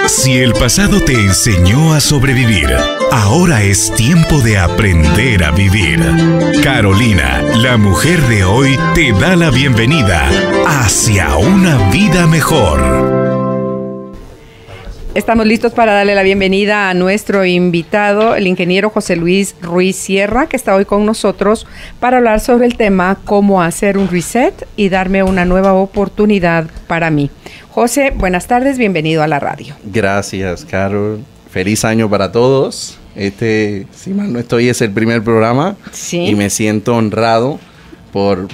Si el pasado te enseñó a sobrevivir, ahora es tiempo de aprender a vivir. Carolina, la mujer de hoy, te da la bienvenida hacia una vida mejor. Estamos listos para darle la bienvenida a nuestro invitado, el ingeniero José Luis Ruiz Sierra, que está hoy con nosotros para hablar sobre el tema cómo hacer un reset y darme una nueva oportunidad para mí. José, buenas tardes, bienvenido a la radio. Gracias, Carol. Feliz año para todos. Si mal no estoy, es el primer programa. Sí. Y me siento honrado por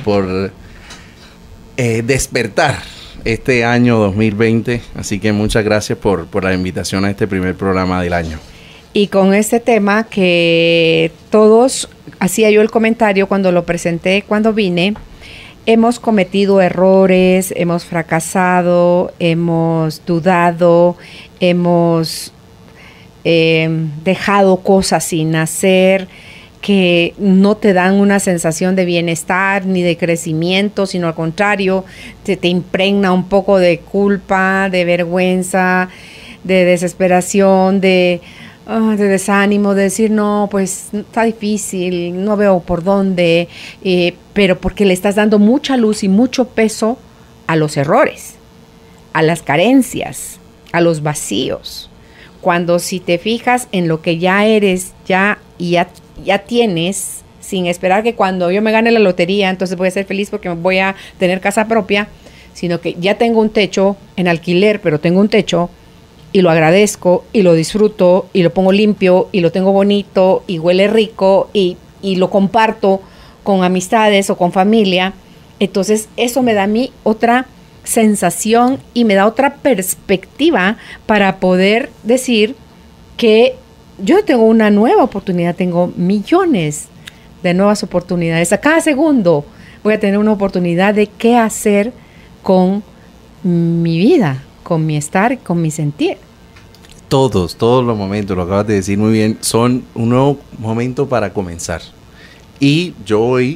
despertar este año 2020. Así que muchas gracias por la invitación a este primer programa del año. Y con este tema que todos, hacía yo el comentario cuando lo presenté, cuando vine, hemos cometido errores, hemos fracasado, hemos dudado, hemos dejado cosas sin hacer que no te dan una sensación de bienestar ni de crecimiento, sino al contrario, te impregna un poco de culpa, de vergüenza, de desesperación, de desánimo, de decir, no, pues está difícil, no veo por dónde, pero porque le estás dando mucha luz y mucho peso a los errores, a las carencias, a los vacíos. Cuando si te fijas en lo que ya eres, ya tienes, sin esperar que cuando yo me gane la lotería, entonces voy a ser feliz porque voy a tener casa propia, sino que ya tengo un techo en alquiler, pero tengo un techo y lo agradezco y lo disfruto y lo pongo limpio y lo tengo bonito y huele rico y lo comparto con amistades o con familia. Entonces eso me da a mí otra sensación y me da otra perspectiva para poder decir que yo tengo una nueva oportunidad, tengo millones de nuevas oportunidades. A cada segundo voy a tener una oportunidad de qué hacer con mi vida, con mi estar, con mi sentir. Todos los momentos, lo acabas de decir muy bien, son un nuevo momento para comenzar. Y yo hoy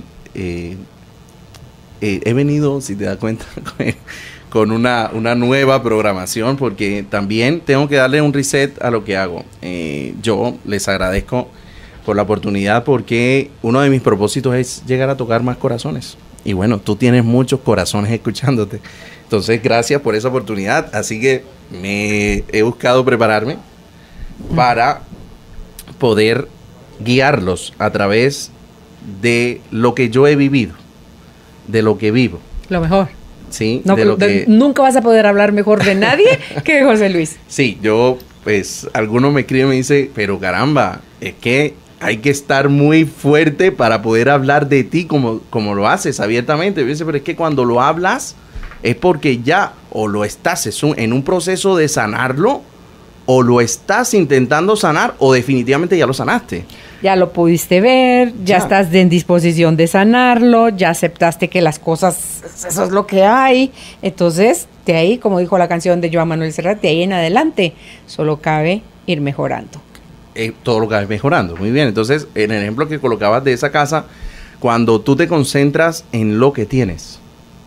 he venido, si te das cuenta, con una nueva programación, porque también tengo que darle un reset a lo que hago. Yo les agradezco por la oportunidad, porque uno de mis propósitos es llegar a tocar más corazones. Y bueno, tú tienes muchos corazones escuchándote. Entonces, gracias por esa oportunidad. Así que me he buscado prepararme para poder guiarlos a través de lo que yo he vivido, de lo que vivo. Lo mejor. Sí, no, nunca vas a poder hablar mejor de nadie que de José Luis. Sí, yo, pues, algunos me escriben y me dicen, pero caramba, es que hay que estar muy fuerte para poder hablar de ti como lo haces abiertamente. Yo dice, pero es que cuando lo hablas es porque ya o lo estás en un proceso de sanarlo, o lo estás intentando sanar, o definitivamente ya lo sanaste. Ya lo pudiste ver, ya estás en disposición de sanarlo, ya aceptaste que las cosas, eso es lo que hay. Entonces, de ahí, como dijo la canción de Joan Manuel Serrat, de ahí en adelante, solo cabe ir mejorando. Todo lo cabe mejorando, muy bien. Entonces, en el ejemplo que colocabas de esa casa, cuando tú te concentras en lo que tienes,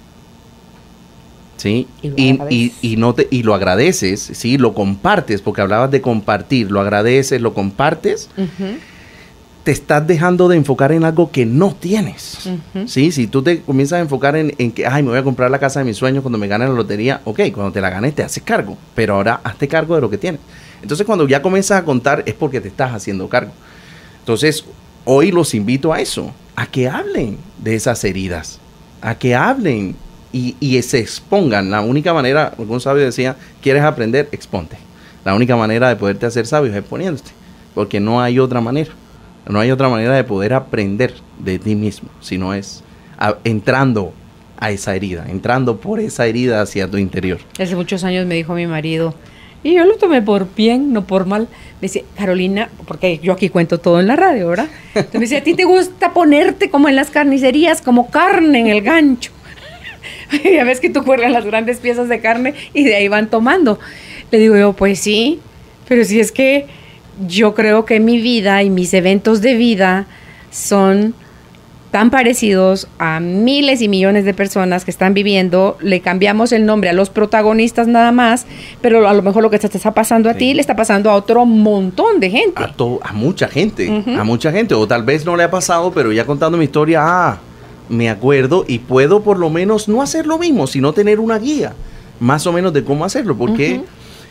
¿sí? Y lo agradeces, ¿sí? Lo compartes, porque hablabas de compartir, lo agradeces, lo compartes, te estás dejando de enfocar en algo que no tienes, ¿sí? Si tú te comienzas a enfocar en que, me voy a comprar la casa de mis sueños cuando me gane la lotería, ok, cuando te la ganes te haces cargo, pero ahora hazte cargo de lo que tienes. Entonces, cuando ya comienzas a contar es porque te estás haciendo cargo. Entonces, hoy los invito a eso, a que hablen de esas heridas, a que hablen y se expongan. La única manera, algún sabio decía, ¿quieres aprender? Exponte. La única manera de poderte hacer sabio es exponiéndote, porque no hay otra manera. No hay otra manera de poder aprender de ti mismo, sino es entrando a esa herida, entrando por esa herida hacia tu interior. Hace muchos años me dijo mi marido, y yo lo tomé por bien, no por mal. Me dice, Carolina, porque yo aquí cuento todo en la radio, ¿verdad? Entonces me dice, ¿a ti te gusta ponerte como en las carnicerías, como carne en el gancho? Ya ves que tú cuelgas las grandes piezas de carne y de ahí van tomando. Le digo yo, pues sí, pero si es que yo creo que mi vida y mis eventos de vida son tan parecidos a miles y millones de personas que están viviendo, le cambiamos el nombre a los protagonistas nada más, pero a lo mejor lo que te está pasando a ti le está pasando a otro montón de gente. A mucha gente, a mucha gente. O tal vez no le ha pasado, pero ya contando mi historia, me acuerdo y puedo por lo menos no hacer lo mismo, sino tener una guía más o menos de cómo hacerlo, porque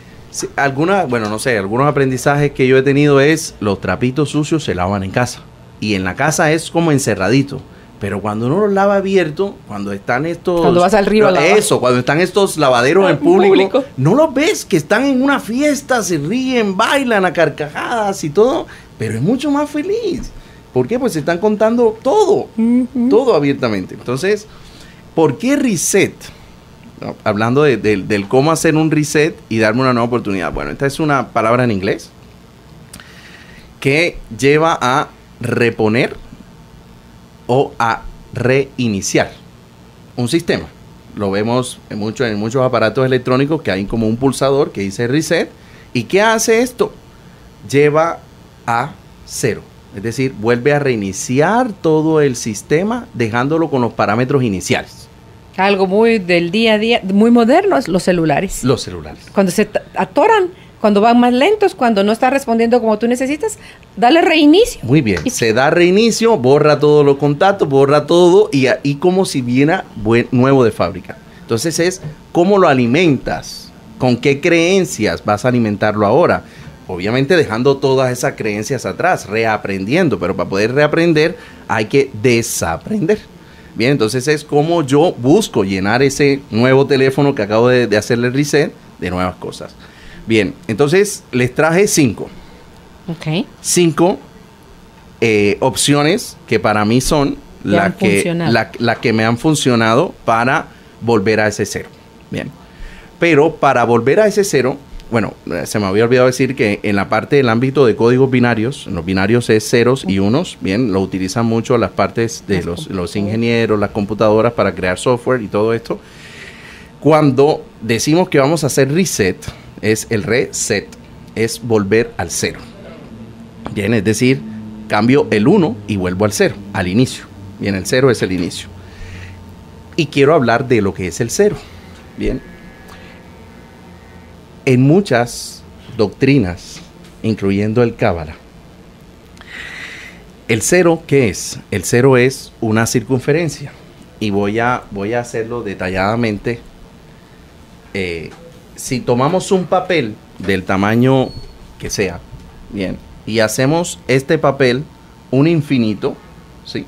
algunos aprendizajes que yo he tenido es los trapitos sucios se lavan en casa. Y en la casa es como encerradito. Pero cuando uno los lava abierto, cuando están estos... Cuando vas al río a lavar. Eso, cuando están estos lavaderos en público, no los ves, que están en una fiesta, se ríen, bailan a carcajadas y todo, pero es mucho más feliz. ¿Por qué? Pues se están contando todo, todo abiertamente. Entonces, ¿por qué reset? No, hablando del cómo hacer un reset y darme una nueva oportunidad. Bueno, esta es una palabra en inglés que lleva a reponer o a reiniciar un sistema. Lo vemos en muchos aparatos electrónicos que hay como un pulsador que dice reset. ¿Y qué hace esto? Lleva a cero. Es decir, vuelve a reiniciar todo el sistema dejándolo con los parámetros iniciales. Algo muy del día a día, muy moderno, es los celulares. Los celulares. Cuando se atoran, cuando van más lentos, cuando no está respondiendo como tú necesitas, dale reinicio. Muy bien, se da reinicio, borra todos los contactos, borra todo y como si viera nuevo de fábrica. Entonces es cómo lo alimentas, con qué creencias vas a alimentarlo ahora. Obviamente dejando todas esas creencias atrás, reaprendiendo, pero para poder reaprender hay que desaprender. Bien, entonces es como yo busco llenar ese nuevo teléfono que acabo de hacerle reset de nuevas cosas. Bien, entonces les traje 5. Ok. 5 opciones que para mí son la que me han funcionado para volver a ese cero. Bien, pero para volver a ese cero, bueno, se me había olvidado decir que en la parte del ámbito de códigos binarios, en los binarios es ceros y unos, bien, lo utilizan mucho las partes de los ingenieros, las computadoras para crear software y todo esto. Cuando decimos que vamos a hacer reset, es el reset, es volver al cero. Bien, es decir, cambio el 1 y vuelvo al 0, al inicio. Bien, el 0 es el inicio. Y quiero hablar de lo que es el 0. Bien. En muchas doctrinas, incluyendo el Cábala, el 0, ¿qué es? El 0 es una circunferencia. Y voy a hacerlo detalladamente. Si tomamos un papel del tamaño que sea, bien, y hacemos este papel un infinito, ¿sí?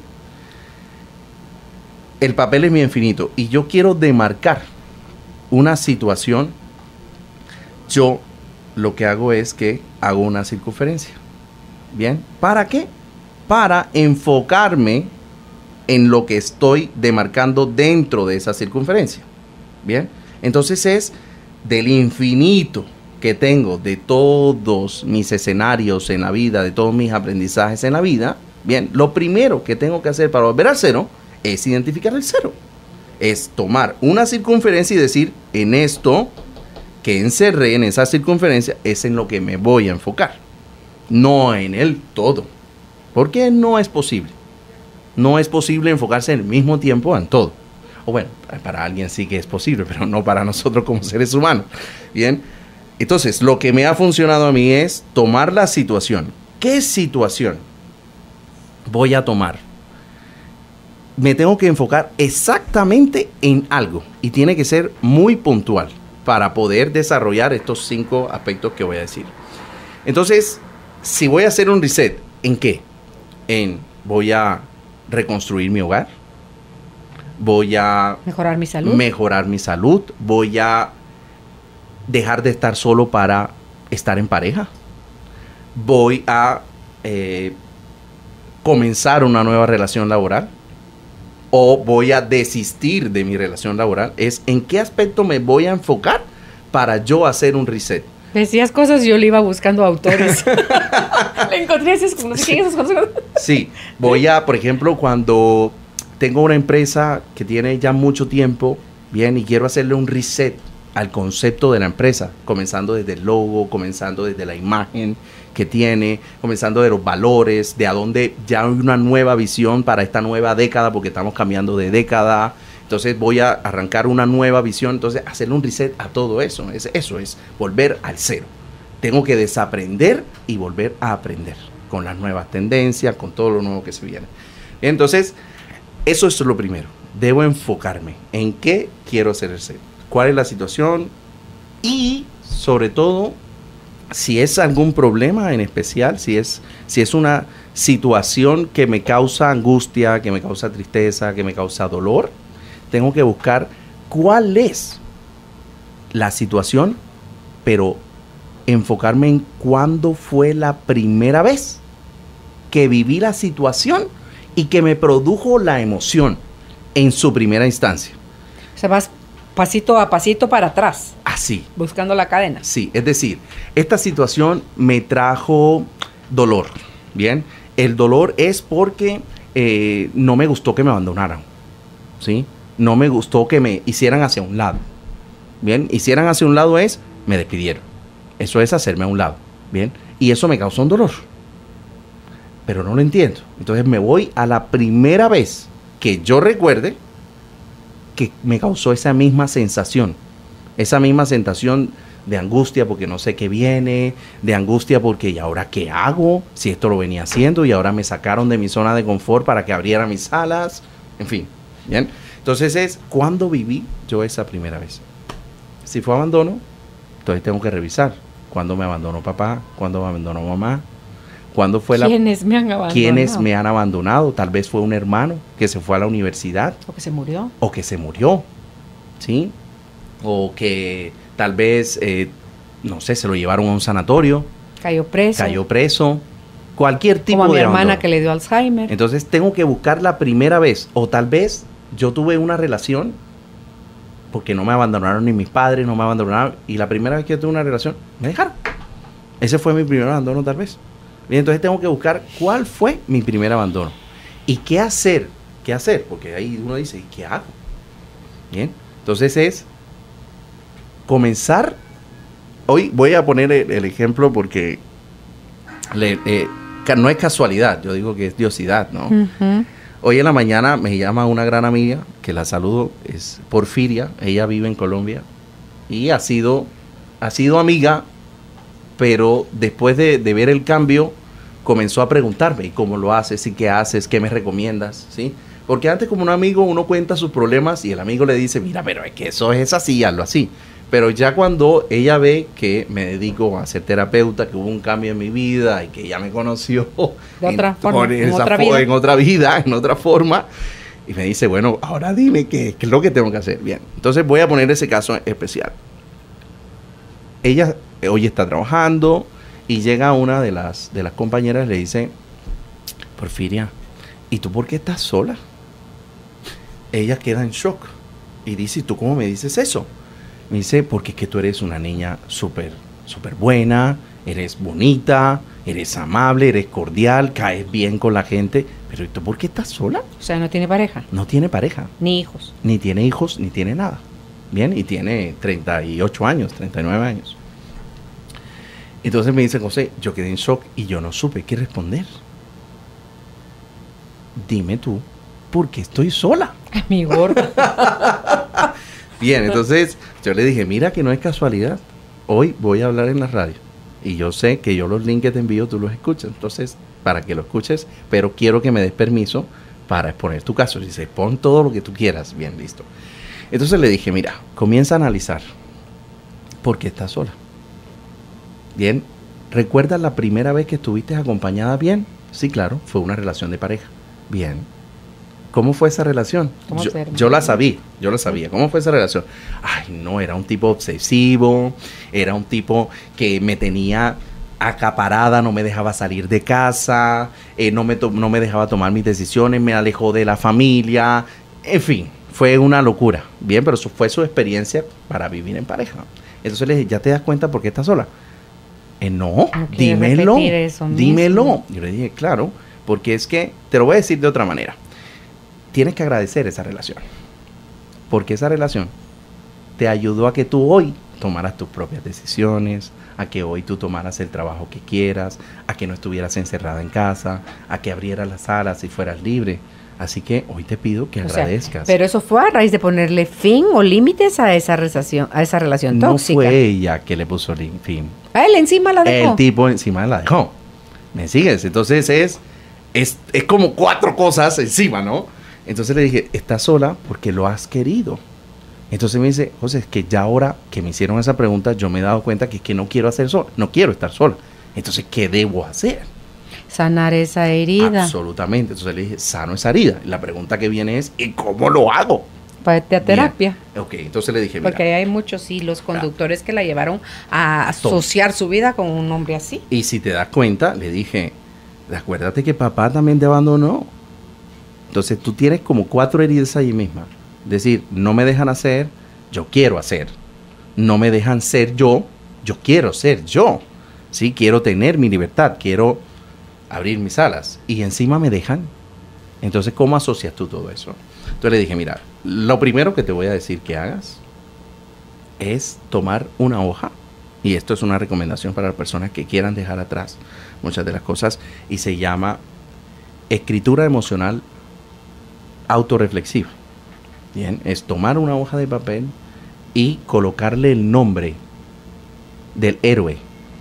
El papel es mi infinito y yo quiero demarcar una situación. Yo lo que hago es que hago una circunferencia. Bien, ¿para qué? Para enfocarme en lo que estoy demarcando dentro de esa circunferencia. Bien, entonces es del infinito que tengo de todos mis escenarios en la vida, de todos mis aprendizajes en la vida. Bien, lo primero que tengo que hacer para volver al 0 es identificar el 0. Es tomar una circunferencia y decir, en esto que encerré, en esa circunferencia, es en lo que me voy a enfocar. No en el todo. Porque no es posible. No es posible enfocarse en el mismo tiempo en todo. O bueno, para alguien sí que es posible, pero no para nosotros como seres humanos. Bien, entonces lo que me ha funcionado a mí es tomar la situación. ¿Qué situación voy a tomar? Me tengo que enfocar exactamente en algo y tiene que ser muy puntual para poder desarrollar estos 5 aspectos que voy a decir. Entonces, si voy a hacer un reset, ¿en qué? Voy a reconstruir mi hogar. Voy a mejorar mi salud. Voy a dejar de estar solo para estar en pareja. Voy a comenzar una nueva relación laboral. O voy a desistir de mi relación laboral. Es en qué aspecto me voy a enfocar para yo hacer un reset. Decías cosas y yo le iba buscando autores. Le encontré esas, no sé quién esas cosas. Sí, voy a, por ejemplo, cuando tengo una empresa que tiene ya mucho tiempo, bien, y quiero hacerle un reset al concepto de la empresa, comenzando desde el logo, comenzando desde la imagen que tiene, comenzando de los valores, de a dónde ya hay una nueva visión para esta nueva década, porque estamos cambiando de década. Entonces voy a arrancar una nueva visión, entonces hacerle un reset a todo eso. Eso es volver al cero. Tengo que desaprender y volver a aprender con las nuevas tendencias, con todo lo nuevo que se viene. Entonces, eso es lo primero. Debo enfocarme en qué quiero hacer el reset, cuál es la situación y, sobre todo, si es algún problema en especial, si es una situación que me causa angustia, que me causa tristeza, que me causa dolor, tengo que buscar cuál es la situación, pero enfocarme en cuándo fue la primera vez que viví la situación y que me produjo la emoción en su primera instancia. O sea, vas pasito a pasito para atrás. Así. Buscando la cadena. Sí, es decir, esta situación me trajo dolor, ¿bien? El dolor es porque no me gustó que me abandonaran, ¿sí? No me gustó que me hicieran hacia un lado, ¿bien? Hicieran hacia un lado es, me despidieron. Eso es hacerme a un lado, ¿bien? Y eso me causó un dolor, pero no lo entiendo. Entonces me voy a la primera vez que yo recuerde que me causó esa misma sensación de angustia porque no sé qué viene, de angustia porque ¿y ahora qué hago? Si esto lo venía haciendo y ahora me sacaron de mi zona de confort para que abriera mis alas, en fin, ¿bien? Entonces es cuando viví yo esa primera vez. Si fue abandono, entonces tengo que revisar cuándo me abandonó papá, cuándo me abandonó mamá, cuándo fue ¿Quiénes me han abandonado? ¿Quiénes me han abandonado? Tal vez fue un hermano que se fue a la universidad. O que se murió. O que se murió, ¿sí? O que tal vez, no sé, se lo llevaron a un sanatorio. Cayó preso. Cualquier tipo de como a mi hermana abandono. que le dio Alzheimer. Entonces tengo que buscar la primera vez. O tal vez yo tuve una relación porque no me abandonaron ni mis padres, no me abandonaron. Y la primera vez que yo tuve una relación, me dejaron. Ese fue mi primer abandono tal vez. Bien, entonces tengo que buscar cuál fue mi primer abandono. Y qué hacer. ¿Qué hacer? Porque ahí uno dice, ¿y qué hago? Bien, entonces es comenzar. Hoy voy a poner el ejemplo porque no es casualidad, yo digo que es diosidad, ¿no? Uh-huh. Hoy en la mañana me llama una gran amiga, que la saludo, es Porfiria, ella vive en Colombia y ha sido amiga, pero después de ver el cambio comenzó a preguntarme, ¿y cómo lo haces? ¿Y qué haces? ¿Qué me recomiendas? ¿Sí? Porque antes como un amigo uno cuenta sus problemas y el amigo le dice, mira, pero es que eso es así, hazlo así. Pero ya cuando ella ve que me dedico a ser terapeuta, que hubo un cambio en mi vida y que ella me conoció de otra forma, en otra forma, y me dice, bueno, ahora dime qué es lo que tengo que hacer. Bien, entonces voy a poner ese caso especial. Ella hoy está trabajando y llega una de las compañeras y le dice, Porfiria, ¿y tú por qué estás sola? Ella queda en shock y dice, ¿y tú cómo me dices eso? Me dice, porque es que tú eres una niña súper buena, eres bonita, eres amable, eres cordial, caes bien con la gente. Pero ¿y tú por qué estás sola? O sea, no tiene pareja. No tiene pareja. Ni hijos. Ni tiene hijos, ni tiene nada. Bien, y tiene 38 años, 39 años. Entonces me dice, José, yo quedé en shock y yo no supe qué responder. Dime tú, ¿por qué estoy sola? Mi gorda. Bien, entonces yo le dije, mira que no es casualidad. Hoy voy a hablar en la radio. Y yo sé que yo los links que te envío tú los escuchas. Entonces, para que lo escuches, pero quiero que me des permiso para exponer tu caso. Dice, pon todo lo que tú quieras. Bien, listo. Entonces le dije, mira, comienza a analizar por qué estás sola. Bien, ¿recuerdas la primera vez que estuviste acompañada bien? Sí, claro, fue una relación de pareja. Bien. ¿Cómo fue esa relación? Yo la sabía. ¿Cómo fue esa relación? Ay, no, era un tipo obsesivo, era un tipo que me tenía acaparada, no me dejaba salir de casa, no me dejaba tomar mis decisiones, me alejó de la familia, en fin, fue una locura. Bien, pero eso fue su experiencia para vivir en pareja. Entonces le dije, ¿ya te das cuenta por qué estás sola? No, dímelo. Dímelo. Yo le dije, claro, porque es que, te lo voy a decir de otra manera. Tienes que agradecer esa relación, porque esa relación te ayudó a que tú hoy tomaras tus propias decisiones, a que hoy tú tomaras el trabajo que quieras, a que no estuvieras encerrada en casa, a que abrieras las alas y fueras libre. Así que hoy te pido que agradezcas. Pero eso fue a raíz de ponerle fin o límites a esa relación tóxica. No fue ella que le puso fin. A él encima la dejó. El tipo encima la dejó. ¿Me sigues? Entonces es como 4 cosas encima, ¿no? Entonces le dije, estás sola porque lo has querido. Entonces me dice, José, es que ya ahora que me hicieron esa pregunta, yo me he dado cuenta que es que no quiero estar sola. Entonces, ¿qué debo hacer? Sanar esa herida. Absolutamente. Entonces le dije, sano esa herida. La pregunta que viene es, ¿y cómo lo hago? Para irte a terapia. Bien. Ok, entonces le dije, mira. Porque hay muchos hilos conductores que la llevaron a asociar su vida con un hombre así. Y si te das cuenta, le dije, acuérdate que papá también te abandonó. Entonces tú tienes como 4 heridas ahí misma. Es decir, no me dejan hacer, yo quiero hacer. No me dejan ser yo quiero ser yo. Sí, quiero tener mi libertad, quiero abrir mis alas. Y encima me dejan. Entonces, ¿cómo asocias tú todo eso? Entonces le dije, mira, lo primero que te voy a decir que hagas es tomar una hoja. Y esto es una recomendación para las personas que quieran dejar atrás muchas de las cosas. Y se llama escritura emocional autorreflexiva. Bien, es tomar una hoja de papel y colocarle el nombre del héroe.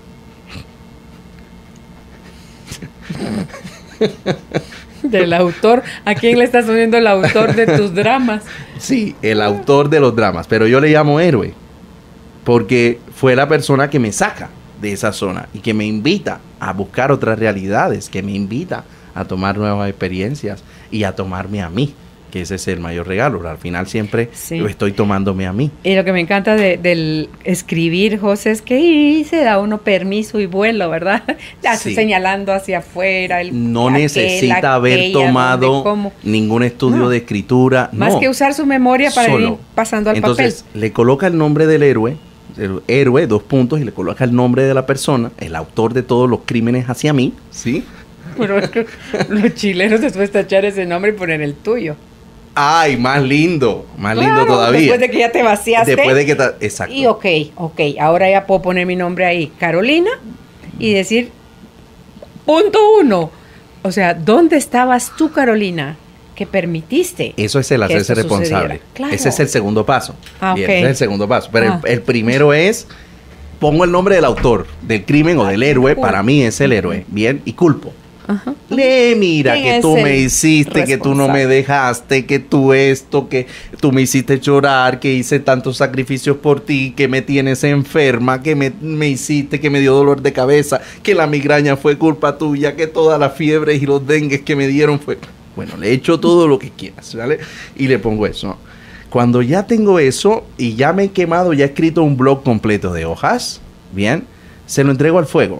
Del autor. ¿A quién le estás uniendo el autor de tus dramas? Sí, el autor de los dramas, pero yo le llamo héroe porque fue la persona que me saca de esa zona y que me invita a buscar otras realidades, que me invita a tomar nuevas experiencias y a tomarme a mí, que ese es el mayor regalo. Al final siempre yo estoy tomándome a mí. Y lo que me encanta del escribir, José, es que se da uno permiso y vuelo, ¿verdad? Ya señalando hacia afuera. No necesita haber tomado ningún estudio de escritura. Más que usar su memoria para ir pasando al papel. Entonces, le coloca el nombre del héroe, 2 puntos, y le coloca el nombre de la persona, el autor de todos los crímenes hacia mí, ¿sí? Pero los chilenos después tachar ese nombre y poner el tuyo. Ay, más lindo todavía. Después de que ya te vaciaste. Después de que exacto. Y ok, ahora ya puedo poner mi nombre ahí, Carolina, y decir, punto 1. O sea, ¿dónde estabas tú, Carolina, que permitiste? Eso es el hacerse responsable. Claro. Ese es el segundo paso. Bien, ese es el segundo paso. Pero el primero es, pongo el nombre del autor del crimen o del héroe, para mí es el héroe, bien, y culpo. Ajá. Mira que tú me hiciste, que tú no me dejaste, que tú esto, que tú me hiciste llorar, que hice tantos sacrificios por ti, que me tienes enferma, que me hiciste, que me dio dolor de cabeza, que la migraña fue culpa tuya, que todas las fiebres y los dengues que me dieron fue... Bueno, le echo todo lo que quieras, ¿vale? Y le pongo eso. Cuando ya tengo eso y ya me he quemado, ya he escrito un blog completo de hojas, bien, se lo entrego al fuego.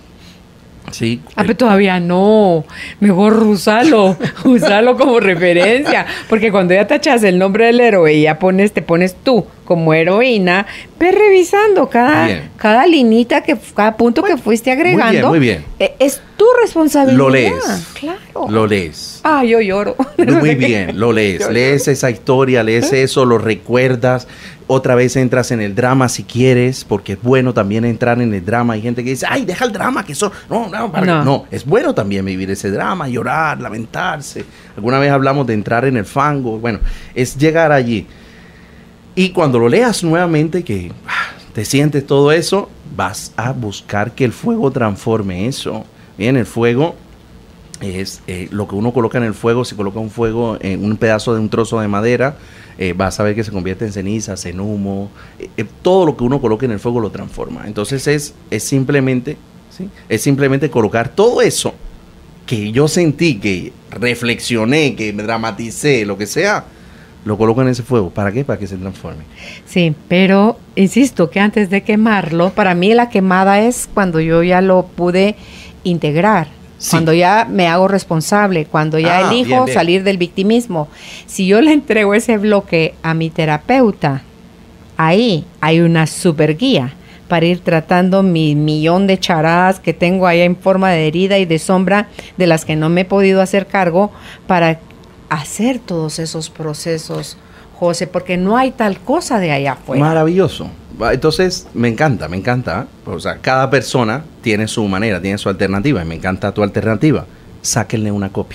Sí. Pero todavía no. Mejor usalo como referencia. Porque cuando ya tachas el nombre del héroe y ya te pones tú como heroína, ves revisando cada linita, cada punto que fuiste agregando. Muy bien. Es tu responsabilidad. Lo lees. Claro. Lo lees. Yo lloro. Muy bien, lo lees. Lees esa historia, lees eso, lo recuerdas. Otra vez entras en el drama si quieres, porque es bueno también entrar en el drama. Hay gente que dice, ay, deja el drama, que eso... No, es bueno también vivir ese drama, llorar, lamentarse. Alguna vez hablamos de entrar en el fango. Bueno, es llegar allí. Y cuando lo leas nuevamente, que te sientes todo eso, vas a buscar que el fuego transforme eso. Bien, el fuego es lo que uno coloca en el fuego. Si coloca un fuego en un pedazo de un trozo de madera, vas a ver que se convierte en cenizas, en humo. Todo lo que uno coloque en el fuego lo transforma. Entonces es simplemente colocar todo eso que yo sentí, que reflexioné, que me dramaticé, lo que sea, lo coloco en ese fuego. ¿Para qué? Para que se transforme. Sí, pero insisto que antes de quemarlo, para mí la quemada es cuando yo ya lo pude integrar. Sí. Cuando ya me hago responsable, cuando ya elijo bien. Salir del victimismo. Si yo le entrego ese bloque a mi terapeuta, ahí hay una super guía para ir tratando mi millón de charadas que tengo ahí en forma de herida y de sombra, de las que no me he podido hacer cargo, para hacer todos esos procesos, José, porque no hay tal cosa de allá afuera. Maravilloso. Entonces, me encanta. O sea, cada persona tiene su manera, tiene su alternativa. Y me encanta tu alternativa. Sáquenle una copia.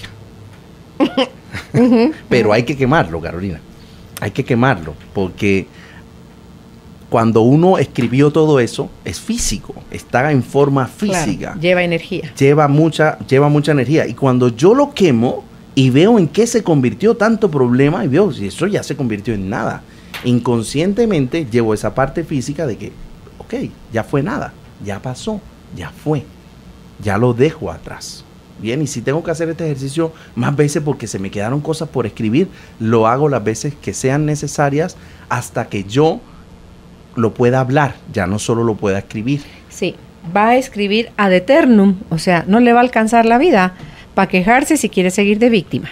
Pero hay que quemarlo, Carolina. Hay que quemarlo. Porque cuando uno escribió todo eso, es físico. Está en forma física. Claro, lleva energía. Lleva mucha energía. Y cuando yo lo quemo y veo en qué se convirtió tanto problema, y veo si eso ya se convirtió en nada. Inconscientemente llevo esa parte física de que, ok, ya fue nada, ya pasó, ya fue, ya lo dejo atrás. Bien, y si tengo que hacer este ejercicio más veces porque se me quedaron cosas por escribir, lo hago las veces que sean necesarias hasta que yo lo pueda hablar, ya no solo lo pueda escribir. Sí, va a escribir ad eternum, o sea, no le va a alcanzar la vida para quejarse si quiere seguir de víctima.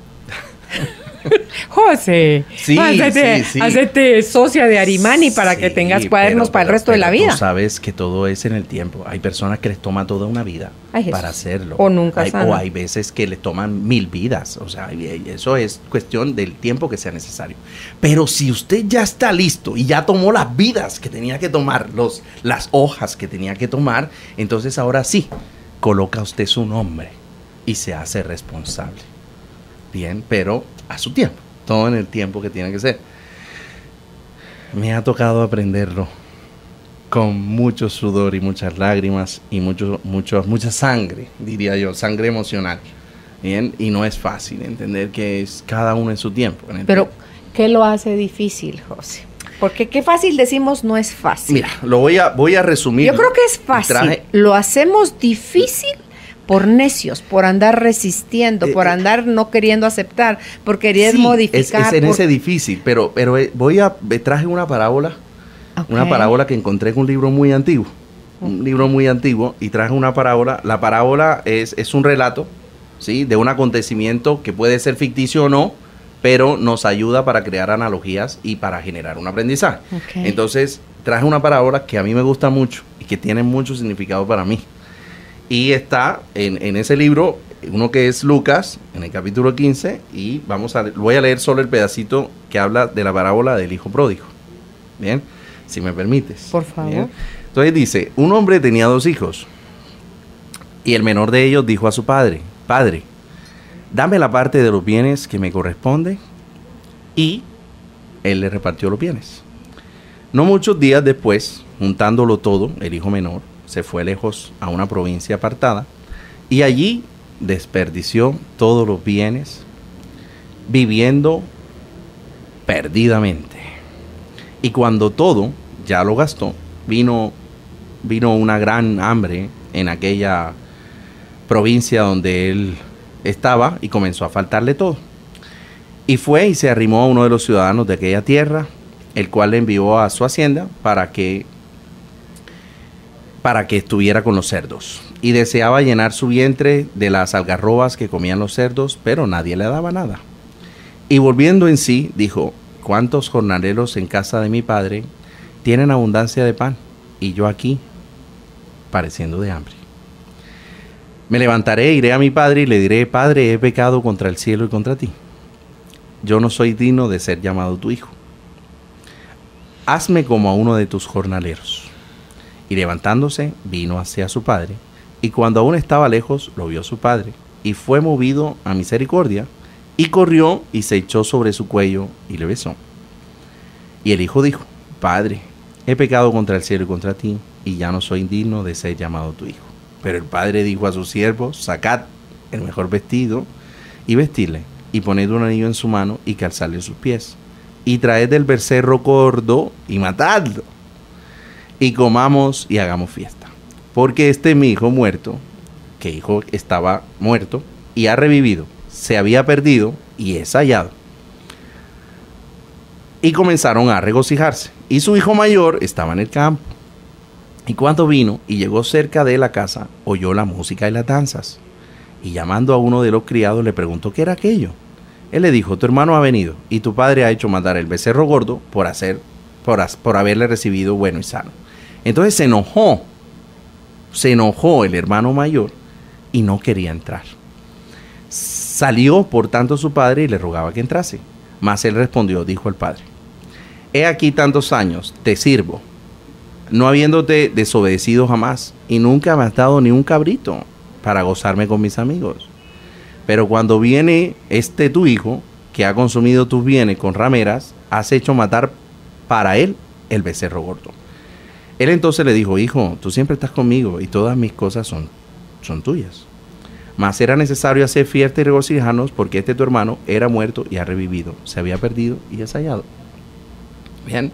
José, sí, hacete socia de Arimani para que tengas cuadernos para el resto de la vida. Tú sabes que todo es en el tiempo. Hay personas que les toma toda una vida para hacerlo. O nunca o hay veces que les toman 1000 vidas. O sea, eso es cuestión del tiempo que sea necesario. Pero si usted ya está listo y ya tomó las vidas que tenía que tomar, las hojas que tenía que tomar, entonces ahora sí, coloca usted su nombre y se hace responsable. Bien, pero a su tiempo, todo en el tiempo que tiene que ser. Me ha tocado aprenderlo con mucho sudor y muchas lágrimas y mucha sangre, diría yo, sangre emocional. Bien, y no es fácil entender que es cada uno en su tiempo. Pero, ¿qué lo hace difícil, José? Porque qué fácil decimos no es fácil. Mira, voy a resumir. Yo creo que es fácil. Lo hacemos difícil por necios, por andar resistiendo, por andar no queriendo aceptar, por querer modificar. Es ese difícil, pero traje una parábola, que encontré en un libro muy antiguo, y traje una parábola. La parábola es un relato, ¿sí?, de un acontecimiento que puede ser ficticio o no, pero nos ayuda para crear analogías y para generar un aprendizaje. Okay. Entonces, traje una parábola que a mí me gusta mucho y que tiene mucho significado para mí. Y está en ese libro, uno que es Lucas, en el capítulo 15, y voy a leer solo el pedacito que habla de la parábola del hijo pródigo. Bien, si me permites. Por favor. Bien. Entonces dice, un hombre tenía 2 hijos, y el menor de ellos dijo a su padre, Padre, dame la parte de los bienes que me corresponde, y él le repartió los bienes. No muchos días después, juntándolo todo, el hijo menor se fue lejos a una provincia apartada y allí desperdició todos los bienes, viviendo perdidamente. Y cuando todo ya lo gastó, vino una gran hambre en aquella provincia donde él estaba y comenzó a faltarle todo. Y fue y se arrimó a uno de los ciudadanos de aquella tierra, el cual le envió a su hacienda para que estuviera con los cerdos, y deseaba llenar su vientre de las algarrobas que comían los cerdos, pero nadie le daba nada. Y volviendo en sí, dijo, ¿cuántos jornaleros en casa de mi padre tienen abundancia de pan, y yo aquí padeciendo de hambre? Me levantaré, iré a mi padre y le diré, Padre, he pecado contra el cielo y contra ti. Yo no soy digno de ser llamado tu hijo. Hazme como a uno de tus jornaleros. Y levantándose, vino hacia su padre, y cuando aún estaba lejos, lo vio su padre, y fue movido a misericordia, y corrió y se echó sobre su cuello, y le besó. Y el hijo dijo, Padre, he pecado contra el cielo y contra ti, y ya no soy digno de ser llamado tu hijo. Pero el padre dijo a sus siervos, sacad el mejor vestido, y vestidle, y poned un anillo en su mano, y calzadle sus pies, y traed del becerro gordo, y matadlo, y comamos y hagamos fiesta. Porque mi hijo muerto, que hijo estaba muerto, y ha revivido, se había perdido, y es hallado. Y comenzaron a regocijarse. Y su hijo mayor estaba en el campo. Y cuando vino y llegó cerca de la casa, oyó la música y las danzas. Y llamando a uno de los criados, le preguntó qué era aquello. Él le dijo, tu hermano ha venido, y tu padre ha hecho matar el becerro gordo por haberle recibido bueno y sano. Entonces se enojó el hermano mayor y no quería entrar. Salió por tanto su padre y le rogaba que entrase. Mas él respondió, dijo el padre, he aquí tantos años, te sirvo, no habiéndote desobedecido jamás, y nunca me has dado ni un cabrito para gozarme con mis amigos. Pero cuando viene tu hijo, que ha consumido tus bienes con rameras, has hecho matar para él el becerro gordo. Él entonces le dijo, hijo, tú siempre estás conmigo y todas mis cosas son tuyas. Mas era necesario hacer fiesta y regocijarnos porque tu hermano era muerto y ha revivido, se había perdido y es hallado. Bien,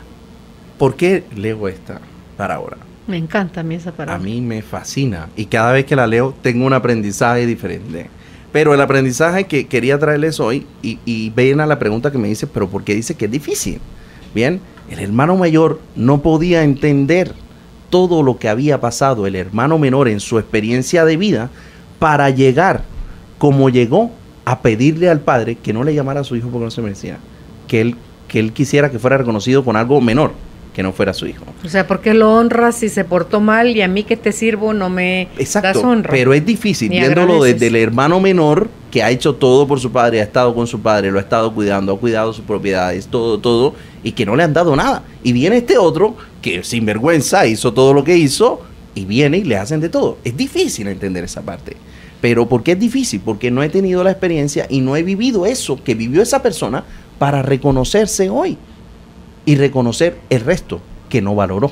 ¿por qué leo esta parábola? Me encanta a mí esa parábola. A mí me fascina y cada vez que la leo tengo un aprendizaje diferente. Pero el aprendizaje que quería traerles hoy, y ven a la pregunta que me dice, pero ¿por qué dice que es difícil? Bien, el hermano mayor no podía entender todo lo que había pasado el hermano menor en su experiencia de vida para llegar como llegó a pedirle al padre que no le llamara a su hijo porque no se merecía, que él quisiera que fuera reconocido con algo menor, que no fuera su hijo. O sea, ¿por qué lo honras si se portó mal y a mí que te sirvo no me das honra? Pero es difícil, viéndolo desde el hermano menor que ha hecho todo por su padre, ha estado con su padre, lo ha estado cuidando, ha cuidado sus propiedades, todo, y que no le han dado nada. Y viene este otro que sin vergüenza hizo todo lo que hizo y viene y le hacen de todo. Es difícil entender esa parte. Pero ¿por qué es difícil? Porque no he tenido la experiencia y no he vivido eso que vivió esa persona para reconocerse hoy y reconocer el resto que no valoró.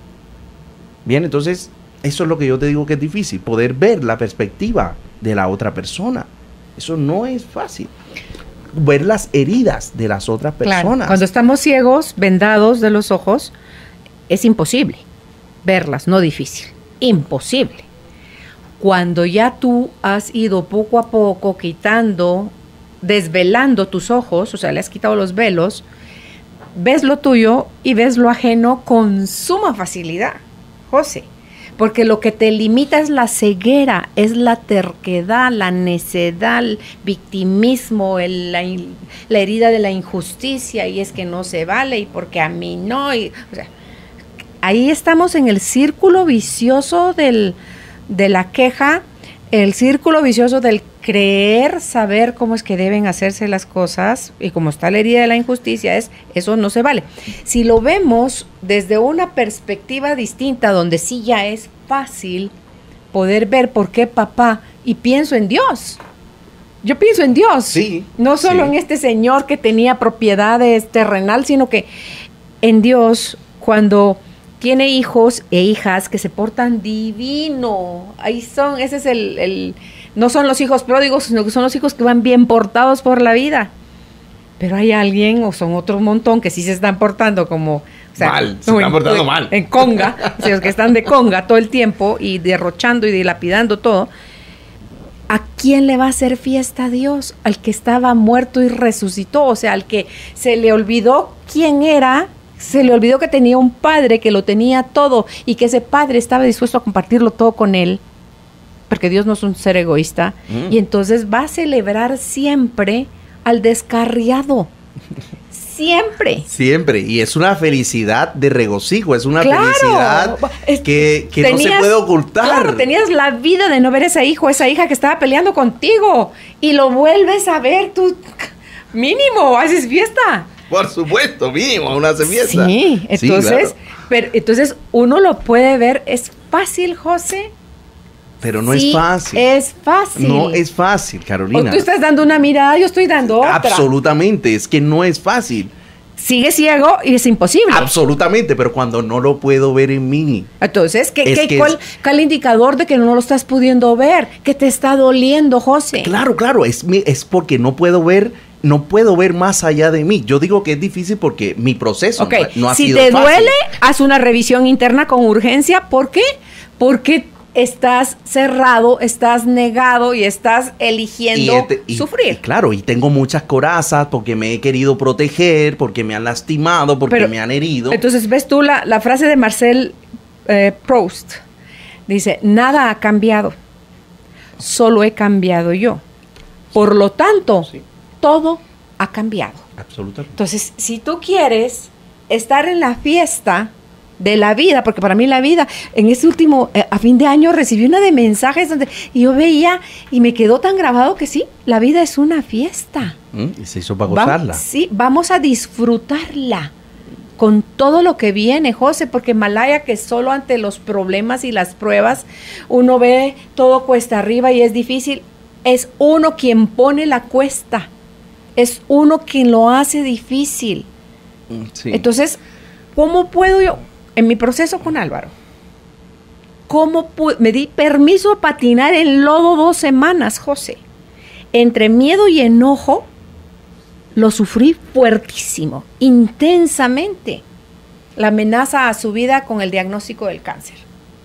Bien, entonces eso es lo que yo te digo que es difícil, poder ver la perspectiva de la otra persona. Eso no es fácil. Ver las heridas de las otras personas. Claro, cuando estamos ciegos, vendados de los ojos, es imposible verlas, no difícil, imposible. Cuando ya tú has ido poco a poco quitando, desvelando tus ojos, o sea, le has quitado los velos, ves lo tuyo y ves lo ajeno con suma facilidad, José. Porque lo que te limita es la ceguera, es la terquedad, la necedad, el victimismo, la herida de la injusticia, y es que no se vale, y porque a mí no. O sea, ahí estamos en el círculo vicioso de la queja, el círculo vicioso del creer saber cómo es que deben hacerse las cosas, y como está la herida de la injusticia, eso no se vale. Si lo vemos desde una perspectiva distinta, donde sí ya es fácil poder ver por qué papá, y pienso en Dios. Yo pienso en Dios, sí, no solo sí. en este señor que tenía propiedades terrenal, sino que en Dios, cuando tiene hijos e hijas que se portan divino, ahí son, ese es no son los hijos pródigos, sino que son los hijos que van bien portados por la vida. Pero hay alguien, o son otro montón, que sí se están portando como... O sea, mal, se están portando mal. En conga, o sea, los que están de conga todo el tiempo y derrochando y dilapidando todo. ¿A quién le va a hacer fiesta a Dios? Al que estaba muerto y resucitó, o sea, al que se le olvidó quién era, se le olvidó que tenía un padre que lo tenía todo y que ese padre estaba dispuesto a compartirlo todo con él, porque Dios no es un ser egoísta, y entonces va a celebrar siempre al descarriado. Siempre, y es una felicidad de regocijo, es una felicidad que no se puede ocultar. Claro, tenías la vida de no ver a ese hijo, esa hija que estaba peleando contigo, y lo vuelves a ver, tú mínimo haces fiesta. Por supuesto, mínimo, uno hace fiesta. Sí, entonces, claro. Pero entonces uno lo puede ver, es fácil, José. Pero no sí, es fácil. Es fácil. No es fácil, Carolina. O tú estás dando una mirada, yo estoy dando otra. Absolutamente, es que no es fácil. Sigue ciego y es imposible. Absolutamente, pero cuando no lo puedo ver en mí. Entonces, ¿cuál indicador de que no lo estás pudiendo ver? ¿Qué te está doliendo, José? Claro, es porque no puedo ver más allá de mí. Yo digo que es difícil porque mi proceso no ha sido fácil. Si te duele, haz una revisión interna con urgencia. ¿Por qué? Porque estás cerrado, estás negado y estás eligiendo sufrir. Claro, y tengo muchas corazas porque me he querido proteger, porque me han lastimado, porque me han herido. Entonces, ves tú la frase de Marcel Proust. Dice, nada ha cambiado, solo he cambiado yo. Por lo tanto, todo ha cambiado. Absolutamente. Entonces, si tú quieres estar en la fiesta de la vida, porque para mí la vida, en este último, a fin de año recibí una de mensajes donde y yo veía y me quedó tan grabado que sí, la vida es una fiesta. Y se hizo para gozarla. Sí, vamos a disfrutarla con todo lo que viene, José, porque Malaya, que solo ante los problemas y las pruebas uno ve todo cuesta arriba y es difícil, es uno quien pone la cuesta, es uno quien lo hace difícil. Sí. Entonces, ¿cómo puedo yo, en mi proceso con Álvaro, me di permiso a patinar en lodo 2 semanas, José? Entre miedo y enojo, lo sufrí fuertísimo, intensamente, la amenaza a su vida con el diagnóstico del cáncer.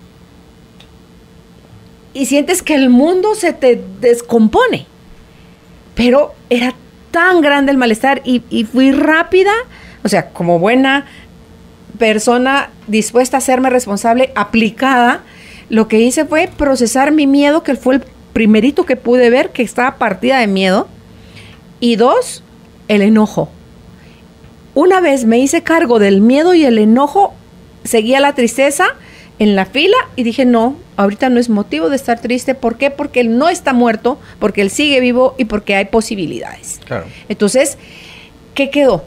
Y sientes que el mundo se te descompone, pero era tan grande el malestar y fui rápida, o sea, como buena persona dispuesta a hacerme responsable, aplicada, lo que hice fue procesar mi miedo, que fue el primerito que pude ver, que estaba partida de miedo, y 2, el enojo. Una vez me hice cargo del miedo y el enojo, seguía la tristeza en la fila y dije, no, ahorita no es motivo de estar triste. ¿Por qué? Porque él no está muerto, porque él sigue vivo y porque hay posibilidades. Claro. Entonces, ¿qué quedó?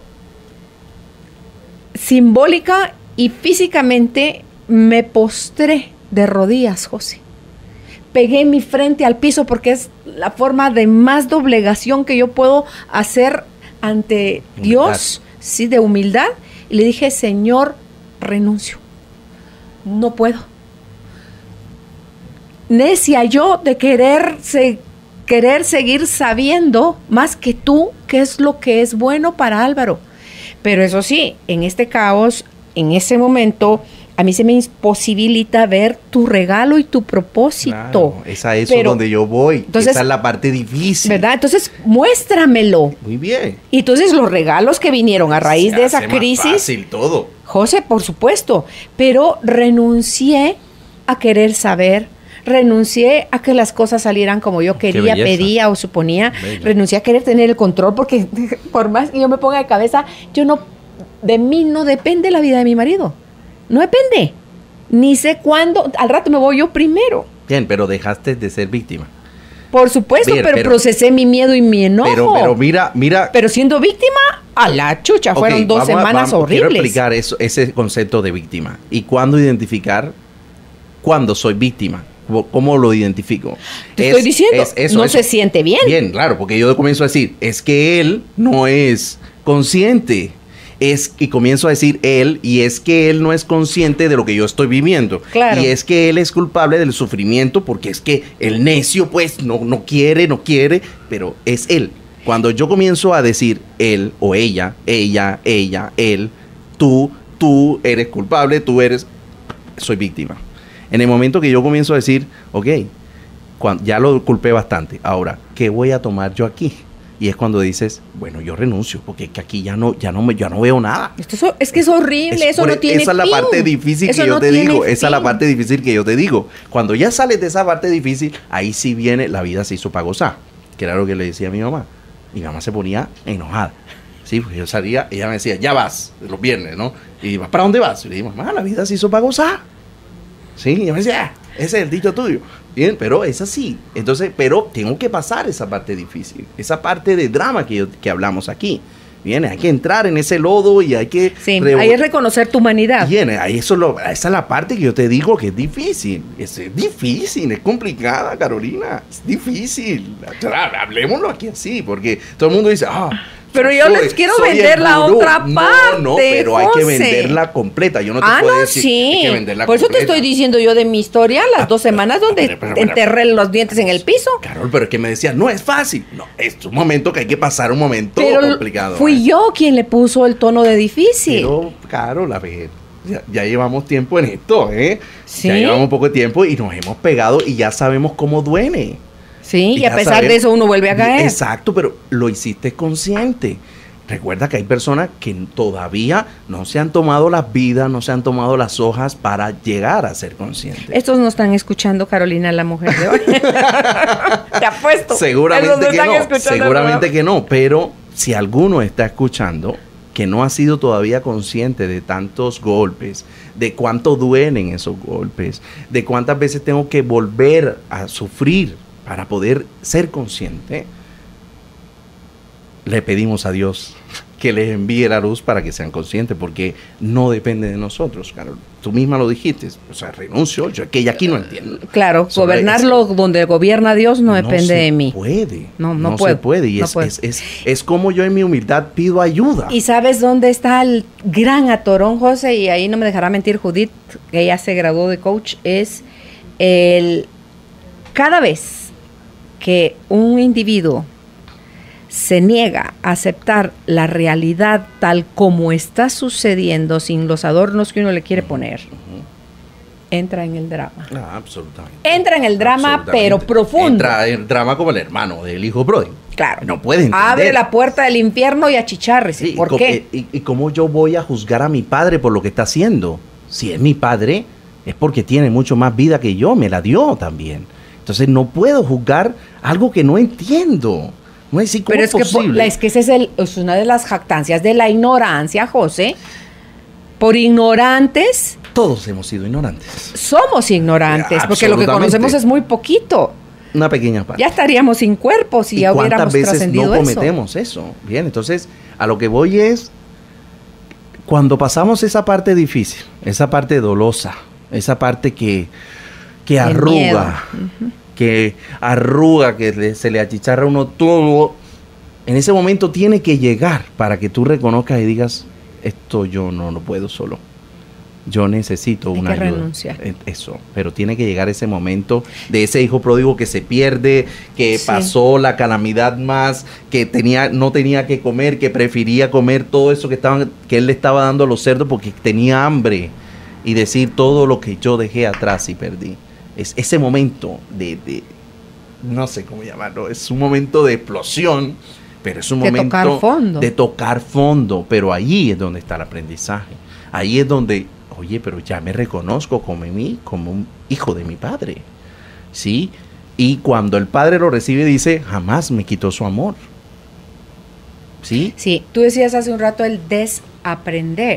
Simbólica y físicamente me postré de rodillas, José. Pegué mi frente al piso porque es la forma de más doblegación que yo puedo hacer ante Dios, sí, de humildad. Y le dije, Señor, renuncio. No puedo. Necia yo de querer seguir sabiendo más que tú qué es lo que es bueno para Álvaro. Pero eso sí, en este caos, en ese momento, a mí se me imposibilita ver tu regalo y tu propósito. Claro, esa es donde yo voy. Entonces, esa es la parte difícil. ¿Verdad? Entonces, muéstramelo. Muy bien. Y entonces los regalos que vinieron a raíz de esa crisis. Más fácil todo. José, por supuesto. Pero renuncié a querer saber. Renuncié a que las cosas salieran como yo quería, pedía o suponía. Bella. Renuncié a querer tener el control porque por más que yo me ponga de cabeza, de mí no depende la vida de mi marido. No depende. Ni sé cuándo. Al rato me voy yo primero. Bien, pero dejaste de ser víctima. Por supuesto, pero procesé mi miedo y mi enojo. Pero mira. Pero siendo víctima, a la chucha, fueron 2 semanas horribles. Quiero explicar ese concepto de víctima. ¿Y cuándo identificar cuándo soy víctima? ¿Cómo lo identifico? Te estoy diciendo, no se siente bien. Bien, claro, porque yo comienzo a decir, es que él no es consciente. Y comienzo a decir él, y es que él no es consciente de lo que yo estoy viviendo. Claro. Y es que él es culpable del sufrimiento porque es que el necio pues no quiere, pero es él. Cuando yo comienzo a decir él o ella, él, tú eres culpable, soy víctima. En el momento que yo comienzo a decir, ok, ya lo culpé bastante, ahora, ¿qué voy a tomar yo aquí? Y es cuando dices, bueno, yo renuncio, porque que aquí ya no veo nada. Es que es horrible, eso no tiene fin. Esa es la parte difícil que yo te digo, esa es la parte difícil que yo te digo. Cuando ya sales de esa parte difícil, ahí sí viene, la vida se hizo para gozar, que era lo que le decía a mi mamá. Mi mamá se ponía enojada. Sí, porque yo salía, ella me decía, ya vas, los viernes, ¿no? Y ¿para dónde vas? Y le digo, mamá, la vida se hizo para gozar. Sí, y ella me decía, ese es el dicho tuyo. Bien, pero es así. Entonces, pero tengo que pasar esa parte difícil, esa parte de drama que hablamos aquí. Bien, hay que entrar en ese lodo y hay que... Sí, ahí es reconocer tu humanidad. Bien, esa es la parte que yo te digo que es difícil. Es difícil, es complicada, Carolina. Es difícil. Hablemoslo aquí así, porque todo el mundo dice, pero yo les quiero vender la otra parte. No, pero hay que venderla completa. Yo no te puedo decir sí. Hay que venderla Por eso completa. te estoy diciendo yo de mi historia, las 2 semanas donde enterré los dientes en el piso. Carol, pero es que me decía, no es fácil. No, es un momento que hay que pasar un momento complicado. Fui yo quien le puso el tono de difícil. Pero, Carol, a ver, ya llevamos tiempo en esto, ¿eh? ¿Sí? Ya llevamos poco de tiempo y nos hemos pegado y ya sabemos cómo duele. Sí, y a pesar de eso uno vuelve a caer. Exacto, pero lo hiciste consciente. Recuerda que hay personas que todavía no se han tomado las vidas, no se han tomado las hojas para llegar a ser conscientes. Estos no están escuchando, Carolina, la mujer de hoy. Te apuesto. Seguramente que no, pero si alguno está escuchando que no ha sido todavía consciente de tantos golpes, de cuánto duelen esos golpes, de cuántas veces tengo que volver a sufrir para poder ser consciente, le pedimos a Dios que les envíe la luz para que sean conscientes, porque no depende de nosotros, Carol. Tú misma lo dijiste, o sea, renuncio, yo que aquí no entiendo. Claro, gobernarlo donde gobierna Dios no depende de mí. No se puede. Y es como yo en mi humildad pido ayuda. ¿Y sabes dónde está el gran atorón, José? Y ahí no me dejará mentir Judith, que ella se graduó de coach, es cada vez que un individuo se niega a aceptar la realidad tal como está sucediendo, sin los adornos que uno le quiere poner, entra en el drama. Absolutamente. Entra en el drama, pero profundo. Entra en el drama como el hermano del hijo pródigo. Claro. No puede entender. Abre la puerta del infierno y achicharrese. Sí, ¿Por qué? ¿Y cómo yo voy a juzgar a mi padre por lo que está haciendo? Si es mi padre, es porque tiene mucho más vida que yo, me la dio también. Entonces no puedo juzgar algo que no entiendo. No es pero es posible. Que esa es una de las jactancias de la ignorancia, José. Por ignorantes. Todos hemos sido ignorantes. Somos ignorantes, porque lo que conocemos es muy poquito. Una pequeña parte. Ya estaríamos sin cuerpo si ya hubiéramos trascendido eso. ¿Cuántas veces no cometemos eso? Bien, entonces, a lo que voy es, cuando pasamos esa parte difícil, esa parte dolosa, esa parte que arruga, que arruga, que se le achicharra a uno todo, en ese momento tiene que llegar para que tú reconozcas y digas, esto yo no lo puedo solo. Yo necesito una ayuda. Renunciar. Eso, pero tiene que llegar ese momento de ese hijo pródigo que se pierde, que pasó la calamidad más, que no tenía que comer, que prefería comer todo eso que él le estaba dando a los cerdos porque tenía hambre, y decir todo lo que yo dejé atrás y perdí. Es ese momento de no sé cómo llamarlo, es un momento de explosión, pero es un momento de tocar fondo, pero ahí es donde está el aprendizaje. Ahí es donde, oye, pero ya me reconozco como un hijo de mi padre, ¿sí? Y cuando el padre lo recibe dice, jamás me quitó su amor, ¿sí? Sí, tú decías hace un rato el desaprender.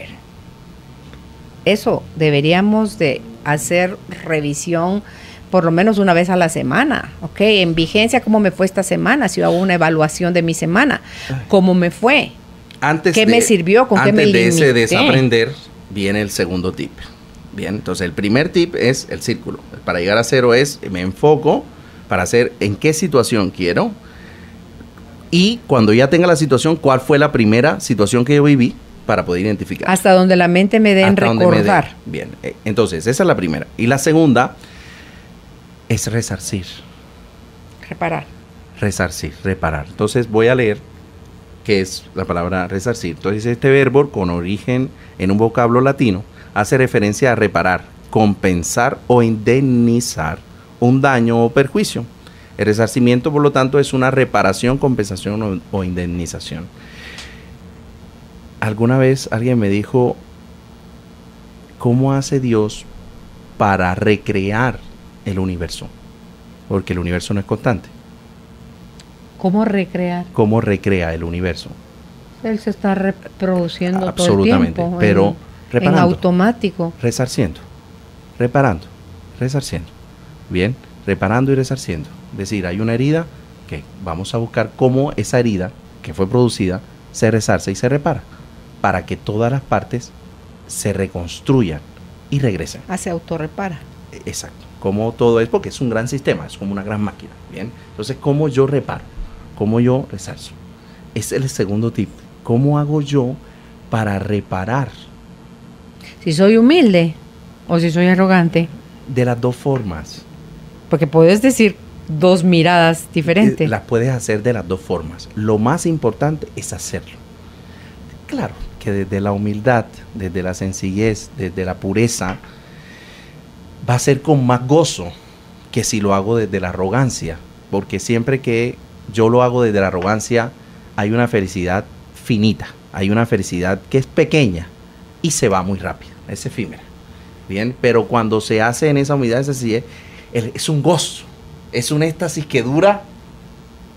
Eso deberíamos de hacer revisión por lo menos una vez a la semana, ¿ok? En vigencia, ¿cómo me fue esta semana? Si yo hago una evaluación de mi semana, ¿cómo me fue? ¿Qué me sirvió? ¿Con qué me limité? Antes de ese desaprender, viene el segundo tip. Bien, entonces el primer tip es el círculo. Para llegar a 0 es, me enfoco para hacer en qué situación quiero, y cuando ya tenga la situación, cuál fue la primera situación que yo viví, para poder identificar. Hasta donde la mente me dé en recordar. Bien, entonces esa es la primera. Y la segunda es resarcir. Reparar. Resarcir, reparar. Entonces voy a leer qué es la palabra resarcir. Entonces este verbo, con origen en un vocablo latino, hace referencia a reparar, compensar o indemnizar un daño o perjuicio. El resarcimiento, por lo tanto, es una reparación, compensación o indemnización. Alguna vez alguien me dijo, ¿cómo hace Dios para recrear el universo? Porque el universo no es constante. ¿Cómo recrear? ¿Cómo recrea el universo? Él se está reproduciendo absolutamente, todo el tiempo. Pero reparando. En automático. Resarciendo, reparando, resarciendo. Bien, reparando y resarciendo. Es decir, hay una herida que vamos a buscar cómo esa herida que fue producida se resarce y se repara, para que todas las partes se reconstruyan y regresen. Se autorrepara. Exacto. Como todo es, porque es un gran sistema, es como una gran máquina. Bien. Entonces, ¿cómo yo reparo? ¿Cómo yo resarzo? Es el segundo tip. ¿Cómo hago yo para reparar? Si soy humilde o si soy arrogante. De las dos formas. Porque puedes decir dos miradas diferentes. Las puedes hacer de las dos formas. Lo más importante es hacerlo. Claro que desde la humildad, desde la sencillez, desde la pureza, va a ser con más gozo que si lo hago desde la arrogancia. Porque siempre que yo lo hago desde la arrogancia, hay una felicidad finita, hay una felicidad que es pequeña y se va muy rápido, es efímera. Bien, pero cuando se hace en esa humildad, es un gozo, es un éxtasis que dura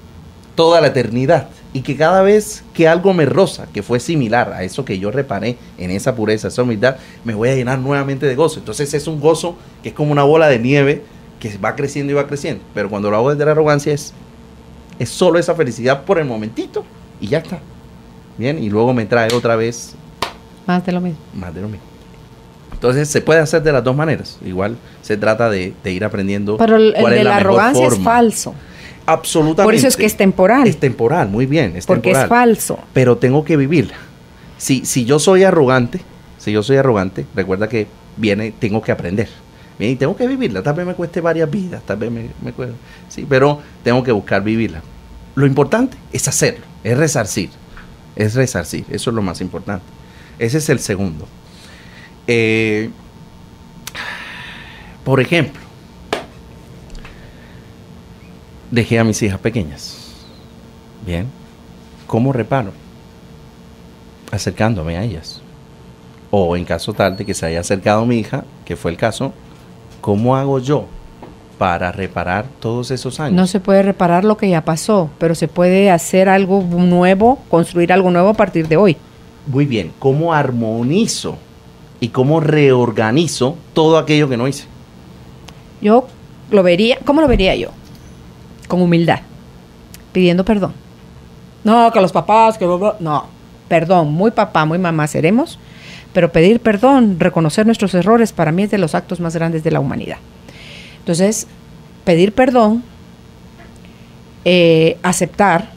toda la eternidad. Y que cada vez que algo me roza, que fue similar a eso que yo reparé en esa pureza, esa humildad, me voy a llenar nuevamente de gozo. Entonces es un gozo que es como una bola de nieve que va creciendo y va creciendo. Pero cuando lo hago desde la arrogancia es solo esa felicidad por el momentito y ya está. Bien, y luego me trae otra vez más de lo mismo. Más de lo mismo. Entonces se puede hacer de las dos maneras. Igual se trata de ir aprendiendo. Pero el de la arrogancia es falso. Absolutamente. Por eso es que es temporal. Es temporal, muy bien. Es porque temporal, es falso. Pero tengo que vivirla. Si yo soy arrogante, recuerda que tengo que aprender. Bien, y tengo que vivirla. Tal vez me cueste varias vidas, tal vez me cueste. Sí, pero tengo que buscar vivirla. Lo importante es hacerlo, es resarcir. Eso es lo más importante. Ese es el segundo. Por ejemplo, dejé a mis hijas pequeñas. Bien. ¿Cómo reparo? Acercándome a ellas. O en caso tal de que se haya acercado mi hija, que fue el caso, ¿cómo hago yo para reparar todos esos años? No se puede reparar lo que ya pasó, pero se puede hacer algo nuevo, construir algo nuevo a partir de hoy. Muy bien. ¿Cómo armonizo y cómo reorganizo todo aquello que no hice? ¿Cómo lo vería yo? Con humildad, pidiendo perdón. No, que los papás, no, perdón, muy papá, muy mamá seremos, pero pedir perdón, reconocer nuestros errores, para mí es de los actos más grandes de la humanidad. Entonces, pedir perdón, aceptar,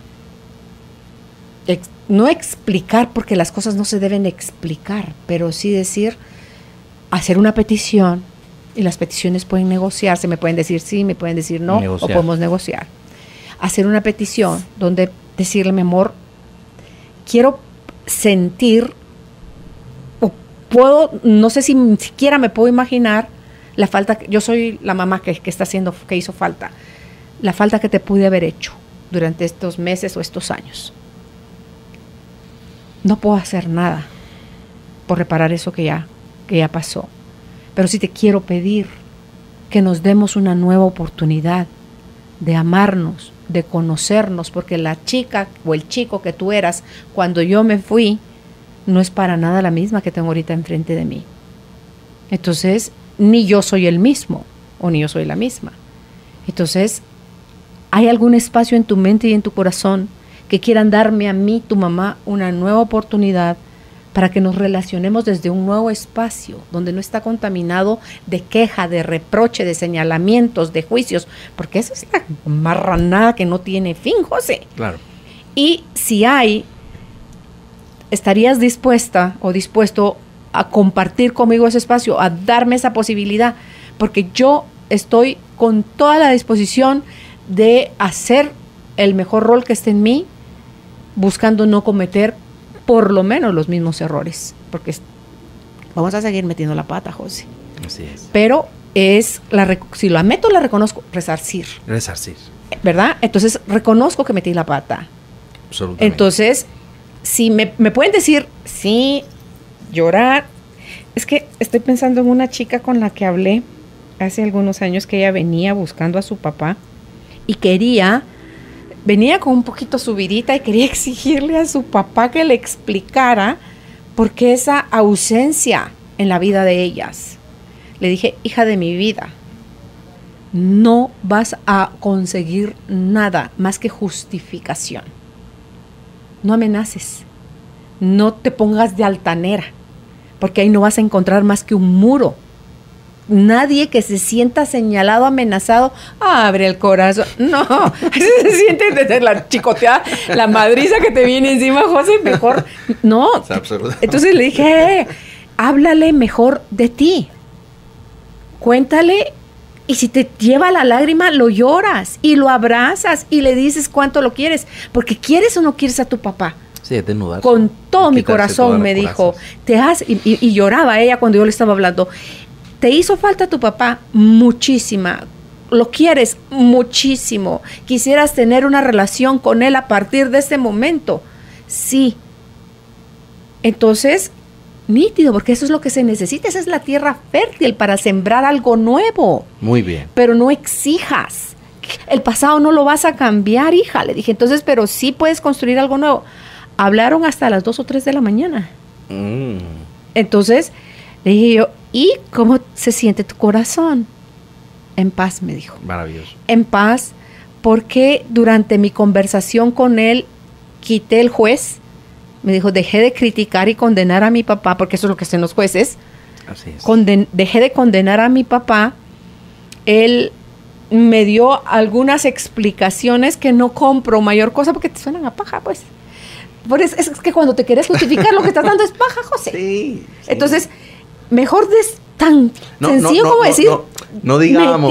no explicar, porque las cosas no se deben explicar, pero sí decir, hacer una petición, y las peticiones pueden negociarse, me pueden decir sí, me pueden decir no, o podemos negociar. Hacer una petición donde decirle, mi amor, quiero sentir, o puedo, no sé si siquiera me puedo imaginar la falta, yo soy la mamá que hizo falta, la falta que te pude haber hecho durante estos meses o estos años. No puedo hacer nada por reparar eso que ya pasó. Pero sí te quiero pedir que nos demos una nueva oportunidad de amarnos, de conocernos, porque la chica o el chico que tú eras cuando yo me fui no es para nada la misma que tengo ahorita enfrente de mí. Entonces, ni yo soy el mismo o ni yo soy la misma. Entonces, ¿hay algún espacio en tu mente y en tu corazón que quieran darme a mí, tu mamá, una nueva oportunidad para que nos relacionemos desde un nuevo espacio, donde no está contaminado de queja, de reproche, de señalamientos, de juicios? Porque esa es la marranada que no tiene fin, José. Claro. Y si ¿estarías dispuesta o dispuesto a compartir conmigo ese espacio, a darme esa posibilidad? Porque yo estoy con toda la disposición de hacer el mejor rol que esté en mí, buscando no cometer por lo menos los mismos errores, porque vamos a seguir metiendo la pata, José. Así es. Pero si lo meto, la reconozco, resarcir. ¿Verdad? Entonces, reconozco que metí la pata. Absolutamente. Entonces, si me pueden decir, sí, llorar. Es que estoy pensando en una chica con la que hablé hace algunos años, que ella venía buscando a su papá y venía con un poquito subidita y quería exigirle a su papá que le explicara por qué esa ausencia en la vida de ellas. Le dije, hija de mi vida, no vas a conseguir nada más que justificación. No amenaces, no te pongas de altanera, porque ahí no vas a encontrar más que un muro. Nadie que se sienta señalado, amenazado, abre el corazón. No, se siente desde la chicoteada, la madriza que te viene encima, José, mejor. No. Entonces le dije, háblale mejor de ti. Cuéntale, y si te lleva la lágrima, lo lloras y lo abrazas y le dices cuánto lo quieres. Porque ¿quieres o no quieres a tu papá? Sí, es desnudarse. Con todo mi corazón, me dijo. Y lloraba ella cuando yo le estaba hablando. ¿Te hizo falta tu papá? Muchísima. ¿Lo quieres? Muchísimo. ¿Quisieras tener una relación con él a partir de este momento? Sí. Entonces, nítido, porque eso es lo que se necesita. Esa es la tierra fértil para sembrar algo nuevo. Muy bien. Pero no exijas el pasado no lo vas a cambiar, hija. Le dije, entonces, pero sí puedes construir algo nuevo. Hablaron hasta las 2 o 3 de la mañana. Entonces, le dije yo, ¿y cómo se siente tu corazón? En paz, me dijo. Maravilloso. En paz, porque durante mi conversación con él, quité el juez. Me dijo, dejé de criticar y condenar a mi papá, porque eso es lo que hacen los jueces. Así es. Dejé de condenar a mi papá. Él me dio algunas explicaciones que no compro mayor cosa porque te suenan a paja, pues. Es que cuando te quieres justificar lo que estás dando es paja, José. Sí. Entonces, mejor tan sencillo como decir. No digamos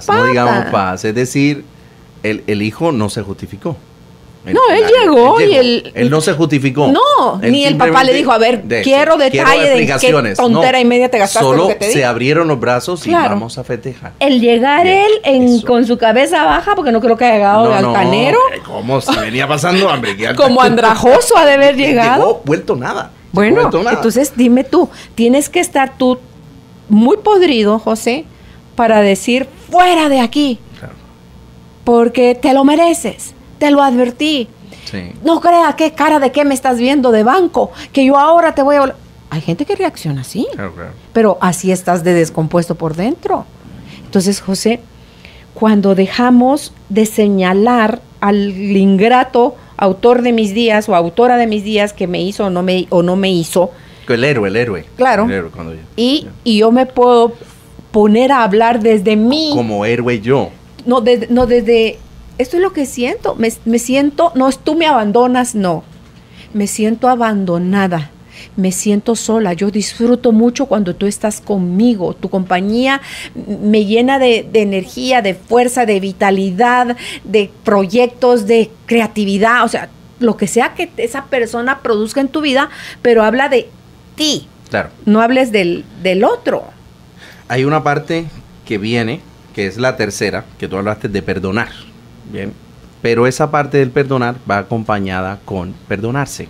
pajas. Es decir, el hijo no se justificó. Él llegó y él no se justificó. No, ni el papá le dijo, a ver, quiero detalle de qué tontera y media te gastaste. Solo lo que te se digo. Abrieron los brazos y vamos a festejar. El llegar con su cabeza baja, porque no creo que haya llegado de altanero. ¿Cómo se venía pasando hambre? Como andrajoso ha de haber llegado. Llegó vuelto nada. Bueno, entonces dime tú, tienes que estar tú muy podrido, José, para decir, fuera de aquí. Claro. Porque te lo mereces. Te lo advertí. Sí. No creas qué cara de qué me estás viendo de banco, que yo ahora te voy a... Hay gente que reacciona así, claro. Pero así estás de descompuesto por dentro. Entonces, José, cuando dejamos de señalar al ingrato autor de mis días o autora de mis días que me hizo o no me hizo. El héroe. Claro. El héroe y yo me puedo poner a hablar desde mí. Como héroe yo. No, desde... Esto es lo que siento. Me siento, no es tú me abandonas, no. Me siento abandonada. Me siento sola. Yo disfruto mucho cuando tú estás conmigo. Tu compañía me llena de energía, de fuerza, de vitalidad, de proyectos, de creatividad. O sea, lo que sea que esa persona produzca en tu vida, pero habla de ti. Claro. No hables del otro. Hay una parte que viene, que es la tercera, que tú hablaste de perdonar. Bien, pero esa parte del perdonar va acompañada con perdonarse.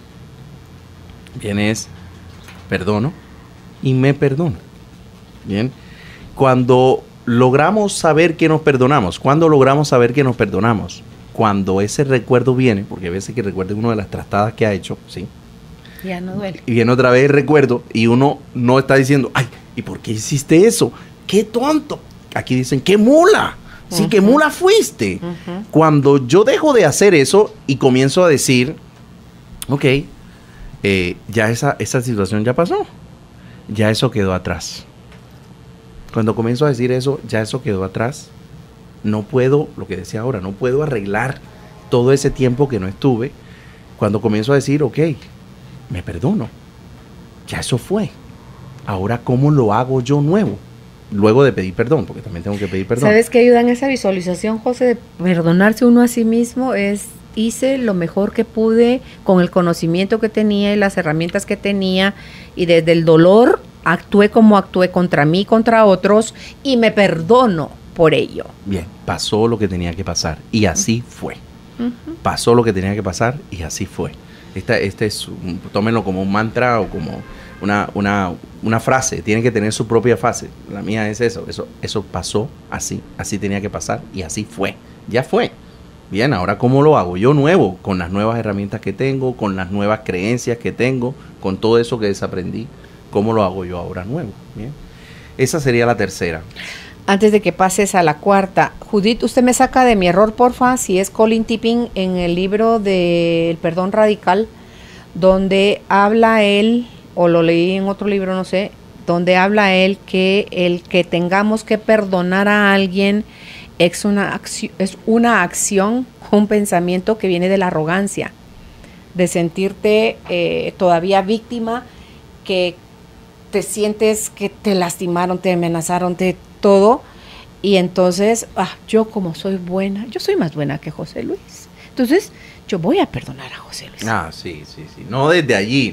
Bien, es perdono y me perdono. Bien, cuando logramos saber que nos perdonamos, cuando ese recuerdo viene, porque a veces que recuerda una de las trastadas que ha hecho, ¿sí? Ya no duele. Y viene otra vez el recuerdo y uno no está diciendo, ay, ¿y por qué hiciste eso? ¡Qué tonto! Aquí dicen, ¡qué mula! Sí, qué mula fuiste. Cuando yo dejo de hacer eso y comienzo a decir, ok, ya esa situación ya pasó. Ya eso quedó atrás. Cuando comienzo a decir eso, ya eso quedó atrás. No puedo, lo que decía ahora, no puedo arreglar todo ese tiempo que no estuve. Cuando comienzo a decir, ok, me perdono. Ya eso fue. Ahora, ¿cómo lo hago yo nuevo? Luego de pedir perdón, porque también tengo que pedir perdón. ¿Sabes qué ayuda en esa visualización, José? De perdonarse uno a sí mismo hice lo mejor que pude con el conocimiento que tenía y las herramientas que tenía, y desde el dolor actué como actué contra mí, contra otros, y me perdono por ello. Bien, pasó lo que tenía que pasar y así fue. Pasó lo que tenía que pasar y así fue. Este es, tómenlo como un mantra o como una frase, tiene que tener su propia frase. La mía es eso pasó así tenía que pasar y así fue, ya fue. Bien, ahora ¿cómo lo hago yo nuevo? Con las nuevas herramientas que tengo, con las nuevas creencias que tengo, con todo eso que desaprendí, ¿cómo lo hago yo ahora nuevo? Bien, esa sería la tercera. Antes de que pases a la cuarta, Judith, usted me saca de mi error, porfa, si es Colin Tipping en el libro de El Perdón Radical, donde habla él, o lo leí en otro libro, no sé, donde habla él que el que tengamos que perdonar a alguien es una acción, un pensamiento que viene de la arrogancia, de sentirte todavía víctima, que te sientes que te lastimaron, te amenazaron, te todo, y entonces, yo como soy buena, yo soy más buena que José Luis, entonces yo voy a perdonar a José Luis. Sí. No desde allí,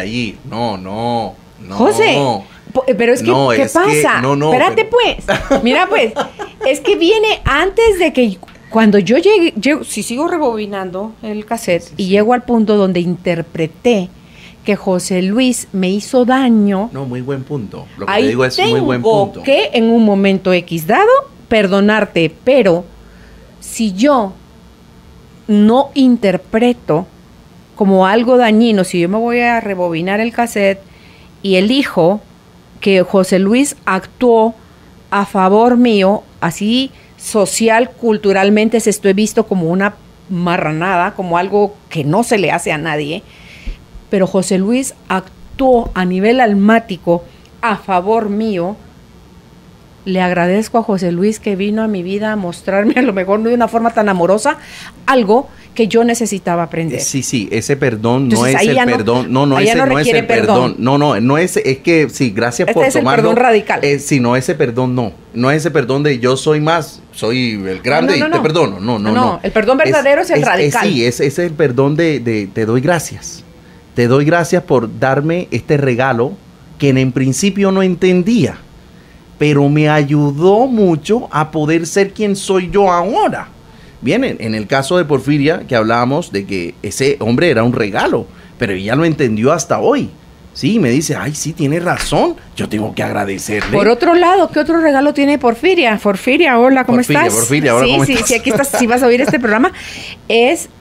no. José, pero es que, no, ¿qué pasa? Espérate pues, mira pues, es que viene antes de que, cuando yo llegué, si sigo rebobinando el cassette y llego al punto donde interpreté que José Luis me hizo daño. No, muy buen punto. Lo que te digo es muy buen punto. Que en un momento X dado, perdonarte, pero si yo no interpreto como algo dañino, si yo me voy a rebobinar el cassette y elijo que José Luis actuó a favor mío, así social, culturalmente se estoy visto como una marranada, como algo que no se le hace a nadie, pero José Luis actuó a nivel almático a favor mío. Le agradezco a José Luis que vino a mi vida a mostrarme, a lo mejor no de una forma tan amorosa, algo que yo necesitaba aprender. Sí, ese perdón. Entonces, no es el perdón. No, ese no es el perdón. No es, es que sí, gracias por es tomarlo. El perdón radical. Sí, no, ese perdón no es ese perdón de yo soy más, soy el grande y te perdono. No. El perdón verdadero es el radical. Sí, ese es el perdón de te doy gracias. Te doy gracias por darme este regalo que en principio no entendía, pero me ayudó mucho a poder ser quien soy yo ahora. Bien, en el caso de Porfiria, que hablábamos de que ese hombre era un regalo, pero ella lo entendió hasta hoy. Sí, me dice, ay, sí, tiene razón, yo tengo que agradecerle. Por otro lado, ¿qué otro regalo tiene Porfiria? Porfiria, hola, ¿cómo estás? Porfiria, hola, ¿cómo estás? Sí, aquí estás, si vas a oír este programa. Es,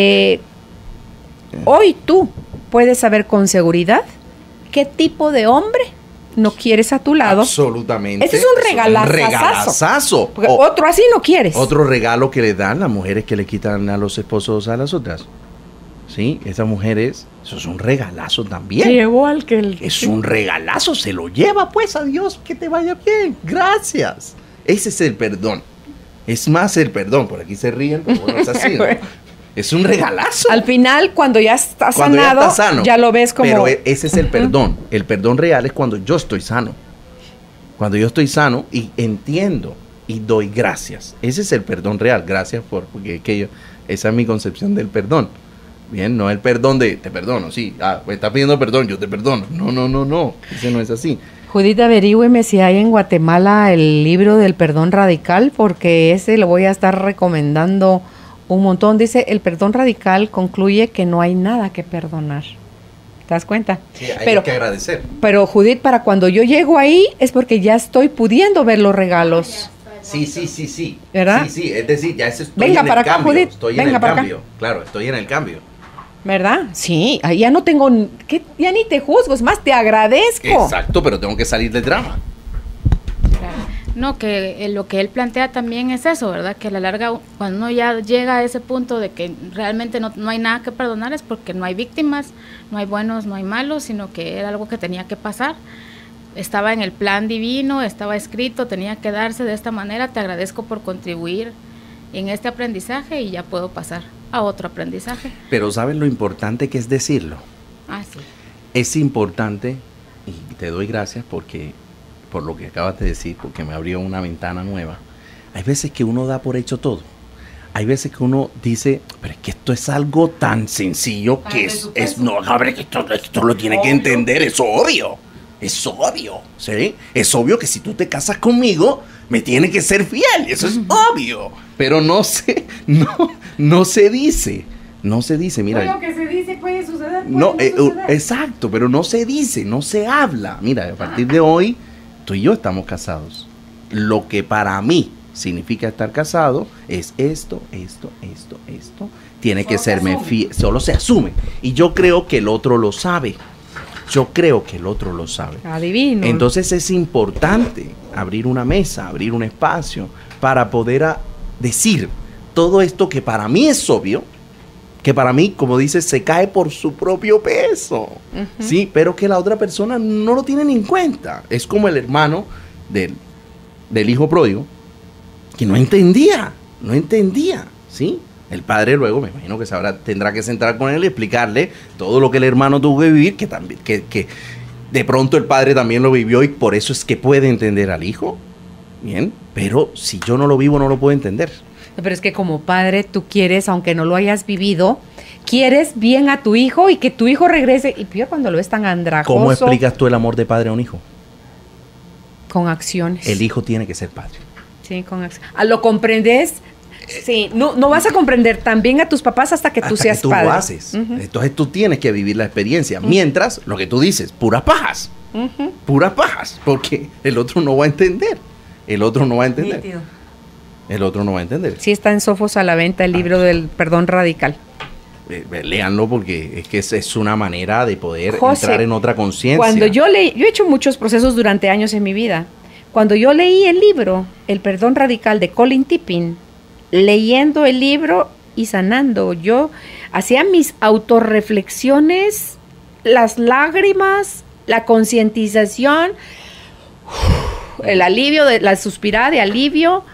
hoy tú puedes saber con seguridad qué tipo de hombre no quieres a tu lado. Absolutamente. Ese es un regalazazo. Porque otro así no quieres. Otro regalo que le dan las mujeres que le quitan a los esposos a las otras. Sí, esas mujeres, eso es un regalazo también. Llevó al que es un regalazo, se lo lleva pues, adiós, que te vaya bien, gracias. Ese es el perdón. Es más el perdón, por aquí se ríen, pero bueno, es así, ¿no? Es un regalazo. Al final, cuando ya está sanado, ya lo ves como... Pero ese es el perdón. El perdón real es cuando yo estoy sano. Cuando yo estoy sano y entiendo y doy gracias. Ese es el perdón real. Gracias porque esa es mi concepción del perdón. Bien, no el perdón de te perdono, sí. Me está pidiendo perdón, yo te perdono. No. Ese no es así. Judith, averígüeme si hay en Guatemala el libro del perdón radical, porque ese lo voy a estar recomendando un montón. Dice, el perdón radical concluye que no hay nada que perdonar. ¿Te das cuenta? Sí, hay que agradecer. Pero Judith, para cuando yo llego ahí es porque ya estoy pudiendo ver los regalos. Sí. ¿Verdad? Sí, es decir, ya estoy venga en para el acá, cambio. Judith. Estoy venga en el para cambio. Acá. Claro, estoy en el cambio. ¿Verdad? Sí, ya no tengo, ya ni te juzgo, es más, te agradezco. Exacto, pero tengo que salir del drama. No, que lo que él plantea también es eso, ¿verdad? Que a la larga, cuando uno ya llega a ese punto de que realmente no hay nada que perdonar, es porque no hay víctimas, no hay buenos, no hay malos, sino que era algo que tenía que pasar. Estaba en el plan divino, estaba escrito, tenía que darse de esta manera. Te agradezco por contribuir en este aprendizaje y ya puedo pasar a otro aprendizaje. Pero ¿sabes lo importante que es decirlo? Sí. Es importante, y te doy gracias por lo que acabas de decir, porque me abrió una ventana nueva. Hay veces que uno da por hecho todo. Hay veces que uno dice, pero es que esto es algo tan sencillo que esto lo tiene que entender, es obvio. Es obvio, ¿sí? Es obvio que si tú te casas conmigo, me tiene que ser fiel, eso es obvio. Pero no se dice. No se dice, mira. Lo que se dice puede suceder. Exacto, pero no se dice, no se habla. Mira, a partir de hoy, tú y yo estamos casados. Lo que para mí significa estar casado es esto. Tiene que serme fiel, solo se asume. Y yo creo que el otro lo sabe. Adivino. Entonces es importante abrir una mesa, abrir un espacio para poder decir todo esto que para mí es obvio, que para mí, como dices, se cae por su propio peso, sí, pero que la otra persona no lo tiene ni en cuenta. Es como el hermano del hijo pródigo, que no entendía, ¿sí? El padre luego, me imagino que tendrá que sentar con él y explicarle todo lo que el hermano tuvo que vivir, que de pronto el padre también lo vivió y por eso es que puede entender al hijo. Bien, pero si yo no lo vivo, no lo puedo entender. Pero es que como padre tú quieres, aunque no lo hayas vivido, quieres bien a tu hijo y que tu hijo regrese. Y peor cuando lo ves tan andrajoso. ¿Cómo explicas tú el amor de padre a un hijo? Con acciones. El hijo tiene que ser padre. Sí, con acciones. ¿Lo comprendes? Sí, no vas a comprender también a tus papás hasta que tú seas padre. Lo haces. Entonces tú tienes que vivir la experiencia. Mientras, lo que tú dices, puras pajas. Puras pajas. Porque el otro no va a entender. Nítido. el otro no va a entender. Sí, está en Sofos a la venta el libro del perdón radical. Léanlo porque es que es una manera de poder José, entrar en otra conciencia. Cuando yo leí, yo he hecho muchos procesos durante años en mi vida. Cuando yo leí el libro, El perdón radical de Colin Tipping, leyendo el libro y sanando, yo hacía mis autorreflexiones, las lágrimas, la concientización, el alivio, la suspirada de alivio,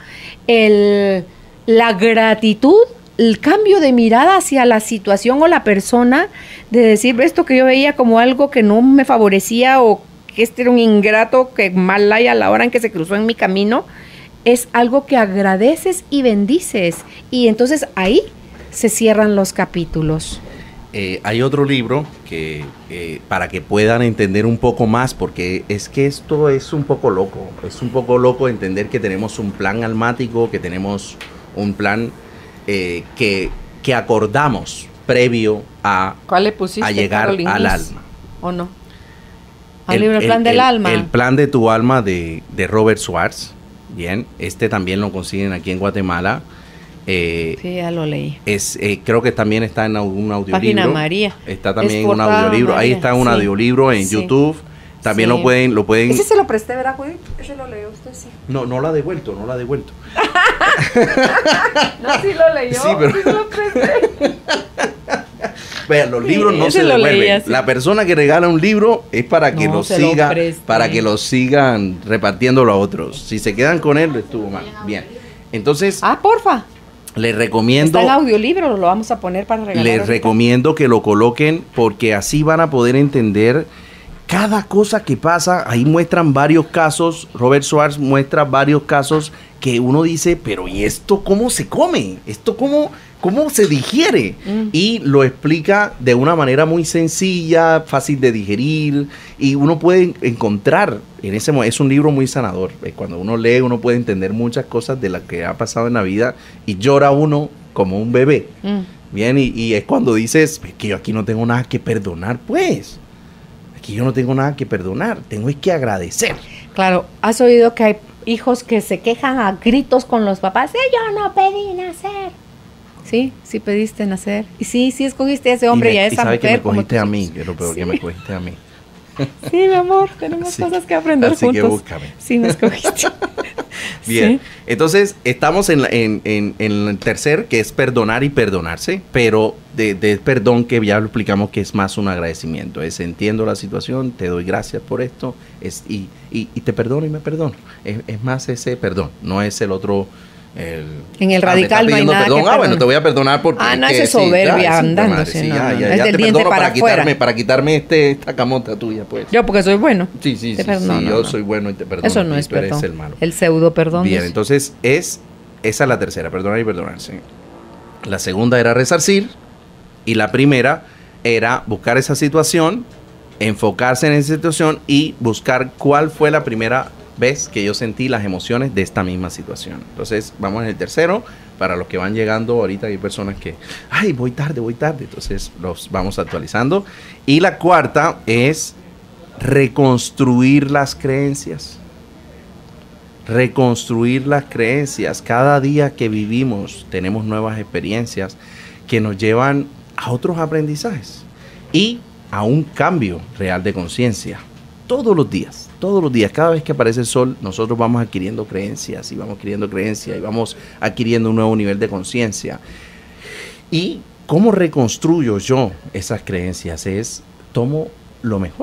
la gratitud, el cambio de mirada hacia la situación o la persona, de decir esto que yo veía como algo que no me favorecía o que este era un ingrato que mal hay a la hora en que se cruzó en mi camino, es algo que agradeces y bendices. Y entonces ahí se cierran los capítulos. Hay otro libro que para que puedan entender un poco más, porque es que esto es un poco loco entender que tenemos un plan almático, que tenemos un plan que acordamos previo a, ¿cuál le pusiste, a llegar Carolina? al alma. ¿O no? ¿Al libro El plan del alma? El plan de tu alma de Robert Schwartz. Bien, también lo consiguen aquí en Guatemala. Sí, ya lo leí. Creo que también está en un audiolibro. Página María. Está también en un audiolibro. María. Ahí está un audiolibro en YouTube. También lo pueden. Ese se lo presté, ¿verdad, Judy? Ese lo leyó usted, sí. No lo ha devuelto. No, sí lo leyó. Sí, pero... sí lo presté. Vean, los libros no se devuelven. La persona que regala un libro es para que lo sigan repartiéndolo a otros. Si se quedan con él, estuvo mal. Bien. Entonces, porfa. Les recomiendo. Está el audiolibro, lo vamos a poner para regalar. Les recomiendo que lo coloquen porque así van a poder entender cada cosa que pasa. Ahí muestran varios casos. Robert Schwartz muestra varios casos que uno dice, pero ¿y esto cómo se come? ¿Esto cómo se digiere? Y lo explica de una manera muy sencilla, fácil de digerir, y uno puede encontrar en ese momento. Es un libro muy sanador. Cuando uno lee, uno puede entender muchas cosas de las que ha pasado en la vida y llora uno como un bebé. Bien, y es cuando dices, que yo aquí no tengo nada que perdonar, pues. Aquí yo no tengo nada que perdonar, tengo que agradecer. Claro, has oído que hay hijos que se quejan a gritos con los papás, yo no pedí nacer. Sí, sí pediste nacer. Y sí escogiste a ese hombre y a esa mujer. Que me cogiste a mí, que es lo peor que me cogiste a mí. Sí, mi amor, tenemos cosas que aprender así juntos. Que búscame. Sí, me escogiste. Bien, sí. Entonces estamos en el tercer, que es perdonar y perdonarse, pero de perdón que ya lo explicamos que es más un agradecimiento. Es entiendo la situación, te doy gracias por esto, y te perdono y me perdono. Es más ese perdón, no es el otro... en el radical no hay nada perdón. que perdonar. Bueno, te voy a perdonar porque... no, ese es soberbia andando. Sí, ya es del diente para quitarme esta camota tuya, pues. Yo porque soy bueno. Sí, yo soy bueno y te perdono. Eso no es perdón. Eres el malo. El pseudo perdón. Bien, entonces esa es la tercera, perdonar y perdonarse. La segunda era resarcir y la primera era buscar esa situación, enfocarse en esa situación y buscar cuál fue la primera vez que yo sentí las emociones de esta misma situación. Entonces, vamos en el tercero. Para los que van llegando ahorita, hay personas que, voy tarde. Entonces, los vamos actualizando. Y la cuarta es reconstruir las creencias. Reconstruir las creencias. Cada día que vivimos, tenemos nuevas experiencias que nos llevan a otros aprendizajes y a un cambio real de conciencia. Todos los días, cada vez que aparece el sol, nosotros vamos adquiriendo creencias y vamos adquiriendo un nuevo nivel de conciencia. ¿Y cómo reconstruyo yo esas creencias? Tomo lo mejor,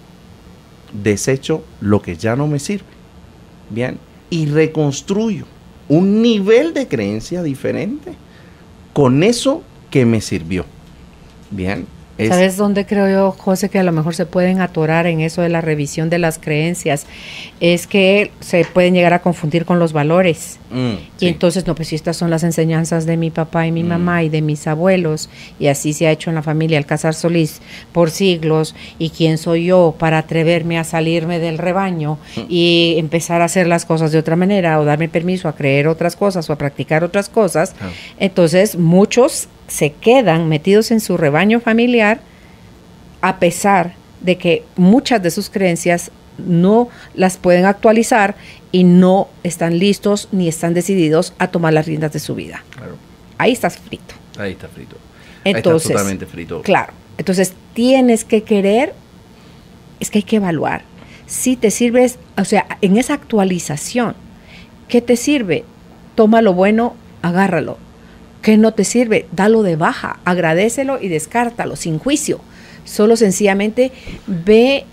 desecho lo que ya no me sirve, bien, y reconstruyo un nivel de creencia diferente con eso que me sirvió, bien. ¿Sabes dónde creo yo, José, que a lo mejor se pueden atorar en eso de la revisión de las creencias? Es que se pueden llegar a confundir con los valores. Y entonces, pues si estas son las enseñanzas de mi papá y mi mamá y de mis abuelos, y así se ha hecho en la familia Alcázar Solís por siglos, y quién soy yo para atreverme a salirme del rebaño y empezar a hacer las cosas de otra manera, o darme permiso a creer otras cosas o a practicar otras cosas. Entonces, muchos se quedan metidos en su rebaño familiar a pesar de que muchas de sus creencias no las pueden actualizar y no están listos ni están decididos a tomar las riendas de su vida. Claro. Ahí estás frito. Ahí está frito. Entonces, ahí está totalmente frito. Claro. Entonces tienes que querer, es que hay que evaluar. Si te sirves, o sea, en esa actualización, ¿qué te sirve? Toma lo bueno, agárralo. ¿Qué no te sirve? Dalo de baja, agradécelo y descártalo, sin juicio. Solo sencillamente ve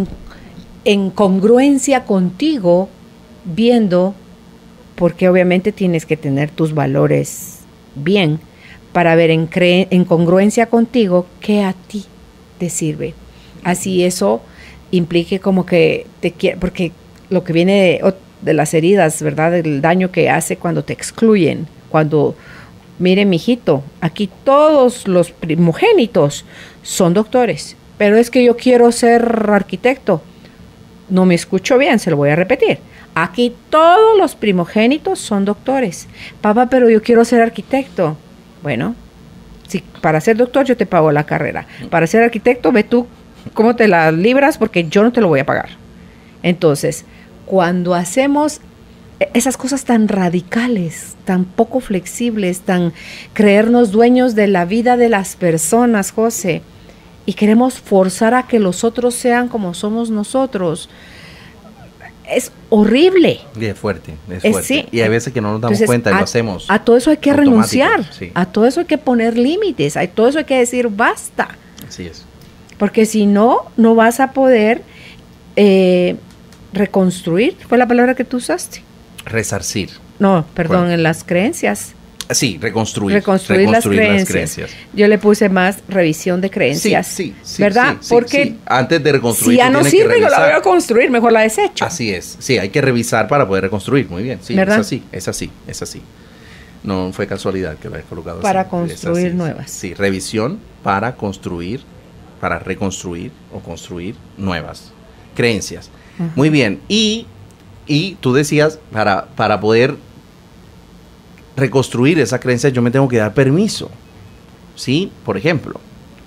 en congruencia contigo, viendo, porque obviamente tienes que tener tus valores bien, para ver en congruencia contigo qué a ti te sirve. Así eso implique como que te quiere, porque lo que viene de las heridas, ¿verdad? El daño que hace cuando te excluyen, cuando, mire, mijito, aquí todos los primogénitos son doctores, pero es que yo quiero ser arquitecto. No me escucho bien, se lo voy a repetir. Aquí todos los primogénitos son doctores. Papá, pero yo quiero ser arquitecto. Bueno, si para ser doctor yo te pago la carrera. Para ser arquitecto, ve tú cómo te la libras, porque yo no te lo voy a pagar. Entonces, cuando hacemos esas cosas tan radicales, tan poco flexibles, tan creernos dueños de la vida de las personas, José, y queremos forzar a que los otros sean como somos nosotros, es horrible. Y es fuerte, es fuerte. Sí. Y hay veces que no nos damos cuenta y lo hacemos. A todo eso hay que renunciar, sí. A todo eso hay que poner límites, a todo eso hay que decir basta. Así es. Porque si no, no vas a poder reconstruir. ¿Fue la palabra que tú usaste? Resarcir. No, perdón, Bueno. en las creencias. Sí, reconstruir. Reconstruir las creencias. Yo le puse más revisión de creencias. Sí, ¿verdad? sí, porque sí. Antes de reconstruir, si ya tú no tienes que sirve, yo la revisar. voy a construir, mejor la desecho. Así es. Sí, hay que revisar para poder reconstruir. Muy bien. Sí, ¿verdad? es así. No fue casualidad que lo hayas colocado Para así. construir Es así. nuevas. Sí, revisión para construir, para reconstruir o construir nuevas creencias. Ujú. Muy bien. Y tú decías, para poder reconstruir esa creencia, yo me tengo que dar permiso. ¿Sí? Por ejemplo,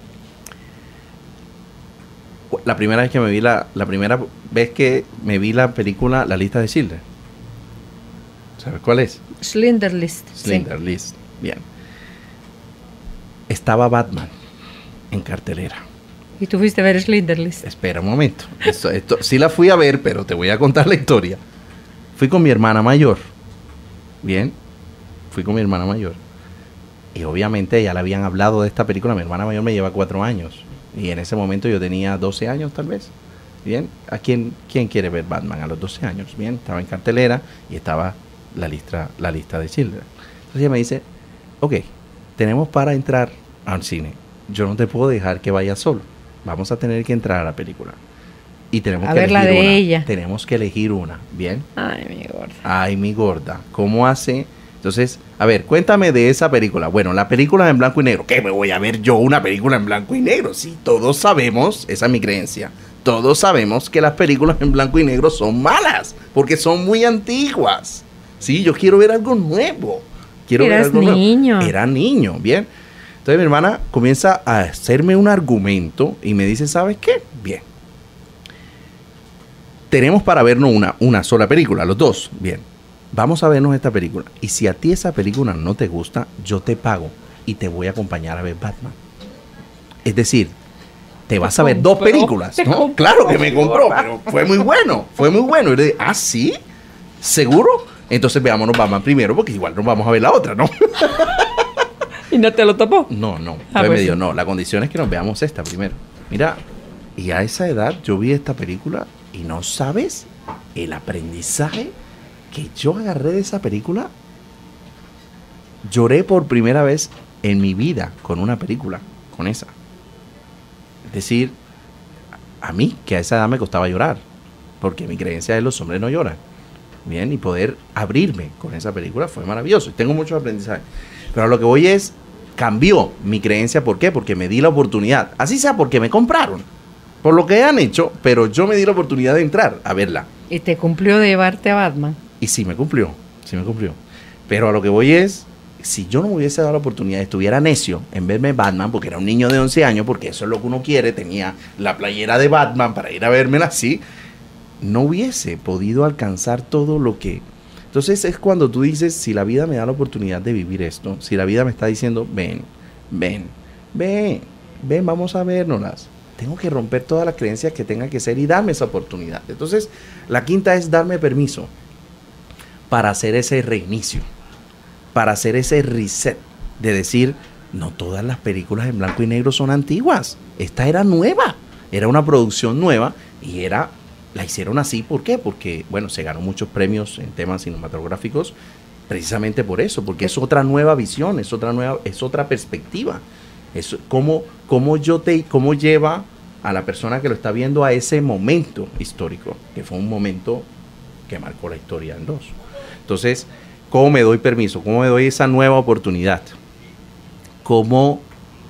la primera vez que me vi la primera vez que me vi la película La lista de Schindler. ¿Sabes cuál es? Schindler List. Schindler List. Bien. Estaba Batman en cartelera. Sí. Y tú fuiste a ver Schindler List. Espera un momento. Esto sí la fui a ver, pero te voy a contar la historia. Fui con mi hermana mayor. Bien. Fui con mi hermana mayor. Y obviamente ya le habían hablado de esta película. Mi hermana mayor me lleva 4 años. Y en ese momento yo tenía 12 años tal vez. Bien. ¿A quién quiere ver Batman a los 12 años? Bien. Estaba en cartelera y estaba la lista de Schindler. Entonces ella me dice, ok, tenemos para entrar al cine. Yo no te puedo dejar que vayas solo. Vamos a tener que entrar a la película. Y tenemos A que ver la elegir de una. ella. Tenemos que elegir una. Bien. Ay, mi gorda. Ay, mi gorda. ¿Cómo hace? Entonces, a ver, cuéntame de esa película. Bueno, la película en blanco y negro. ¿Qué me voy a ver yo una película en blanco y negro? Sí, todos sabemos, esa es mi creencia. Todos sabemos que las películas en blanco y negro son malas, porque son muy antiguas. Sí, yo quiero ver algo nuevo. Quiero ver algo niño. nuevo. Era niño, bien. Entonces mi hermana comienza a hacerme un argumento y me dice, ¿sabes qué? Bien. Tenemos para vernos una sola película, los dos. Bien. Vamos a vernos esta película. Y si a ti esa película no te gusta, yo te pago y te voy a acompañar a ver Batman. Es decir, te vas a ver 2 películas, ¿no? Claro que me compró, pero fue muy bueno. Y le dije, ¿ah, sí? ¿Seguro? Entonces veámonos Batman primero, porque igual nos vamos a ver la otra, ¿no? ¿Y no te lo topó? No. Ah, Entonces pues me dijo, sí. no, la condición es que nos veamos esta primero. Mira, y a esa edad yo vi esta película y no sabes el aprendizaje que yo agarré de esa película. Lloré por primera vez en mi vida con una película, con esa. Es decir, a mí, que a esa edad me costaba llorar, porque mi creencia es los hombres no lloran. Bien, y poder abrirme con esa película fue maravilloso. Y tengo mucho aprendizaje. Pero a lo que voy es, cambió mi creencia. ¿Por qué? Porque me di la oportunidad. Así sea porque me compraron. Por lo que han hecho, pero yo me di la oportunidad de entrar a verla. Y te cumplió de llevarte a Batman. Y sí me cumplió. Pero a lo que voy es, si yo no me hubiese dado la oportunidad, estuviera necio en verme Batman, porque era un niño de 11 años, porque eso es lo que uno quiere, tenía la playera de Batman para ir a vérmela así, no hubiese podido alcanzar todo lo que... Entonces es cuando tú dices, si la vida me da la oportunidad de vivir esto, si la vida me está diciendo, ven, vamos a vernoslas. Tengo que romper todas las creencias que tenga que ser y darme esa oportunidad. Entonces, la quinta es darme permiso para hacer ese reinicio, para hacer ese reset, de decir, no todas las películas en blanco y negro son antiguas. Esta era nueva, era una producción nueva y la hicieron así. ¿Por qué? Porque, bueno, se ganó muchos premios en temas cinematográficos precisamente por eso, porque es otra nueva visión, es otra perspectiva. Es cómo lleva a la persona que lo está viendo a ese momento histórico, que fue un momento que marcó la historia en dos. Entonces, ¿cómo me doy permiso? ¿Cómo me doy esa nueva oportunidad? ¿Cómo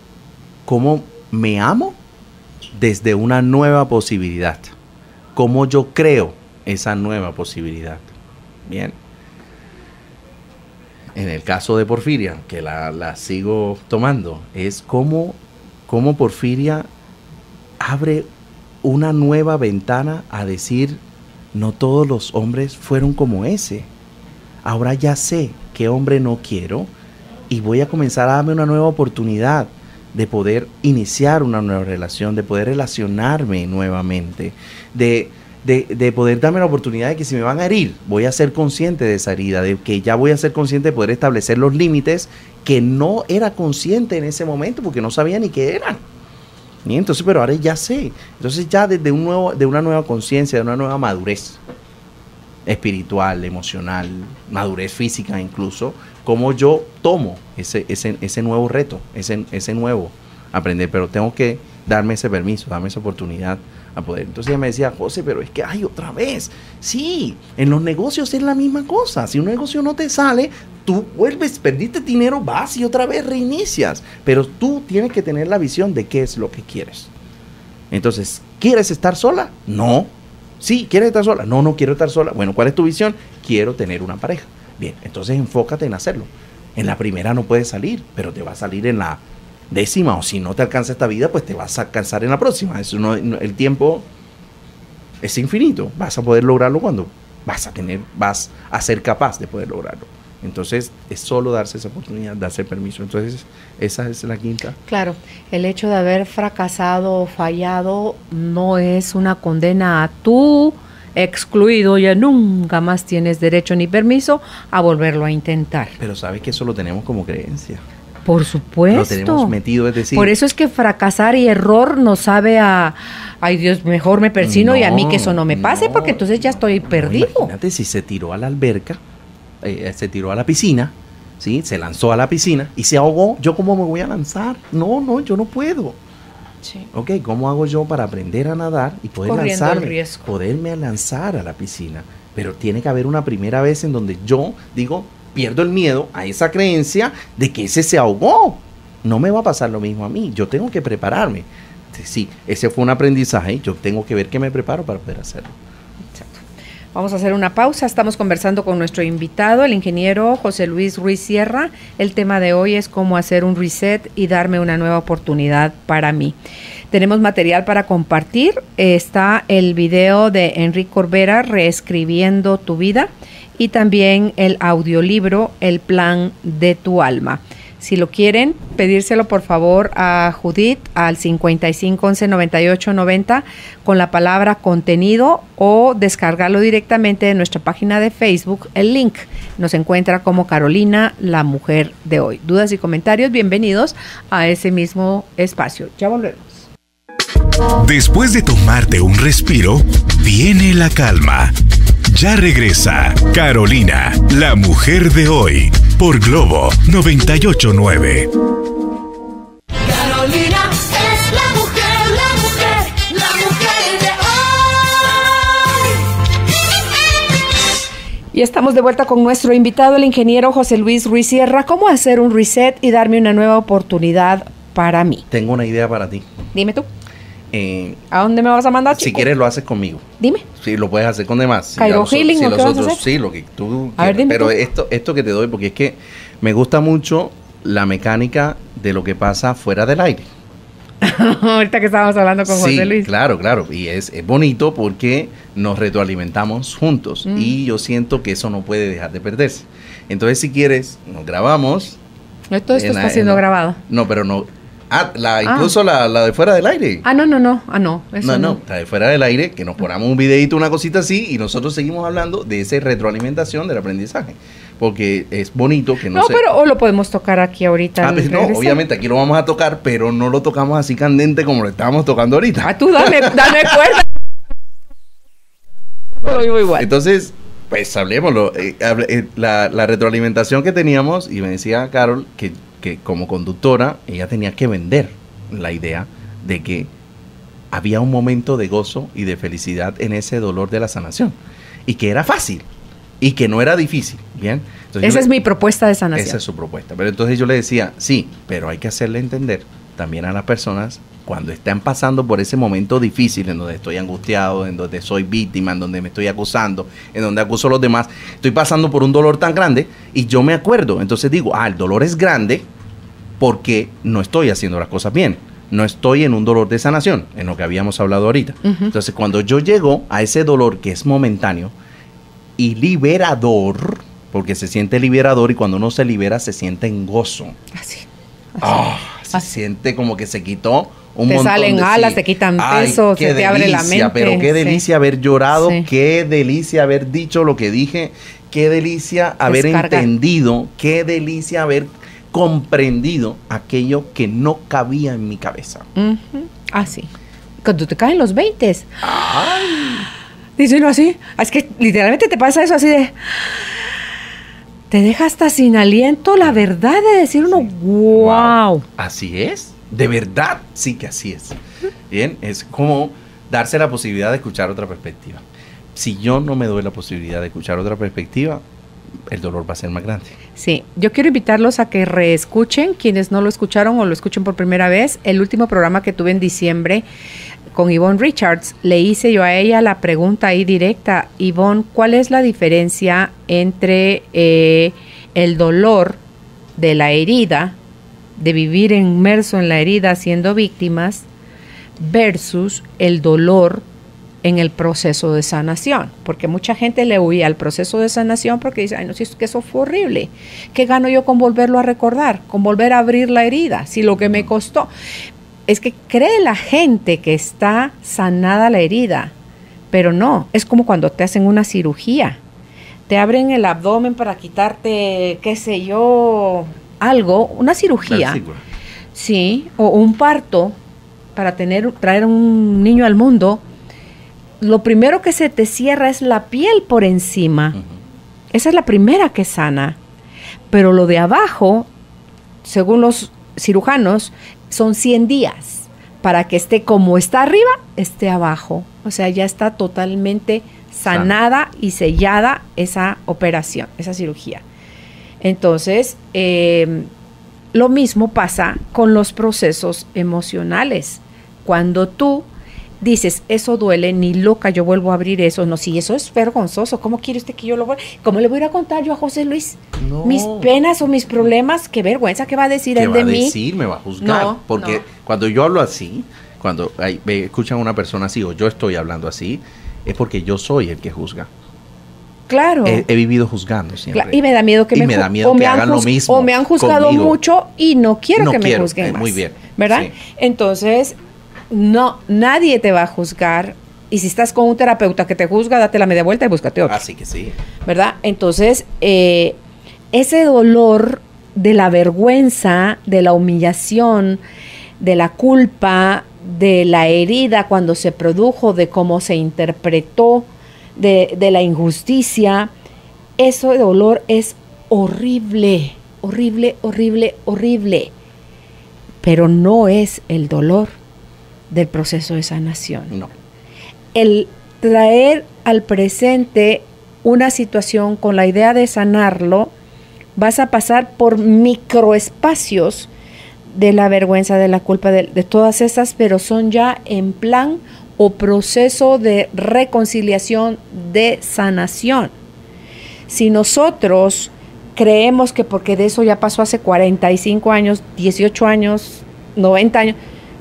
me amo desde una nueva posibilidad? ¿Cómo yo creo esa nueva posibilidad? Bien. En el caso de Porfiria, que la sigo tomando, es cómo Porfiria abre una nueva ventana a decir, no todos los hombres fueron como ese. Ahora ya sé qué hombre no quiero y voy a comenzar a darme una nueva oportunidad de poder iniciar una nueva relación, de poder relacionarme nuevamente, de poder darme la oportunidad de que si me van a herir, voy a ser consciente de esa herida, de que ya voy a ser consciente de poder establecer los límites que no era consciente en ese momento porque no sabía ni qué eran. Y entonces, pero ahora ya sé. Entonces ya desde una nueva conciencia, de una nueva madurez espiritual, emocional, madurez física incluso, como yo tomo ese nuevo reto, ese nuevo aprender, pero tengo que darme ese permiso, darme esa oportunidad a poder. Entonces ella me decía, José, pero es que hay otra vez. Sí, en los negocios es la misma cosa. Si un negocio no te sale, tú vuelves, perdiste dinero, vas y otra vez reinicias. Pero tú tienes que tener la visión de qué es lo que quieres. Entonces, ¿quieres estar sola? No. Sí, ¿quieres estar sola? No, no quiero estar sola. Bueno, ¿cuál es tu visión? Quiero tener una pareja. Bien, entonces enfócate en hacerlo. En la primera no puedes salir, pero te va a salir en la 10ª, o si no te alcanza esta vida, pues te vas a alcanzar en la próxima. El tiempo es infinito. Vas a poder lograrlo cuando vas a ser capaz de poder lograrlo. Entonces, es solo darse esa oportunidad, darse permiso. Entonces, esa es la quinta. Claro, el hecho de haber fracasado o fallado no es una condena a tú excluido, ya nunca más tienes derecho ni permiso a volverlo a intentar. Pero sabes que eso lo tenemos como creencia. Por supuesto. Lo tenemos metido, es decir... Por eso es que fracasar y error nos sabe a... Ay, Dios, mejor me persino y a mí que eso no me pase, porque entonces ya estoy perdido. Imagínate si se tiró a la alberca, se tiró a la piscina, ¿sí? Se lanzó a la piscina y se ahogó. ¿Yo cómo me voy a lanzar? No, yo no puedo. Sí. Ok, ¿cómo hago yo para aprender a nadar y poder poderme lanzar a la piscina? Pero tiene que haber una primera vez en donde yo digo... pierdo el miedo a esa creencia de que ese se ahogó. No me va a pasar lo mismo a mí. Yo tengo que prepararme. Sí, ese fue un aprendizaje. Yo tengo que ver que me preparo para poder hacerlo. Exacto. Vamos a hacer una pausa. Estamos conversando con nuestro invitado, el ingeniero José Luis Ruiz Sierra. El tema de hoy es cómo hacer un reset y darme una nueva oportunidad para mí. Tenemos material para compartir. Está el video de Enrique Corbera, Reescribiendo tu vida, y también el audiolibro El plan de tu alma. Si lo quieren, pedírselo por favor a Judith al 55 11 98 90 con la palabra contenido, o descargarlo directamente de nuestra página de Facebook. El link nos encuentra como Carolina, la mujer de hoy. Dudas y comentarios, bienvenidos a ese mismo espacio. Ya volvemos. Después de tomarte un respiro, viene la calma. Ya regresa Carolina, la mujer de hoy, por Globo 98.9. Carolina es la mujer de hoy. Y estamos de vuelta con nuestro invitado, el ingeniero José Luis Ruiz Sierra. ¿Cómo hacer un reset y darme una nueva oportunidad para mí? Tengo una idea para ti. Dime tú. ¿A dónde me vas a mandar, chico? Si quieres lo haces conmigo. Dime. Sí, lo puedes hacer con demás. Cairo Healing, ¿o qué vas a hacer? Sí, lo que tú a ver, dime pero tú. esto que te doy, porque es que me gusta mucho la mecánica de lo que pasa fuera del aire. Ahorita que estábamos hablando con José Luis. Claro, claro. Y es bonito porque nos retroalimentamos juntos. Y yo siento que eso no puede dejar de perderse. Entonces, si quieres, nos grabamos. Todo esto está siendo grabado. No, pero no. Incluso la de fuera del aire. No. Eso No, la de fuera del aire, que nos ponamos un videito, una cosita así, y nosotros seguimos hablando de esa retroalimentación del aprendizaje. Porque es bonito que no pero o lo podemos tocar aquí ahorita. No, obviamente aquí lo vamos a tocar, pero no lo tocamos así candente como lo estábamos tocando ahorita. Tú dame cuerda. Lo vivo igual. Entonces, pues hablemoslo. La retroalimentación que teníamos, y me decía Carol que como conductora, ella tenía que vender la idea de que había un momento de gozo y de felicidad en ese dolor de la sanación. Y que era fácil. Y que no era difícil, ¿bien? Entonces esa es mi propuesta de sanación. Esa es su propuesta. Pero entonces yo le decía, sí, pero hay que hacerle entender también a las personas cuando están pasando por ese momento difícil en donde estoy angustiado, en donde soy víctima, en donde me estoy acusando, en donde acuso a los demás, estoy pasando por un dolor tan grande y yo me acuerdo. Entonces digo, el dolor es grande porque no estoy haciendo las cosas bien. No estoy en un dolor de sanación, en lo que habíamos hablado ahorita. Entonces cuando yo llego a ese dolor que es momentáneo, y liberador, porque se siente liberador y cuando uno se libera se siente en gozo. Así. Se siente como que se quitó un te montón salen alas, te quitan peso, se te abre la mente. Pero qué delicia haber llorado, qué delicia haber dicho lo que dije, qué delicia haber entendido, qué delicia haber comprendido aquello que no cabía en mi cabeza. Así. Cuando te caen los 20. Dice uno así, es que literalmente te pasa eso así de... Te deja hasta sin aliento la verdad de decir uno, wow. Así es, de verdad, sí que así es. Bien, es como darse la posibilidad de escuchar otra perspectiva. Si yo no me doy la posibilidad de escuchar otra perspectiva, el dolor va a ser más grande. Sí, yo quiero invitarlos a que reescuchen, quienes no lo escucharon o lo escuchen por primera vez, el último programa que tuve en diciembre con Yvonne Richards. Le hice yo a ella la pregunta ahí directa: Yvonne, ¿cuál es la diferencia entre el dolor de la herida, de vivir inmerso en la herida siendo víctimas, versus el dolor en el proceso de sanación? Porque mucha gente le huye al proceso de sanación porque dice, no, si es que eso fue horrible, ¿qué gano yo con volverlo a recordar? Con volver a abrir la herida, si lo que me costó. Es que cree la gente que está sanada la herida, pero no, es como cuando te hacen una cirugía. Te abren el abdomen para quitarte, qué sé yo, algo, una cirugía. Sí, o un parto para traer un niño al mundo. Lo primero que se te cierra es la piel por encima. Esa es la primera que sana. Pero lo de abajo, según los cirujanos, son 100 días para que esté como está arriba, esté abajo. O sea, ya está totalmente sanada y sellada esa operación, esa cirugía. Entonces, lo mismo pasa con los procesos emocionales. Cuando tú dices, eso duele, ni loca, yo vuelvo a abrir eso. No, si eso es vergonzoso, ¿cómo quiere usted que yo lo vuelva? ¿Cómo le voy a ir a contar yo a José Luis? No. Mis penas o mis problemas, qué vergüenza, ¿qué va a decir él de mí? ¿Qué va a decir? Me va a juzgar. Porque cuando yo hablo así, cuando me escuchan a una persona así o yo estoy hablando así, es porque yo soy el que juzga. Claro. He vivido juzgando siempre. Y me da miedo que me da miedo que hagan lo mismo. O me han juzgado conmigo mucho y no quiero que me juzguen más. Muy bien. ¿Verdad? Sí. Entonces, no, nadie te va a juzgar. Y si estás con un terapeuta que te juzga, date la media vuelta y búscate otro. Así que sí. ¿Verdad? Entonces, ese dolor de la vergüenza, de la humillación, de la culpa, de la herida cuando se produjo, de cómo se interpretó, de la injusticia, ese dolor es horrible, horrible, horrible, horrible. Pero no es el dolor del proceso de sanación. No. El traer al presente una situación con la idea de sanarlo, vas a pasar por microespacios de la vergüenza, de la culpa, de todas esas, pero son ya en plan o proceso de reconciliación, de sanación. Si nosotros creemos que porque de eso ya pasó hace 45 años, 18 años, 90 años,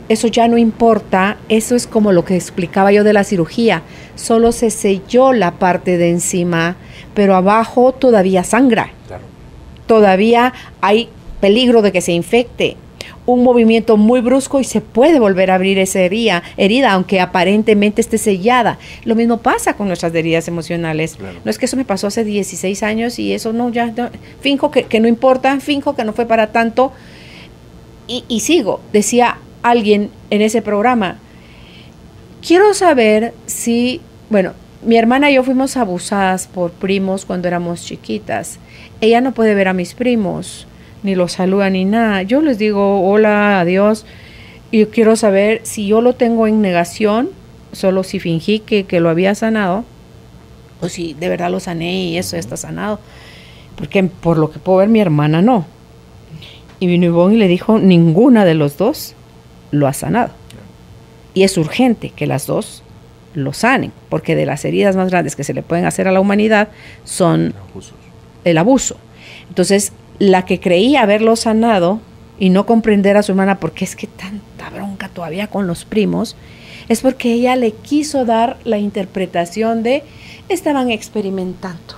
eso ya no importa, eso es como lo que explicaba yo de la cirugía, solo se selló la parte de encima, pero abajo todavía sangra, Claro. todavía hay peligro de que se infecte. Un movimiento muy brusco y se puede volver a abrir esa herida, aunque aparentemente esté sellada. Lo mismo pasa con nuestras heridas emocionales. Claro. No es que eso me pasó hace 16 años y eso no, ya, no, finjo que no importa, finjo que no fue para tanto y sigo. Decía alguien en ese programa, quiero saber si, bueno, mi hermana y yo fuimos abusadas por primos cuando éramos chiquitas. Ella no puede ver a mis primos, ni los saluda ni nada. Yo les digo hola, adiós, y yo quiero saber si yo lo tengo en negación, solo si fingí que lo había sanado, o si de verdad lo sané y eso está sanado. Porque por lo que puedo ver, mi hermana no. Y vino Ivonne y le dijo, ninguna de los dos lo ha sanado. Y es urgente que las dos lo sanen, porque de las heridas más grandes que se le pueden hacer a la humanidad son el abuso. Entonces, la que creía haberlo sanado y no comprender a su hermana por qué es que tanta bronca todavía con los primos, es porque ella le quiso dar la interpretación de estaban experimentando.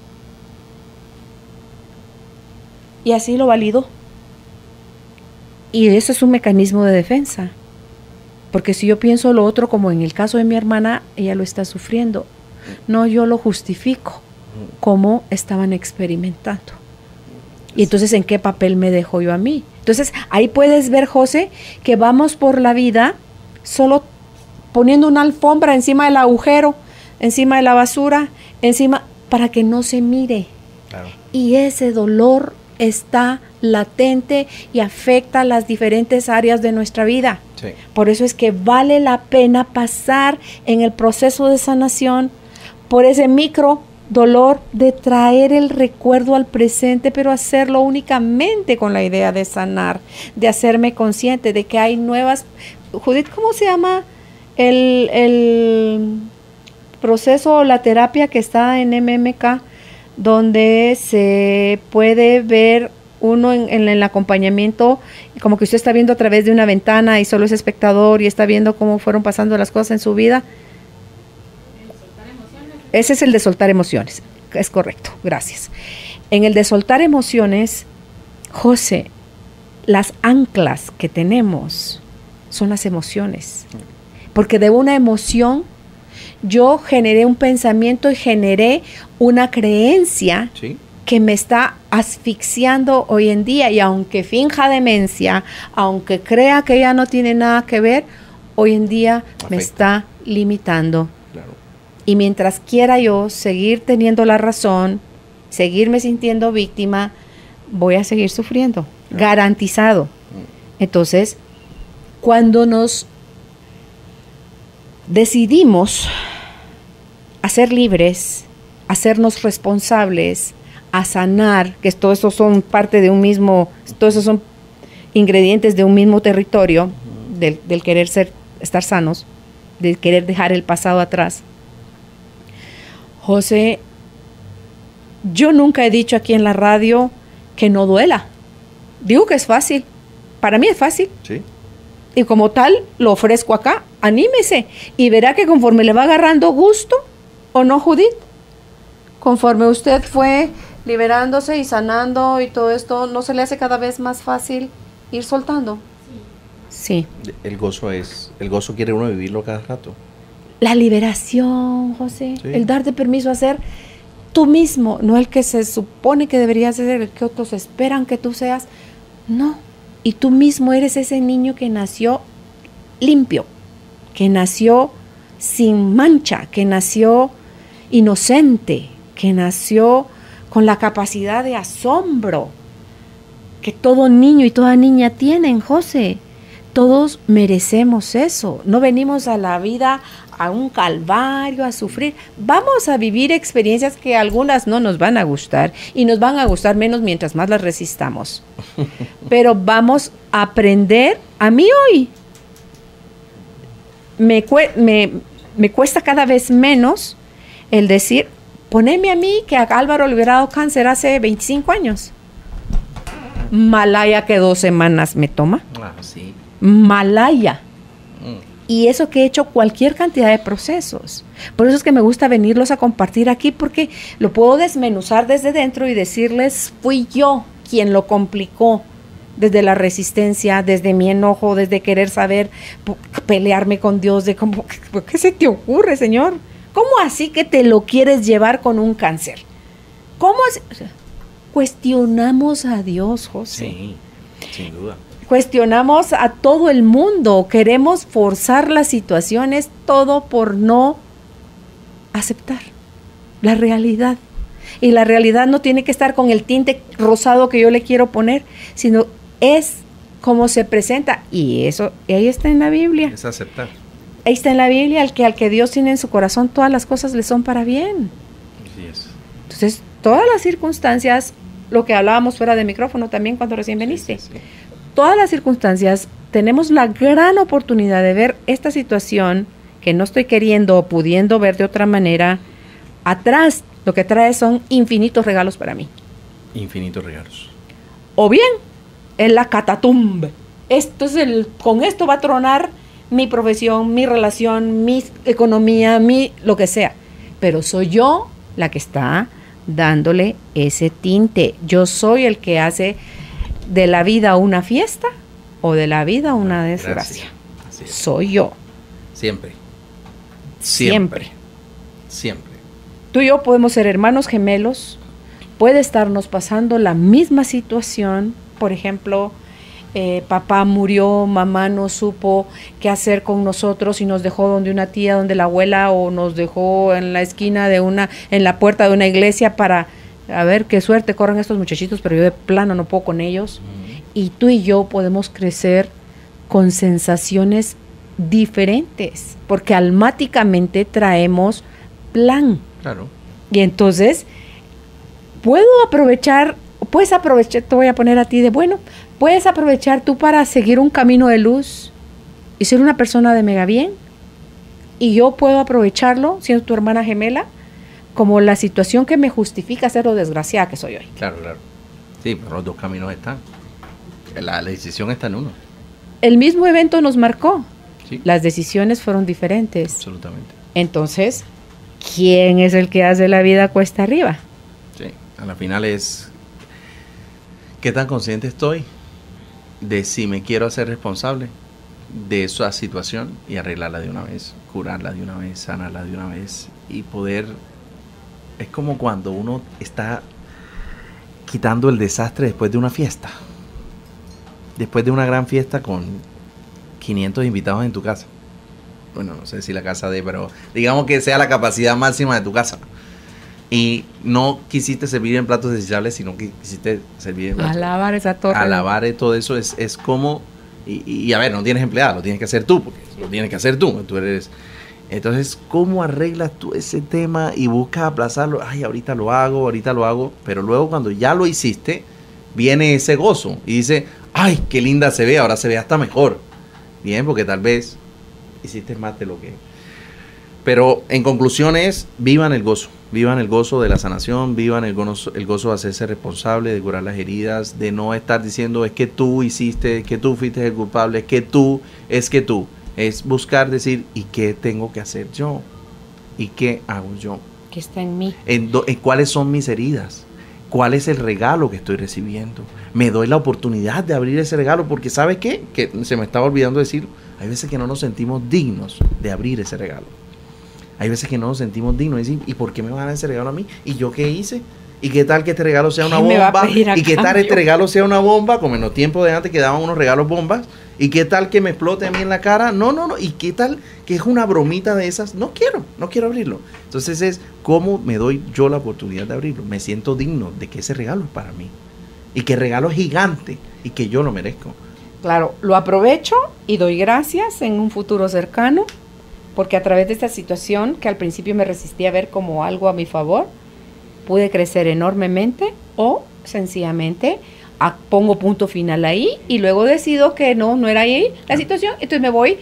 Y así lo validó. Y eso es un mecanismo de defensa. Porque si yo pienso lo otro, como en el caso de mi hermana, ella lo está sufriendo. No, yo lo justifico como estaban experimentando. Y entonces, ¿en qué papel me dejo yo a mí? Entonces, ahí puedes ver, José, que vamos por la vida solo poniendo una alfombra encima del agujero, encima de la basura, encima, para que no se mire. Claro. Y ese dolor está latente y afecta las diferentes áreas de nuestra vida. Sí. Por eso es que vale la pena pasar en el proceso de sanación por ese micro dolor de traer el recuerdo al presente, pero hacerlo únicamente con la idea de sanar, de hacerme consciente de que hay nuevas... Judith, ¿cómo se llama el proceso, la terapia que está en MMK, donde se puede ver uno en el acompañamiento, como que usted está viendo a través de una ventana y solo es espectador y está viendo cómo fueron pasando las cosas en su vida? Ese es el de soltar emociones, es correcto, gracias. En el de soltar emociones, José, las anclas que tenemos son las emociones, porque de una emoción yo generé un pensamiento y generé una creencia Sí. que me está asfixiando hoy en día, y aunque finja demencia, aunque crea que ya no tiene nada que ver, hoy en día me Afecta. está limitando. Claro. Y mientras quiera yo seguir teniendo la razón, seguirme sintiendo víctima, voy a seguir sufriendo, garantizado. Entonces, cuando nos decidimos a ser libres, a hacernos responsables, a sanar, que todo eso son parte de un mismo, todos esos son ingredientes de un mismo territorio, del querer estar sanos, del querer dejar el pasado atrás. José, yo nunca he dicho aquí en la radio que no duela. Digo que es fácil. Para mí es fácil. Sí. Y como tal, lo ofrezco acá. Anímese. Y verá que conforme le va agarrando gusto, ¿o no, Judith? Conforme usted fue liberándose y sanando y todo esto, ¿no se le hace cada vez más fácil ir soltando? Sí. El gozo quiere uno vivirlo cada rato. La liberación, José, Sí. el darte permiso a ser tú mismo, no el que se supone que deberías ser, el que otros esperan que tú seas. No, y tú mismo eres ese niño que nació limpio, que nació sin mancha, que nació inocente, que nació con la capacidad de asombro que todo niño y toda niña tienen, José. Todos merecemos eso. No venimos a la vida a un calvario, a sufrir. Vamos a vivir experiencias que algunas no nos van a gustar y nos van a gustar menos mientras más las resistamos. Pero vamos a aprender. A mí hoy me cuesta cada vez menos el decir, poneme a mí que a Álvaro le hubiera dado cáncer hace 25 años. Malaya que 2 semanas me toma. Ah, sí. Malaya. Y eso que he hecho cualquier cantidad de procesos. Por eso es que me gusta venirlos a compartir aquí, porque lo puedo desmenuzar desde dentro y decirles, fui yo quien lo complicó, desde la resistencia, desde mi enojo, desde querer saber, pelearme con Dios, de cómo, ¿qué se te ocurre, Señor? ¿Cómo así que te lo quieres llevar con un cáncer? ¿Cómo así? O sea, cuestionamos a Dios, José. Sí, sin duda. Cuestionamos a todo el mundo, queremos forzar las situaciones, todo por no aceptar la realidad. Y la realidad no tiene que estar con el tinte rosado que yo le quiero poner, sino es como se presenta. Y eso, ahí está en la Biblia. Es aceptar. Ahí está en la Biblia, al que Dios tiene en su corazón, todas las cosas le son para bien. Así es. Entonces, todas las circunstancias, lo que hablábamos fuera de micrófono también cuando recién viniste, Sí, sí, sí. todas las circunstancias, tenemos la gran oportunidad de ver esta situación que no estoy queriendo o pudiendo ver de otra manera. Atrás, lo que trae son infinitos regalos para mí. Infinitos regalos. O bien, es la catatumbe. Con esto va a tronar mi profesión, mi relación, mi economía, lo que sea. Pero soy yo la que está dándole ese tinte. Yo soy el que hace de la vida una fiesta o de la vida una desgracia. Así es. Soy yo. Siempre. Siempre. Siempre. Tú y yo podemos ser hermanos gemelos, puede estarnos pasando la misma situación, por ejemplo, papá murió, mamá no supo qué hacer con nosotros y nos dejó donde una tía, donde la abuela, o nos dejó en la esquina en la puerta de una iglesia para, a ver qué suerte corren estos muchachitos, pero yo de plano no puedo con ellos. Y tú y yo podemos crecer con sensaciones diferentes, porque almáticamente traemos plan. Claro. Y entonces, puedes aprovechar, te voy a poner a ti puedes aprovechar tú para seguir un camino de luz y ser una persona de mega bien. Y yo puedo aprovecharlo, siendo tu hermana gemela, como la situación que me justifica ser lo desgraciada que soy hoy. Claro, claro. Sí, pero los dos caminos están. La decisión está en uno. El mismo evento nos marcó. Sí. Las decisiones fueron diferentes. Absolutamente. Entonces, ¿quién es el que hace la vida cuesta arriba? Sí. A la final es qué tan consciente estoy de si me quiero hacer responsable de esa situación y arreglarla de una vez, curarla de una vez, sanarla de una vez y poder. Es como cuando uno está quitando el desastre después de una fiesta. Después de una gran fiesta con 500 invitados en tu casa. Bueno, no sé si la casa pero digamos que sea la capacidad máxima de tu casa. Y no quisiste servir en platos desechables, sino que quisiste servir en platos. Alabar esa torre. Alabar todo eso es como. Y a ver, no tienes empleada, lo tienes que hacer tú, porque lo tienes que hacer tú. Tú eres. Entonces, ¿cómo arreglas tú ese tema y buscas aplazarlo? Ay, ahorita lo hago. Pero luego, cuando ya lo hiciste, viene ese gozo y dice, ay, qué linda se ve, ahora se ve hasta mejor. Bien, porque tal vez hiciste más de lo que. Pero en conclusión es, vivan el gozo de la sanación, vivan el gozo de hacerse responsable, de curar las heridas, de no estar diciendo es que tú hiciste, es que tú fuiste el culpable, es que tú. Es buscar decir, ¿y qué tengo que hacer yo? ¿Y qué hago yo? ¿Qué está en mí? ¿En cuáles son mis heridas? ¿Cuál es el regalo que estoy recibiendo? Me doy la oportunidad de abrir ese regalo, porque ¿sabe qué? Que se me estaba olvidando decir, hay veces que no nos sentimos dignos de abrir ese regalo. Hay veces que no nos sentimos dignos de decir, ¿y por qué me van a dar ese regalo a mí? ¿Y yo qué hice? ¿Y qué tal que este regalo sea una bomba? ¿Y qué tal este regalo sea una bomba? Como en los tiempos de antes que daban unos regalos bombas. ¿Y qué tal que me explote a mí en la cara? No. ¿Y qué tal que es una bromita de esas? No quiero abrirlo. Entonces es cómo me doy yo la oportunidad de abrirlo. Me siento digno de que ese regalo es para mí. Y que el regalo es gigante y que yo lo merezco. Claro, lo aprovecho y doy gracias en un futuro cercano, porque a través de esta situación que al principio me resistí a ver como algo a mi favor, pude crecer enormemente o sencillamente pongo punto final ahí y luego decido que no era ahí la situación, entonces me voy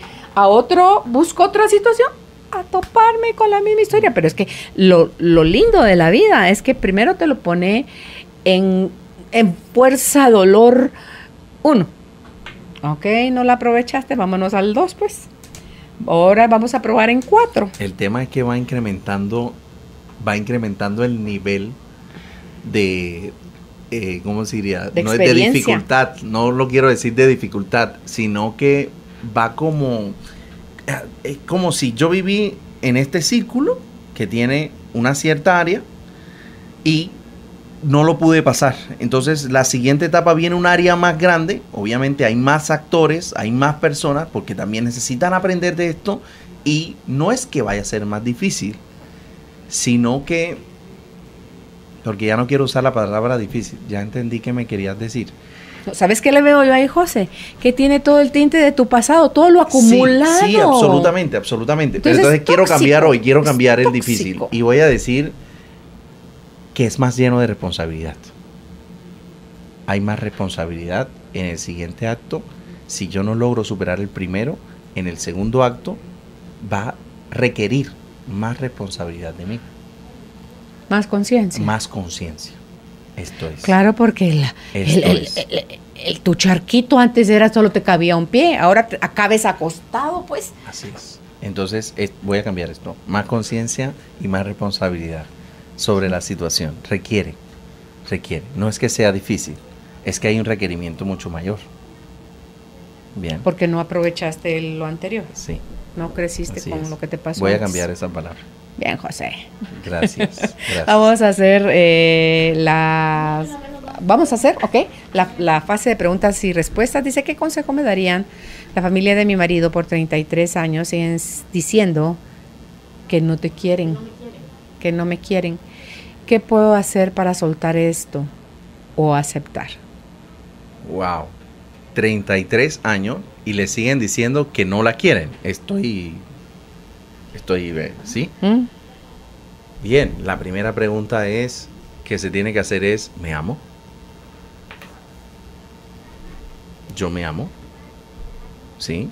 busco otra situación a toparme con la misma historia. Pero es que lo lindo de la vida es que primero te lo pone en fuerza, dolor, Ok, no la aprovechaste, vámonos al 2, pues. Ahora vamos a probar en 4. El tema es que va incrementando el nivel de, ¿cómo se diría? De No es de experiencia. dificultad, no lo quiero decir de dificultad, sino que va es como si yo viví en este círculo que tiene una cierta área y no lo pude pasar. Entonces la siguiente etapa viene un área más grande. Obviamente hay más actores, hay más personas, porque también necesitan aprender de esto. Y no es que vaya a ser más difícil, sino que, porque ya no quiero usar la palabra difícil, ya entendí qué me querías decir. ¿Sabes qué le veo yo ahí, José? Que tiene todo el tinte de tu pasado, todo lo acumulado. Sí, absolutamente, absolutamente. Pero entonces quiero tóxico, cambiar hoy, quiero es cambiar el tóxico. difícil. Y voy a decir que es más lleno de responsabilidad. Hay más responsabilidad en el siguiente acto. Si yo no logro superar el primero, en el segundo acto va a requerir más responsabilidad de mí, Más conciencia. más conciencia. Esto es. Claro, porque tu charquito antes era solo te cabía un pie, ahora acabes acostado, pues. Así es. Entonces voy a cambiar esto. Más conciencia y más responsabilidad sobre la situación. Requiere. No es que sea difícil, es que hay un requerimiento mucho mayor. Bien. Porque no aprovechaste lo anterior. Sí. No creciste Así con es. lo que te pasó. Voy a antes. cambiar esa palabra. Bien, José. Gracias. Gracias. Vamos a hacer la fase de preguntas y respuestas. Dice, ¿qué consejo me darían la familia de mi marido por 33 años diciendo que no te quieren, que no me quieren? ¿Qué puedo hacer para soltar esto o aceptar? Wow. 33 años y le siguen diciendo que no la quieren. Estoy, ¿sí? ¿Mm? Bien, la primera pregunta que se tiene que hacer es, ¿me amo? ¿Yo me amo? ¿Sí?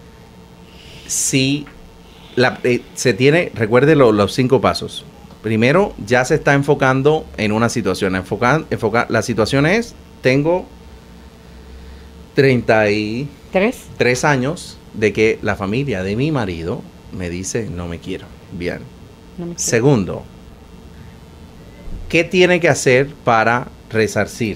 Si recuerde los 5 pasos. Primero, ya se está enfocando en una situación. La situación es, tengo 33 años de que la familia de mi marido me dice, no me quiero. Bien. No me quiero. Segundo, ¿qué tiene que hacer para resarcir?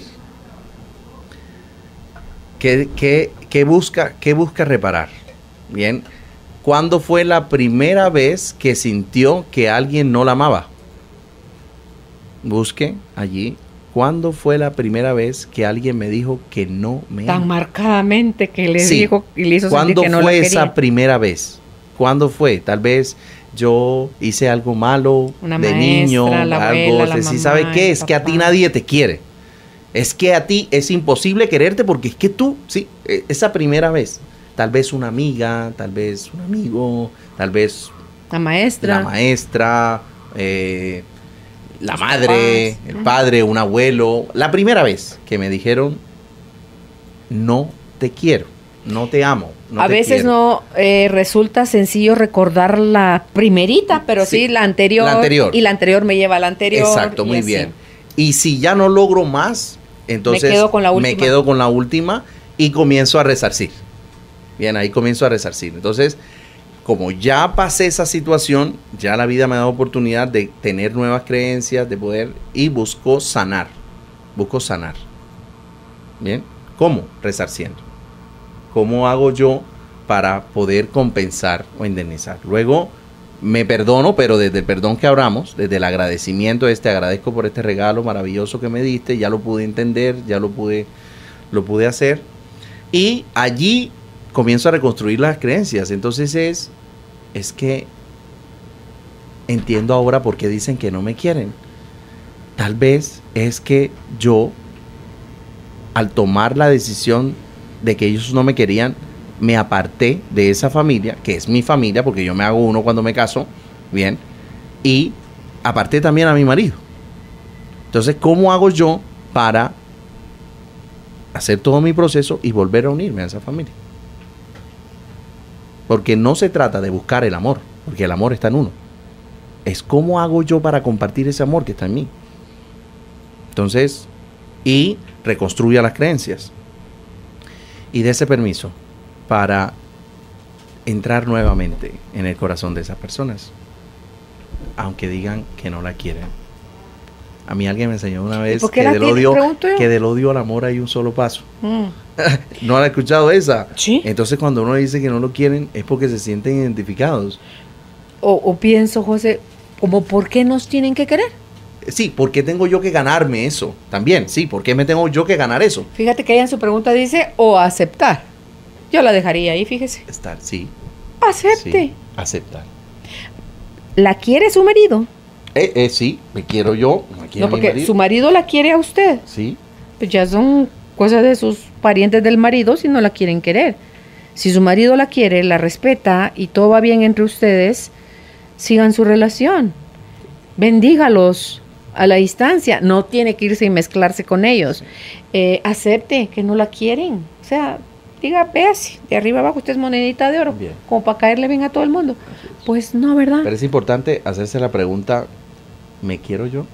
¿Qué busca reparar? Bien. ¿Cuándo fue la primera vez que sintió que alguien no la amaba? Busque allí. ¿Cuándo fue la primera vez que alguien me dijo que no me ama? Tan marcadamente que le Sí. dijo y le hizo sentir ¿Cuándo que no la fue quería. esa primera vez? ¿Cuándo fue? Tal vez yo hice algo malo Una de maestra, niño, la algo. abuela, la ¿Sí mamá, sabe qué? el Es que a ti papá. nadie te quiere. Es que a ti es imposible quererte porque es que tú, sí, esa primera vez, tal vez una amiga, tal vez un amigo, tal vez La maestra. la maestra, la Los madre, papás. el padre, un abuelo. La primera vez que me dijeron, no te quiero, no te amo. No A te veces quiero". no resulta sencillo recordar la primerita, pero sí, Sí, la anterior. la anterior. Y la anterior me lleva a la anterior. Exacto, y muy así. bien. Y si ya no logro más, entonces Me quedo con la última. me quedo con la última y comienzo a resarcir. Bien, ahí comienzo a resarcir. Entonces, como ya pasé esa situación, ya la vida me ha dado oportunidad de tener nuevas creencias, de poder, y busco sanar. Busco sanar. Bien, ¿cómo? Resarciendo. ¿Cómo hago yo para poder compensar o indemnizar? Luego me perdono, pero desde el perdón que hablamos, desde el agradecimiento, te agradezco por este regalo maravilloso que me diste, ya lo pude entender, ya lo pude hacer. Y allí comienzo a reconstruir las creencias. Entonces es que entiendo ahora por qué dicen que no me quieren. Tal vez es que yo, al tomar la decisión de que ellos no me querían, me aparté de esa familia, que es mi familia, porque yo me hago uno cuando me caso, bien, y aparté también a mi marido. Entonces, ¿cómo hago yo para hacer todo mi proceso y volver a unirme a esa familia? Porque no se trata de buscar el amor, porque el amor está en uno. Es cómo hago yo para compartir ese amor que está en mí. Entonces, y reconstruya las creencias. Y dése permiso para entrar nuevamente en el corazón de esas personas, aunque digan que no la quieren. A mí alguien me enseñó una vez que del odio al amor hay un solo paso. ¿No han escuchado esa? Sí. Entonces cuando uno dice que no lo quieren es porque se sienten identificados. O pienso, José, como ¿por qué nos tienen que querer? Sí, ¿por qué tengo yo que ganarme eso? También, sí, ¿por qué me tengo yo que ganar eso? Fíjate que ella en su pregunta dice, o aceptar. Yo la dejaría ahí, fíjese. Estar, sí. Acepte. Sí, aceptar. ¿La quiere su marido? Sí, me quiero yo. Me quiere No, porque mi marido. su marido la quiere a usted. Sí. Pues ya son cosas de sus parientes del marido si no la quieren querer. Si su marido la quiere, la respeta y todo va bien entre ustedes, sigan su relación. Bendígalos a la distancia. No tiene que irse y mezclarse con ellos. Acepte que no la quieren. O sea, diga, véase, de arriba abajo usted es monedita de oro. Bien. Como para caerle bien a todo el mundo. Pues no, ¿verdad? Pero es importante hacerse la pregunta, ¿me quiero yo?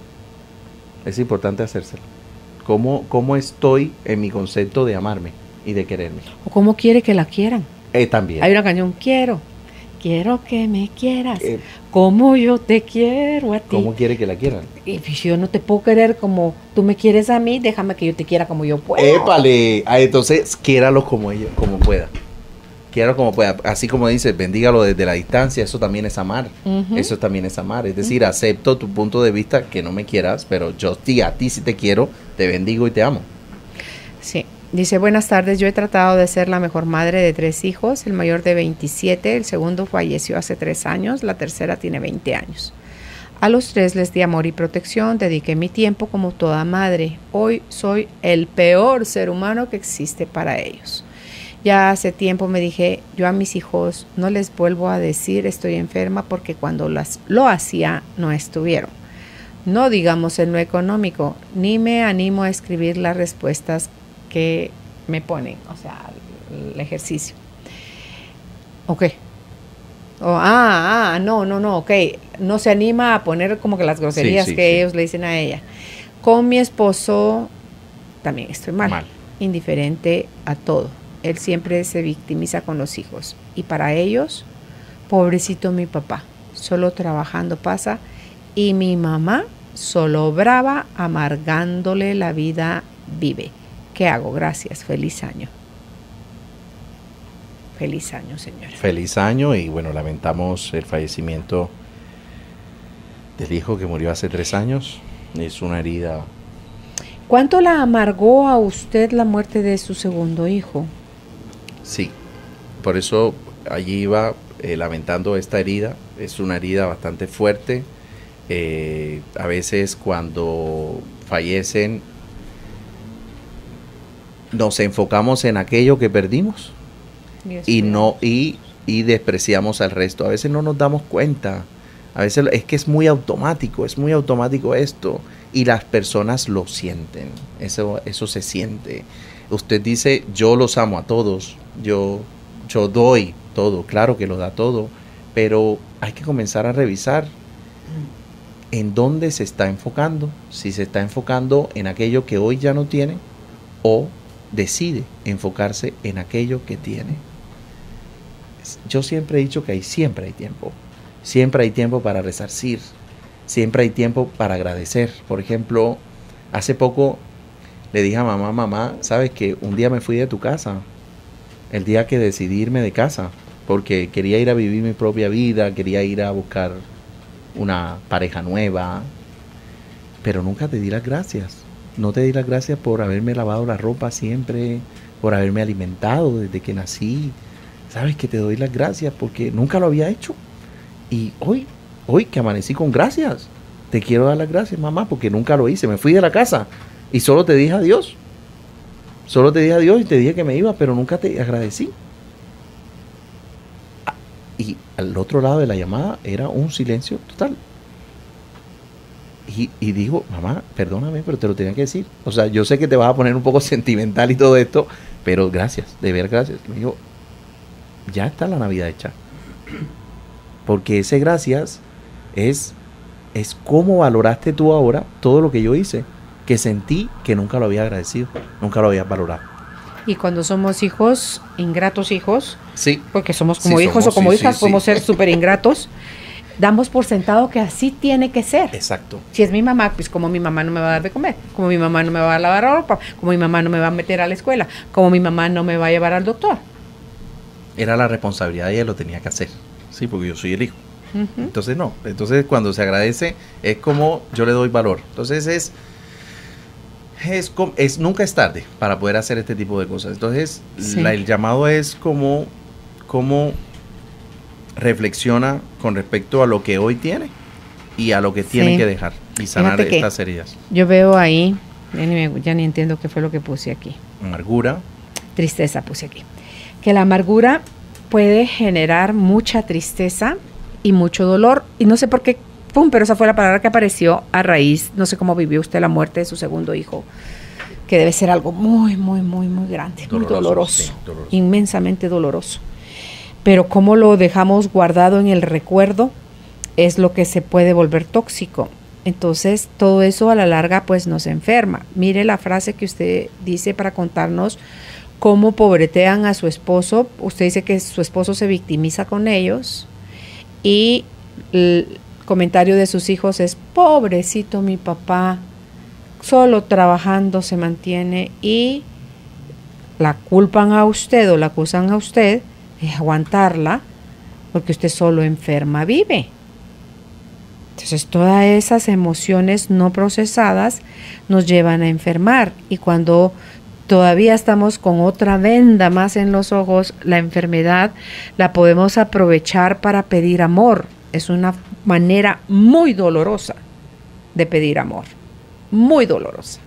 Es importante hacérsela. ¿Cómo estoy en mi concepto de amarme y de quererme? ¿O cómo quiere que la quieran? También. Hay una canción, quiero que me quieras, como yo te quiero a ti. ¿Cómo quiere que la quieran? Y pues yo no te puedo querer como tú me quieres a mí, déjame que yo te quiera como yo puedo. ¡Épale! Entonces, quiéralo como pueda. Quiéralo como pueda. Así como dices, bendígalo desde la distancia, eso también es amar. Eso también es amar. Es decir, acepto tu punto de vista, que no me quieras, pero yo a ti sí te quiero, te bendigo y te amo. Sí. Dice, buenas tardes, yo he tratado de ser la mejor madre de 3 hijos, el mayor de 27, el segundo falleció hace 3 años, la tercera tiene 20 años. A los 3 les di amor y protección, dediqué mi tiempo como toda madre. Hoy soy el peor ser humano que existe para ellos. Ya hace tiempo me dije, yo a mis hijos no les vuelvo a decir estoy enferma porque cuando lo hacía no estuvieron. No digamos en lo económico, ni me animo a escribir las respuestas que me ponen, o sea, el ejercicio. Ok. No, ok. No se anima a poner como que las groserías que ellos le dicen a ella. Con mi esposo también estoy mal, indiferente a todo. Él siempre se victimiza con los hijos. Y para ellos, pobrecito mi papá, solo trabajando pasa. Y mi mamá, solo brava, amargándole la vida vive. ¿Qué hago? Gracias. Feliz año. Feliz año, señora. Feliz año y bueno, lamentamos el fallecimiento del hijo que murió hace 3 años. Es una herida. ¿Cuánto la amargó a usted la muerte de su segundo hijo? Sí, por eso allí iba lamentando esta herida. Es una herida bastante fuerte. A veces cuando fallecen nos enfocamos en aquello que perdimos y despreciamos al resto. A veces no nos damos cuenta. A veces es que es muy automático esto y las personas lo sienten. Eso se siente. Usted dice, yo los amo a todos, yo doy todo, claro que lo da todo, pero hay que comenzar a revisar en dónde se está enfocando, si se está enfocando en aquello que hoy ya no tiene o decide enfocarse en aquello que tiene. Yo siempre he dicho que siempre hay tiempo para resarcir, siempre hay tiempo para agradecer. Por ejemplo, hace poco le dije a mamá, ¿sabes que un día me fui de tu casa? El día que decidí irme de casa, porque quería ir a vivir mi propia vida, quería ir a buscar una pareja nueva, pero nunca te di las gracias. No te di las gracias por haberme lavado la ropa siempre, por haberme alimentado desde que nací. Sabes que te doy las gracias porque nunca lo había hecho. Y hoy que amanecí con gracias, te quiero dar las gracias, mamá, porque nunca lo hice. Me fui de la casa y solo te dije adiós. Solo te dije adiós y te dije que me iba, pero nunca te agradecí. Y al otro lado de la llamada era un silencio total. Y digo, mamá, perdóname, pero te lo tenía que decir. O sea, yo sé que te vas a poner un poco sentimental y todo esto, pero gracias, de ver gracias. Y me dijo, ya está la Navidad hecha. Porque ese gracias es cómo valoraste tú ahora todo lo que yo hice, que sentí que nunca lo había agradecido, nunca lo había valorado. Y cuando somos hijos, ingratos hijos, Sí. porque somos como Sí, hijos somos, o como sí, hijas, sí, podemos sí. ser súper ingratos, damos por sentado que así tiene que ser. Exacto. Si es mi mamá, pues como mi mamá no me va a dar de comer, como mi mamá no me va a lavar la ropa, como mi mamá no me va a meter a la escuela, como mi mamá no me va a llevar al doctor. Era la responsabilidad y ella lo tenía que hacer. Sí, porque yo soy el hijo. Ujú. Entonces no. Entonces cuando se agradece es como yo le doy valor. Entonces nunca es tarde para poder hacer este tipo de cosas. Entonces Sí. el llamado es como reflexiona con respecto a lo que hoy tiene y a lo que tiene Sí. que dejar y sanar Fíjate que estas heridas. Yo veo ahí, ya ni entiendo qué fue lo que puse aquí. Amargura, Tristeza puse aquí. Que la amargura puede generar mucha tristeza y mucho dolor. Y no sé por qué, pum, pero esa fue la palabra que apareció a raíz, no sé cómo vivió usted la muerte de su segundo hijo, que debe ser algo muy, muy, muy, muy grande, muy doloroso, sí, doloroso. inmensamente doloroso. Pero cómo lo dejamos guardado en el recuerdo es lo que se puede volver tóxico. Entonces, todo eso a la larga pues nos enferma. Mire la frase que usted dice para contarnos cómo pobretean a su esposo. Usted dice que su esposo se victimiza con ellos y el comentario de sus hijos es: pobrecito mi papá, solo trabajando se mantiene, y la culpan a usted o la acusan a usted de aguantarla porque usted solo enferma vive. Entonces todas esas emociones no procesadas nos llevan a enfermar, y cuando todavía estamos con otra venda más en los ojos, la enfermedad la podemos aprovechar para pedir amor. Es una manera muy dolorosa de pedir amor, muy dolorosa,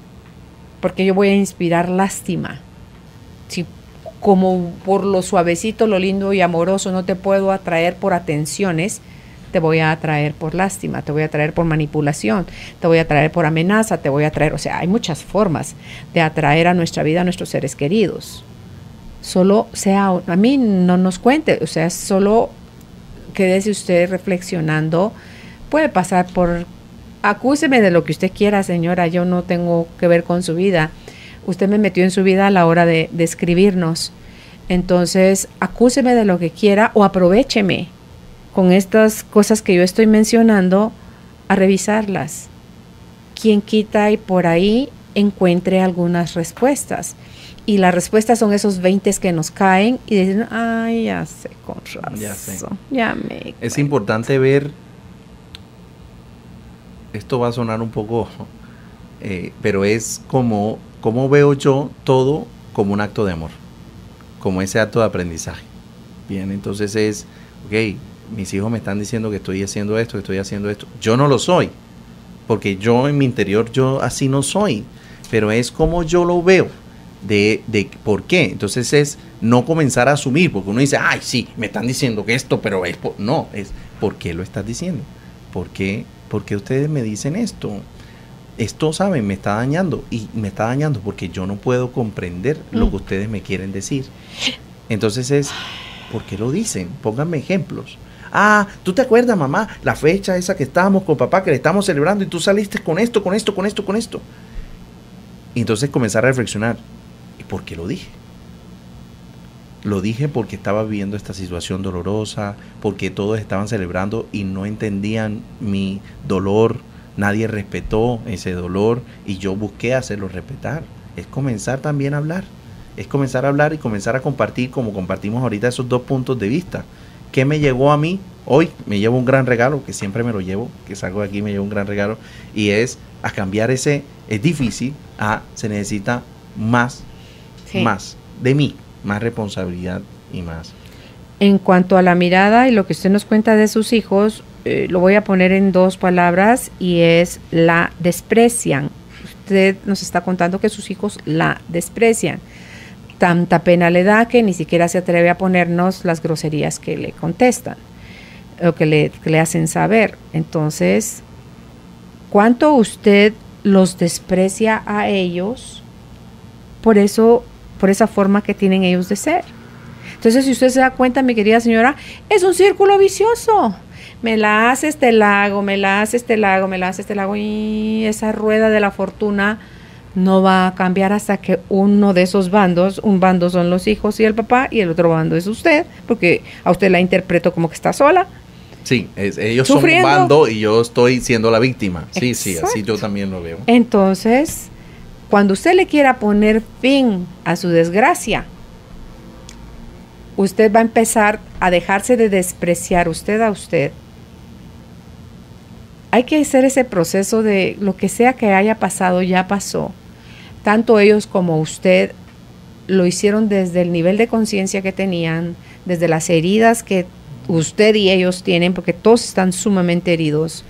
porque yo voy a inspirar lástima. Si como por lo suavecito, lo lindo y amoroso no te puedo atraer por atenciones, te voy a atraer por lástima, te voy a atraer por manipulación, te voy a atraer por amenaza, te voy a atraer, o sea, hay muchas formas de atraer a nuestra vida a nuestros seres queridos. Solo sea, a mí no nos cuente, o sea, solo quédese usted reflexionando. Puede pasar por, acúseme de lo que usted quiera, señora, yo no tengo que ver con su vida. Usted me metió en su vida a la hora de escribirnos. Entonces, acúseme de lo que quiera o aprovécheme con estas cosas que yo estoy mencionando a revisarlas. Quien quita y por ahí encuentre algunas respuestas. Y las respuestas son esos 20 que nos caen y dicen: ay, ya sé, con razón. Ya sé. Ya me... es importante ver, esto va a sonar un poco, pero es como veo yo todo como un acto de amor, como ese acto de aprendizaje. Bien, entonces es, ok, mis hijos me están diciendo que estoy haciendo esto, que estoy haciendo esto. Yo no lo soy, porque yo en mi interior, yo así no soy, pero es como yo lo veo, de por qué. Entonces es no comenzar a asumir, porque uno dice: ay, sí, me están diciendo que esto, pero es no, es ¿por qué lo estás diciendo? ¿Por qué ustedes me dicen esto? Esto, ¿saben? Me está dañando, y me está dañando porque yo no puedo comprender lo que ustedes me quieren decir. Entonces es, ¿por qué lo dicen? Pónganme ejemplos. Ah, ¿tú te acuerdas, mamá, la fecha esa que estábamos con papá, que le estamos celebrando, y tú saliste con esto, con esto, con esto, con esto? Y entonces comenzar a reflexionar: ¿y por qué lo dije? Lo dije porque estaba viviendo esta situación dolorosa, porque todos estaban celebrando y no entendían mi dolor, nadie respetó ese dolor y yo busqué hacerlo respetar. Es comenzar también a hablar, es comenzar a hablar y comenzar a compartir, como compartimos ahorita, esos dos puntos de vista. ¿Qué me llegó a mí? Hoy me llevo un gran regalo, que siempre me lo llevo, que salgo de aquí me llevo un gran regalo, y es a cambiar ese, es difícil, se necesita más, Sí. más de mí, más responsabilidad y más. En cuanto a la mirada y lo que usted nos cuenta de sus hijos, lo voy a poner en 2 palabras, y es: la desprecian. Usted nos está contando que sus hijos la desprecian. Tanta pena le da que ni siquiera se atreve a ponernos las groserías que le contestan o que le hacen saber. Entonces, ¿cuánto usted los desprecia a ellos por eso, por esa forma que tienen ellos de ser? Entonces, si usted se da cuenta, mi querida señora, es un círculo vicioso. Me la hace este lago, me la hace este lago, me la hace este lago, y esa rueda de la fortuna no va a cambiar hasta que uno de esos bandos, un bando son los hijos y el papá y el otro bando es usted, porque a usted la interpreto como que está sola. Sí, ellos Sufriendo. son un bando y yo estoy siendo la víctima. Sí, sí, así Exacto. yo también lo veo. Entonces, cuando usted le quiera poner fin a su desgracia, usted va a empezar a dejarse de despreciar usted a usted. Hay que hacer ese proceso de lo que sea que haya pasado, ya pasó. Tanto ellos como usted lo hicieron desde el nivel de conciencia que tenían, desde las heridas que usted y ellos tienen, porque todos están sumamente heridos,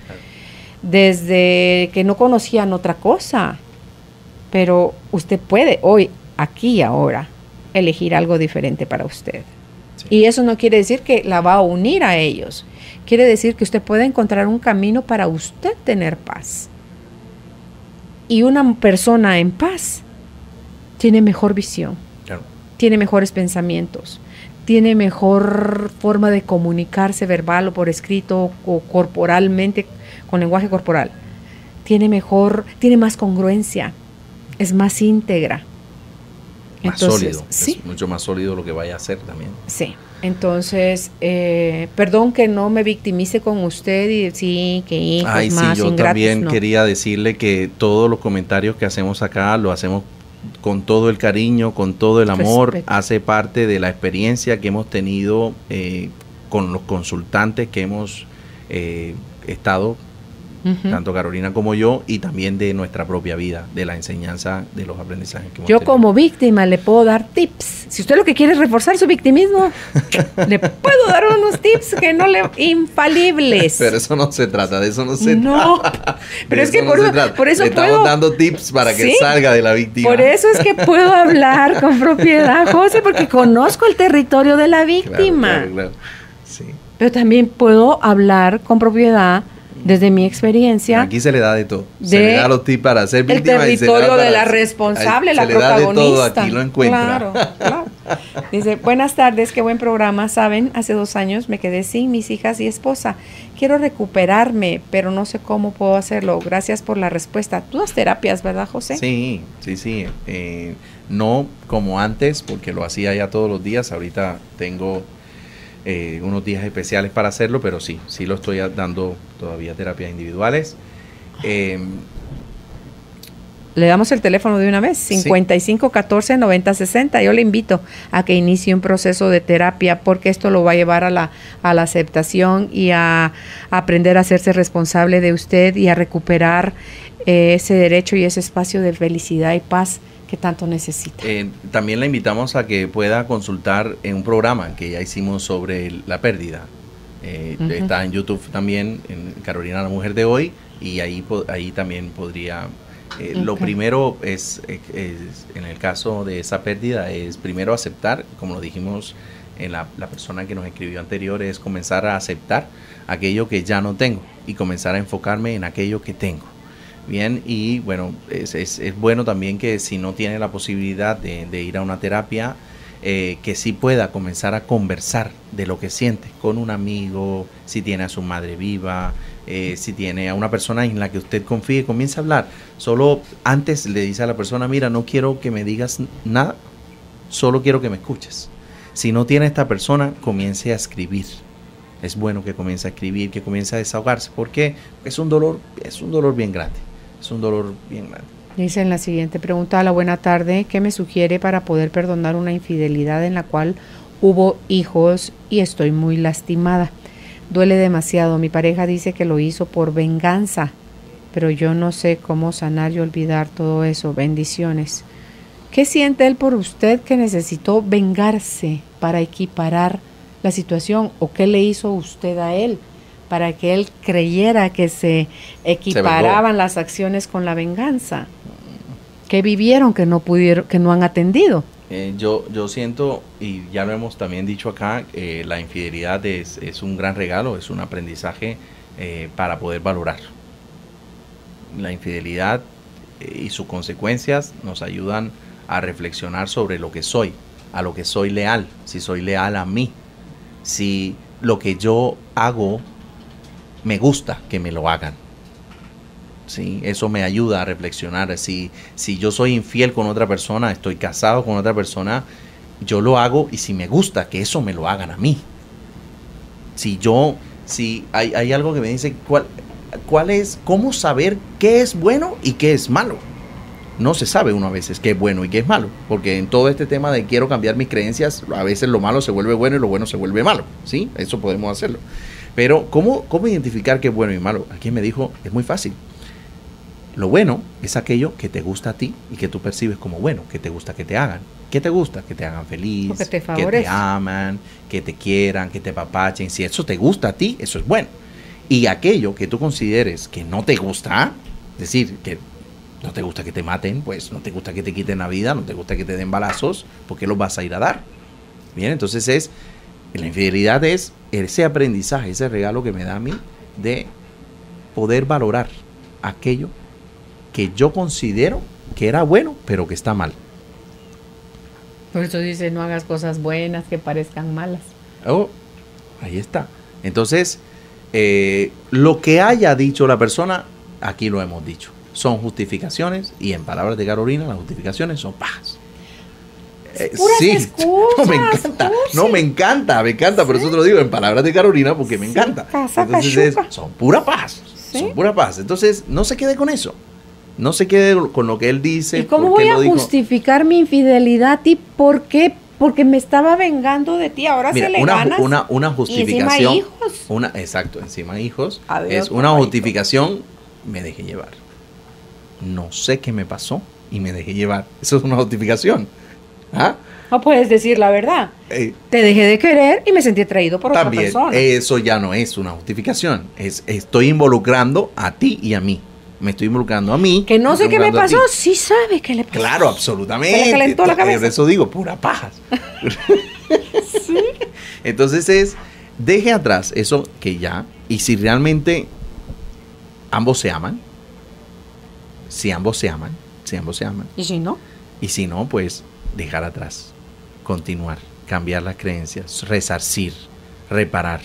desde que no conocían otra cosa. Pero usted puede hoy, aquí y ahora, elegir algo diferente para usted. Sí. Y eso no quiere decir que la va a unir a ellos. Quiere decir que usted puede encontrar un camino para usted tener paz. Y una persona en paz tiene mejor visión, Claro. tiene mejores pensamientos, tiene mejor forma de comunicarse verbal o por escrito o corporalmente, con lenguaje corporal. Tiene más congruencia, es más íntegra. Más Entonces, sólido. sí. Es mucho más sólido lo que vaya a hacer también. Sí, entonces, perdón que no me victimice con usted y sí, que hijos Ay, sí, más yo ingratos, también no. quería decirle que todos los comentarios que hacemos acá lo hacemos con todo el cariño, con todo el amor. Respeto. Hace parte de la experiencia que hemos tenido con los consultantes que hemos estado, Ujú. tanto Carolina como yo, y también de nuestra propia vida, de la enseñanza, de los aprendizajes que hemos Yo tenido. como víctima le puedo dar tips. Si usted lo que quiere es reforzar su victimismo, le puedo dar unos tips que no le infalibles. Pero eso no se trata, de eso no se No, trata. pero De es que no por se eso- trata. por eso Le estamos puedo- dando tips para que Sí. salga de la víctima. Por eso es que puedo hablar con propiedad, José, porque conozco el territorio de la Claro, víctima. claro, claro. Sí. Pero también puedo hablar con propiedad desde mi experiencia. Aquí se le da de todo. Se de le da los tips para ser el víctima y se le da territorio de para- la responsable, la se le da de protagonista. todo, aquí lo encuentra. Claro, claro. Dice, buenas tardes, qué buen programa. Saben, hace 2 años me quedé sin mis hijas y esposa. Quiero recuperarme, pero no sé cómo puedo hacerlo. Gracias por la respuesta. Tú das terapias, ¿verdad, José? Sí, sí, sí. No como antes, porque lo hacía ya todos los días. Ahorita tengo unos días especiales para hacerlo, pero sí lo estoy dando todavía terapias individuales. Le damos el teléfono de una vez, 5514-9060. Yo le invito a que inicie un proceso de terapia porque esto lo va a llevar a la aceptación y a aprender a hacerse responsable de usted y a recuperar ese derecho y ese espacio de felicidad y paz que tanto necesita. También la invitamos a que pueda consultar en un programa que ya hicimos sobre la pérdida. Ujú. Está en YouTube también, en Carolina, la mujer de hoy, y ahí también podría... Lo Ok. primero es, en el caso de esa pérdida, es primero aceptar, como lo dijimos en la persona que nos escribió anterior, es comenzar a aceptar aquello que ya no tengo y comenzar a enfocarme en aquello que tengo. Bien, y bueno, es bueno también que si no tiene la posibilidad de ir a una terapia, que sí pueda comenzar a conversar de lo que siente con un amigo, si tiene a su madre viva, si tiene a una persona en la que usted confíe, comience a hablar. Solo antes le dice a la persona, mira, no quiero que me digas nada, solo quiero que me escuches. Si no tiene esta persona, comience a escribir. Es bueno que comience a escribir, que comience a desahogarse, porque es un dolor bien grande. Es un dolor bien grande. Dice en la siguiente pregunta, a la buena tarde, ¿qué me sugiere para poder perdonar una infidelidad en la cual hubo hijos y estoy muy lastimada? Duele demasiado. Mi pareja dice que lo hizo por venganza, pero yo no sé cómo sanar y olvidar todo eso. Bendiciones. ¿Qué siente él por usted que necesitó vengarse para equiparar la situación? ¿O qué le hizo usted a él para que él creyera que se equiparaban las acciones con la venganza? ¿Qué vivieron que no pudieron, que no han atendido? Yo siento, y ya lo hemos también dicho acá, la infidelidad es un gran regalo, es un aprendizaje para poder valorar. La infidelidad y sus consecuencias nos ayudan a reflexionar sobre lo que soy, a lo que soy leal, si soy leal a mí, si lo que yo hago me gusta que me lo hagan. ¿sí? Eso me ayuda a reflexionar. Si yo soy infiel con otra persona, estoy casado con otra persona, yo lo hago y si me gusta, que eso me lo hagan a mí. Si hay algo que me dice, ¿cuál es, cómo saber qué es bueno y qué es malo? No se sabe uno a veces qué es bueno y qué es malo, porque en todo este tema de quiero cambiar mis creencias, a veces lo malo se vuelve bueno y lo bueno se vuelve malo, ¿sí? Eso podemos hacerlo. Pero, ¿cómo identificar qué es bueno y malo? Aquí me dijo, es muy fácil. Lo bueno es aquello que te gusta a ti y que tú percibes como bueno, que te gusta que te hagan. ¿Qué te gusta? Que te hagan feliz, que te aman, que te quieran, que te apapachen. Si eso te gusta a ti, eso es bueno. Y aquello que tú consideres que no te gusta, es decir, que no te gusta que te maten, pues no te gusta que te quiten la vida, no te gusta que te den balazos, ¿por qué los vas a ir a dar? Bien, entonces la infidelidad es ese aprendizaje, ese regalo que me da a mí de poder valorar aquello que yo considero que era bueno, pero que está mal. Por eso dice, no hagas cosas buenas que parezcan malas. Oh, ahí está. Entonces, lo que haya dicho la persona, aquí lo hemos dicho. Son justificaciones y en palabras de Carolina, las justificaciones son pajas. Puras excusas, me encanta, por eso te lo digo en palabras de Carolina, porque me encanta. Entonces son puras pajas, ¿sí? Son puras pajas. Entonces, no se quede con eso. No se quede con lo que él dice. ¿Y cómo voy a justificar mi infidelidad a ti? ¿Por qué? Porque me estaba vengando de ti. Ahora mira, se le ganas. Una justificación. Y encima hijos. Exacto, encima hijos. Adiós, es una papadito. justificación. Me dejé llevar. No sé qué me pasó y me dejé llevar. Eso es una justificación. ¿Ah? No puedes decir la verdad. Te dejé de querer y me sentí atraído por otra persona. Eso ya no es una justificación. Estoy involucrando a ti y a mí. Me estoy involucrando a mí. Que no sé qué me pasó, sí sabe qué le pasó. Claro, absolutamente. Se le calentó la cabeza. Por eso digo, pura paja. Sí. Entonces deje atrás eso que ya, y si realmente ambos se aman, si ambos se aman. ¿Y si no? Y si no, pues dejar atrás, continuar, cambiar las creencias, resarcir, reparar.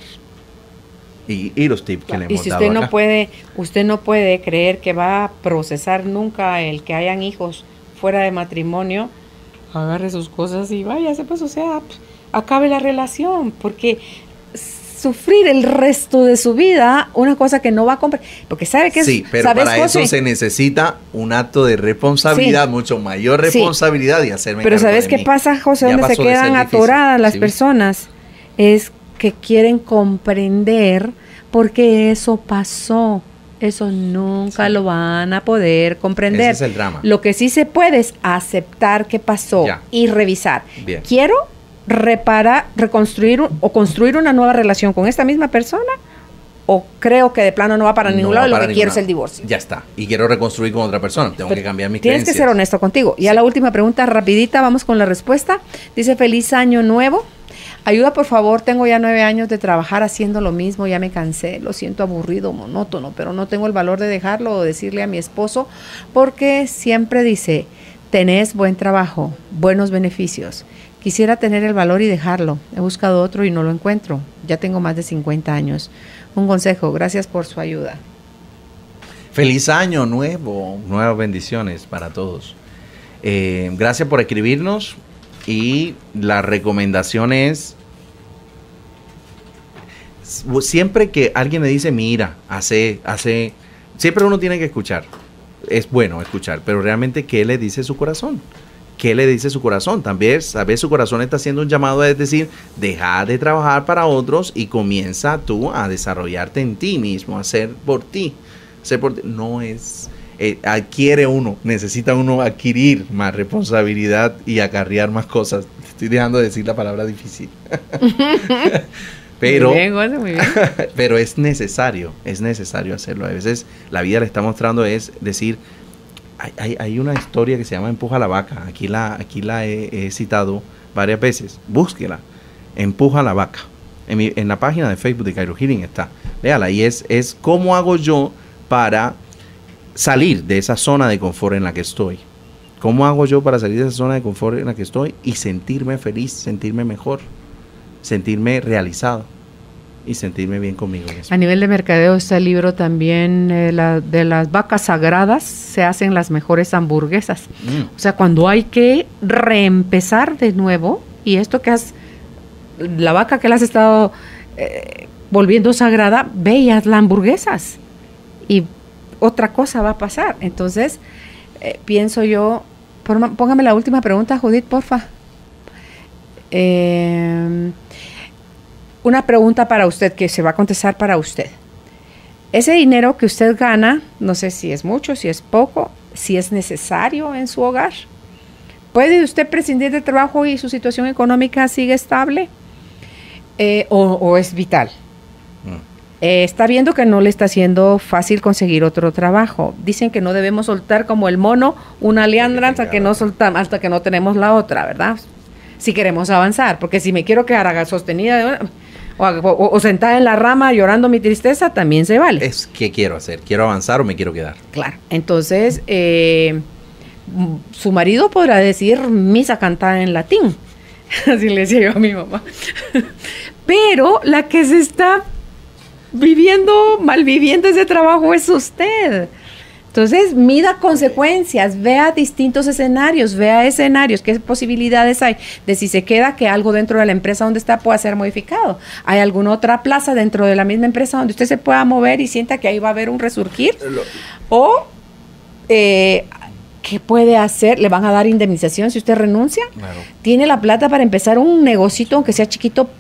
Y los tips que le hemos y si dado usted no puede creer que va a procesar nunca el que hayan hijos fuera de matrimonio, agarre sus cosas y váyase, pues, o sea, acabe la relación, porque sufrir el resto de su vida una cosa que no va a comprar, porque sabe que sí, pero ¿sabes, para José? eso se necesita un acto de responsabilidad, sí, mucho mayor responsabilidad, y hacerme pero cargo ¿sabes de qué mí? pasa, José? Ya Donde se pasó de quedan ser difícil. atoradas las ¿Sí? personas es que quieren comprender porque eso pasó. Eso nunca lo van a poder comprender. Ese es el drama. Lo que sí se puede es aceptar que pasó y revisar. Bien. Quiero reparar, reconstruir o construir una nueva relación con esta misma persona, o creo que de plano no va para ningún lado y lo que quiero es el divorcio. Ya está. Y quiero reconstruir con otra persona. Tengo que cambiar mis Tienes creencias. que ser honesto contigo. Y a la última pregunta, rapidita, vamos con la respuesta. Dice, feliz año nuevo. Ayuda, por favor, tengo ya 9 años de trabajar haciendo lo mismo, ya me cansé, lo siento aburrido, monótono, pero no tengo el valor de dejarlo o decirle a mi esposo, porque siempre dice, tenés buen trabajo, buenos beneficios. Quisiera tener el valor y dejarlo. He buscado otro y no lo encuentro. Ya tengo más de 50 años. Un consejo, gracias por su ayuda. Feliz año nuevo, nuevas bendiciones para todos. Gracias por escribirnos. Y la recomendación es, siempre que alguien me dice, mira, siempre uno tiene que escuchar. Es bueno escuchar, pero realmente, ¿qué le dice su corazón? ¿Qué le dice su corazón? También, ¿sabes? Su corazón está haciendo un llamado, es decir, deja de trabajar para otros y comienza tú a desarrollarte en ti mismo, a hacer por ti. No es... necesita uno adquirir más responsabilidad y acarrear más cosas. Estoy dejando de decir la palabra difícil. Pero, muy bien, José, muy bien. Pero es necesario hacerlo. A veces la vida le está mostrando, es decir, hay una historia que se llama Empuja la vaca. Aquí la he citado varias veces. Búsquela. Empuja la vaca. En la página de Facebook de Cairo Healing está. Véala. Y es cómo hago yo para salir de esa zona de confort en la que estoy. ¿Cómo hago yo para salir de esa zona de confort en la que estoy y sentirme feliz, sentirme mejor, sentirme realizado? y sentirme bien conmigo mismo. A nivel de mercadeo está el libro también, de las vacas sagradas se hacen las mejores hamburguesas. O sea, cuando hay que reempezar de nuevo, y esto que la vaca que le has estado volviendo sagrada, ve y haz las hamburguesas. Y otra cosa va a pasar. Entonces, pienso yo, póngame la última pregunta, Judith, porfa. Una pregunta para usted que se va a contestar para usted. Ese dinero que usted gana, no sé si es mucho, si es poco, si es necesario en su hogar. ¿Puede usted prescindir de trabajo y su situación económica sigue estable? ¿O es vital? Está viendo que no le está siendo fácil conseguir otro trabajo. Dicen que no debemos soltar como el mono una liandra hasta que no tenemos la otra, ¿verdad? Si queremos avanzar, porque si me quiero quedar sostenida o sentada en la rama llorando mi tristeza, también se vale. Es ¿qué quiero hacer? ¿Quiero avanzar o me quiero quedar? Claro. Entonces, su marido podrá decir misa cantada en latín. Así le decía yo a mi mamá. Pero la que se está malviviendo ese trabajo es usted. Entonces, mida consecuencias, vea distintos escenarios, qué posibilidades hay de si se queda, que algo dentro de la empresa donde está pueda ser modificado. ¿Hay alguna otra plaza dentro de la misma empresa donde usted se pueda mover y sienta que ahí va a haber un resurgir? O, ¿qué puede hacer? ¿Le van a dar indemnización si usted renuncia? Claro. ¿Tiene la plata para empezar un negocito, aunque sea chiquito,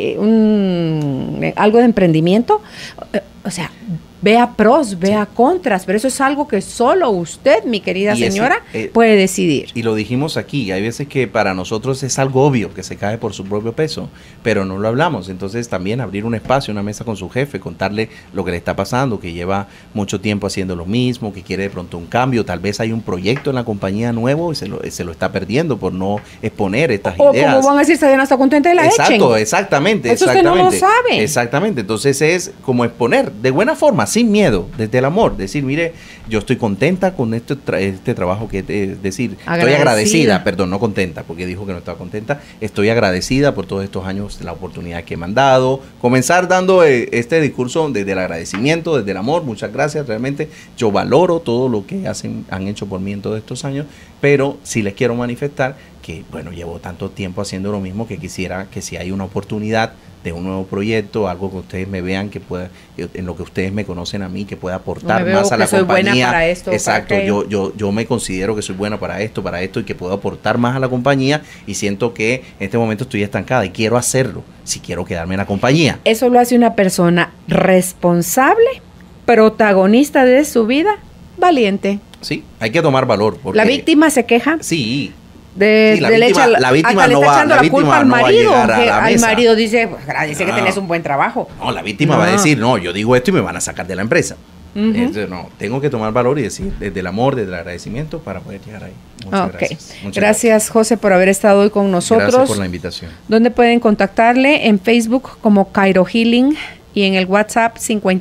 algo de emprendimiento? O sea, vea pros, vea contras, pero eso es algo que solo usted, mi querida señora, puede decidir. Y lo dijimos aquí, hay veces que para nosotros es algo obvio que se cae por su propio peso, pero no lo hablamos. Entonces también abrir un espacio, una mesa con su jefe, contarle lo que le está pasando, que lleva mucho tiempo haciendo lo mismo, que quiere de pronto un cambio, tal vez hay un proyecto en la compañía nuevo y se lo está perdiendo por no exponer estas ideas. O como van a decir, esta no está contenta y la echen. Exactamente. Eso usted no lo sabe. Exactamente, entonces es como exponer de buena forma, sin miedo, desde el amor, decir, mire, yo estoy contenta con este trabajo, que estoy agradecida, perdón, no contenta, porque dijo que no estaba contenta, estoy agradecida por todos estos años, la oportunidad que me han dado, comenzar dando este discurso desde el agradecimiento, desde el amor, muchas gracias, realmente yo valoro todo lo que han hecho por mí en todos estos años, pero sí les quiero manifestar que, bueno, llevo tanto tiempo haciendo lo mismo que quisiera que si hay una oportunidad de un nuevo proyecto, algo que ustedes me vean que pueda, en lo que ustedes me conocen a mí, que pueda aportar más a la compañía. Buena para esto, exacto, yo me considero que soy buena para esto y que puedo aportar más a la compañía y siento que en este momento estoy estancada y quiero hacerlo, si quiero quedarme en la compañía. Eso lo hace una persona responsable, protagonista de su vida, valiente. Sí, hay que tomar valor. Porque la víctima se queja. Sí. La víctima no va a llegar a la mesa. Al marido dice, pues, agradece que tenés un buen trabajo. No, la víctima va a decir, no, yo digo esto y me van a sacar de la empresa. Entonces, no, tengo que tomar valor y decir desde el amor, desde el agradecimiento para poder llegar ahí. Muchas gracias. Gracias, José, por haber estado hoy con nosotros. Gracias por la invitación. ¿Dónde pueden contactarle? En Facebook como Cairo Healing y en el WhatsApp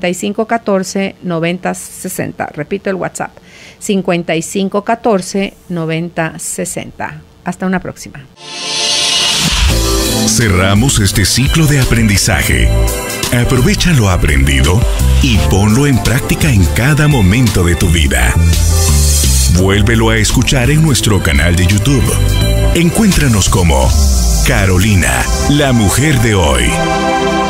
5514-9060. Repito el WhatsApp. 5514-9060. Hasta una próxima. Cerramos este ciclo de aprendizaje. Aprovecha lo aprendido y ponlo en práctica en cada momento de tu vida. Vuélvelo a escuchar en nuestro canal de YouTube. Encuéntranos como Carolina, la mujer de hoy.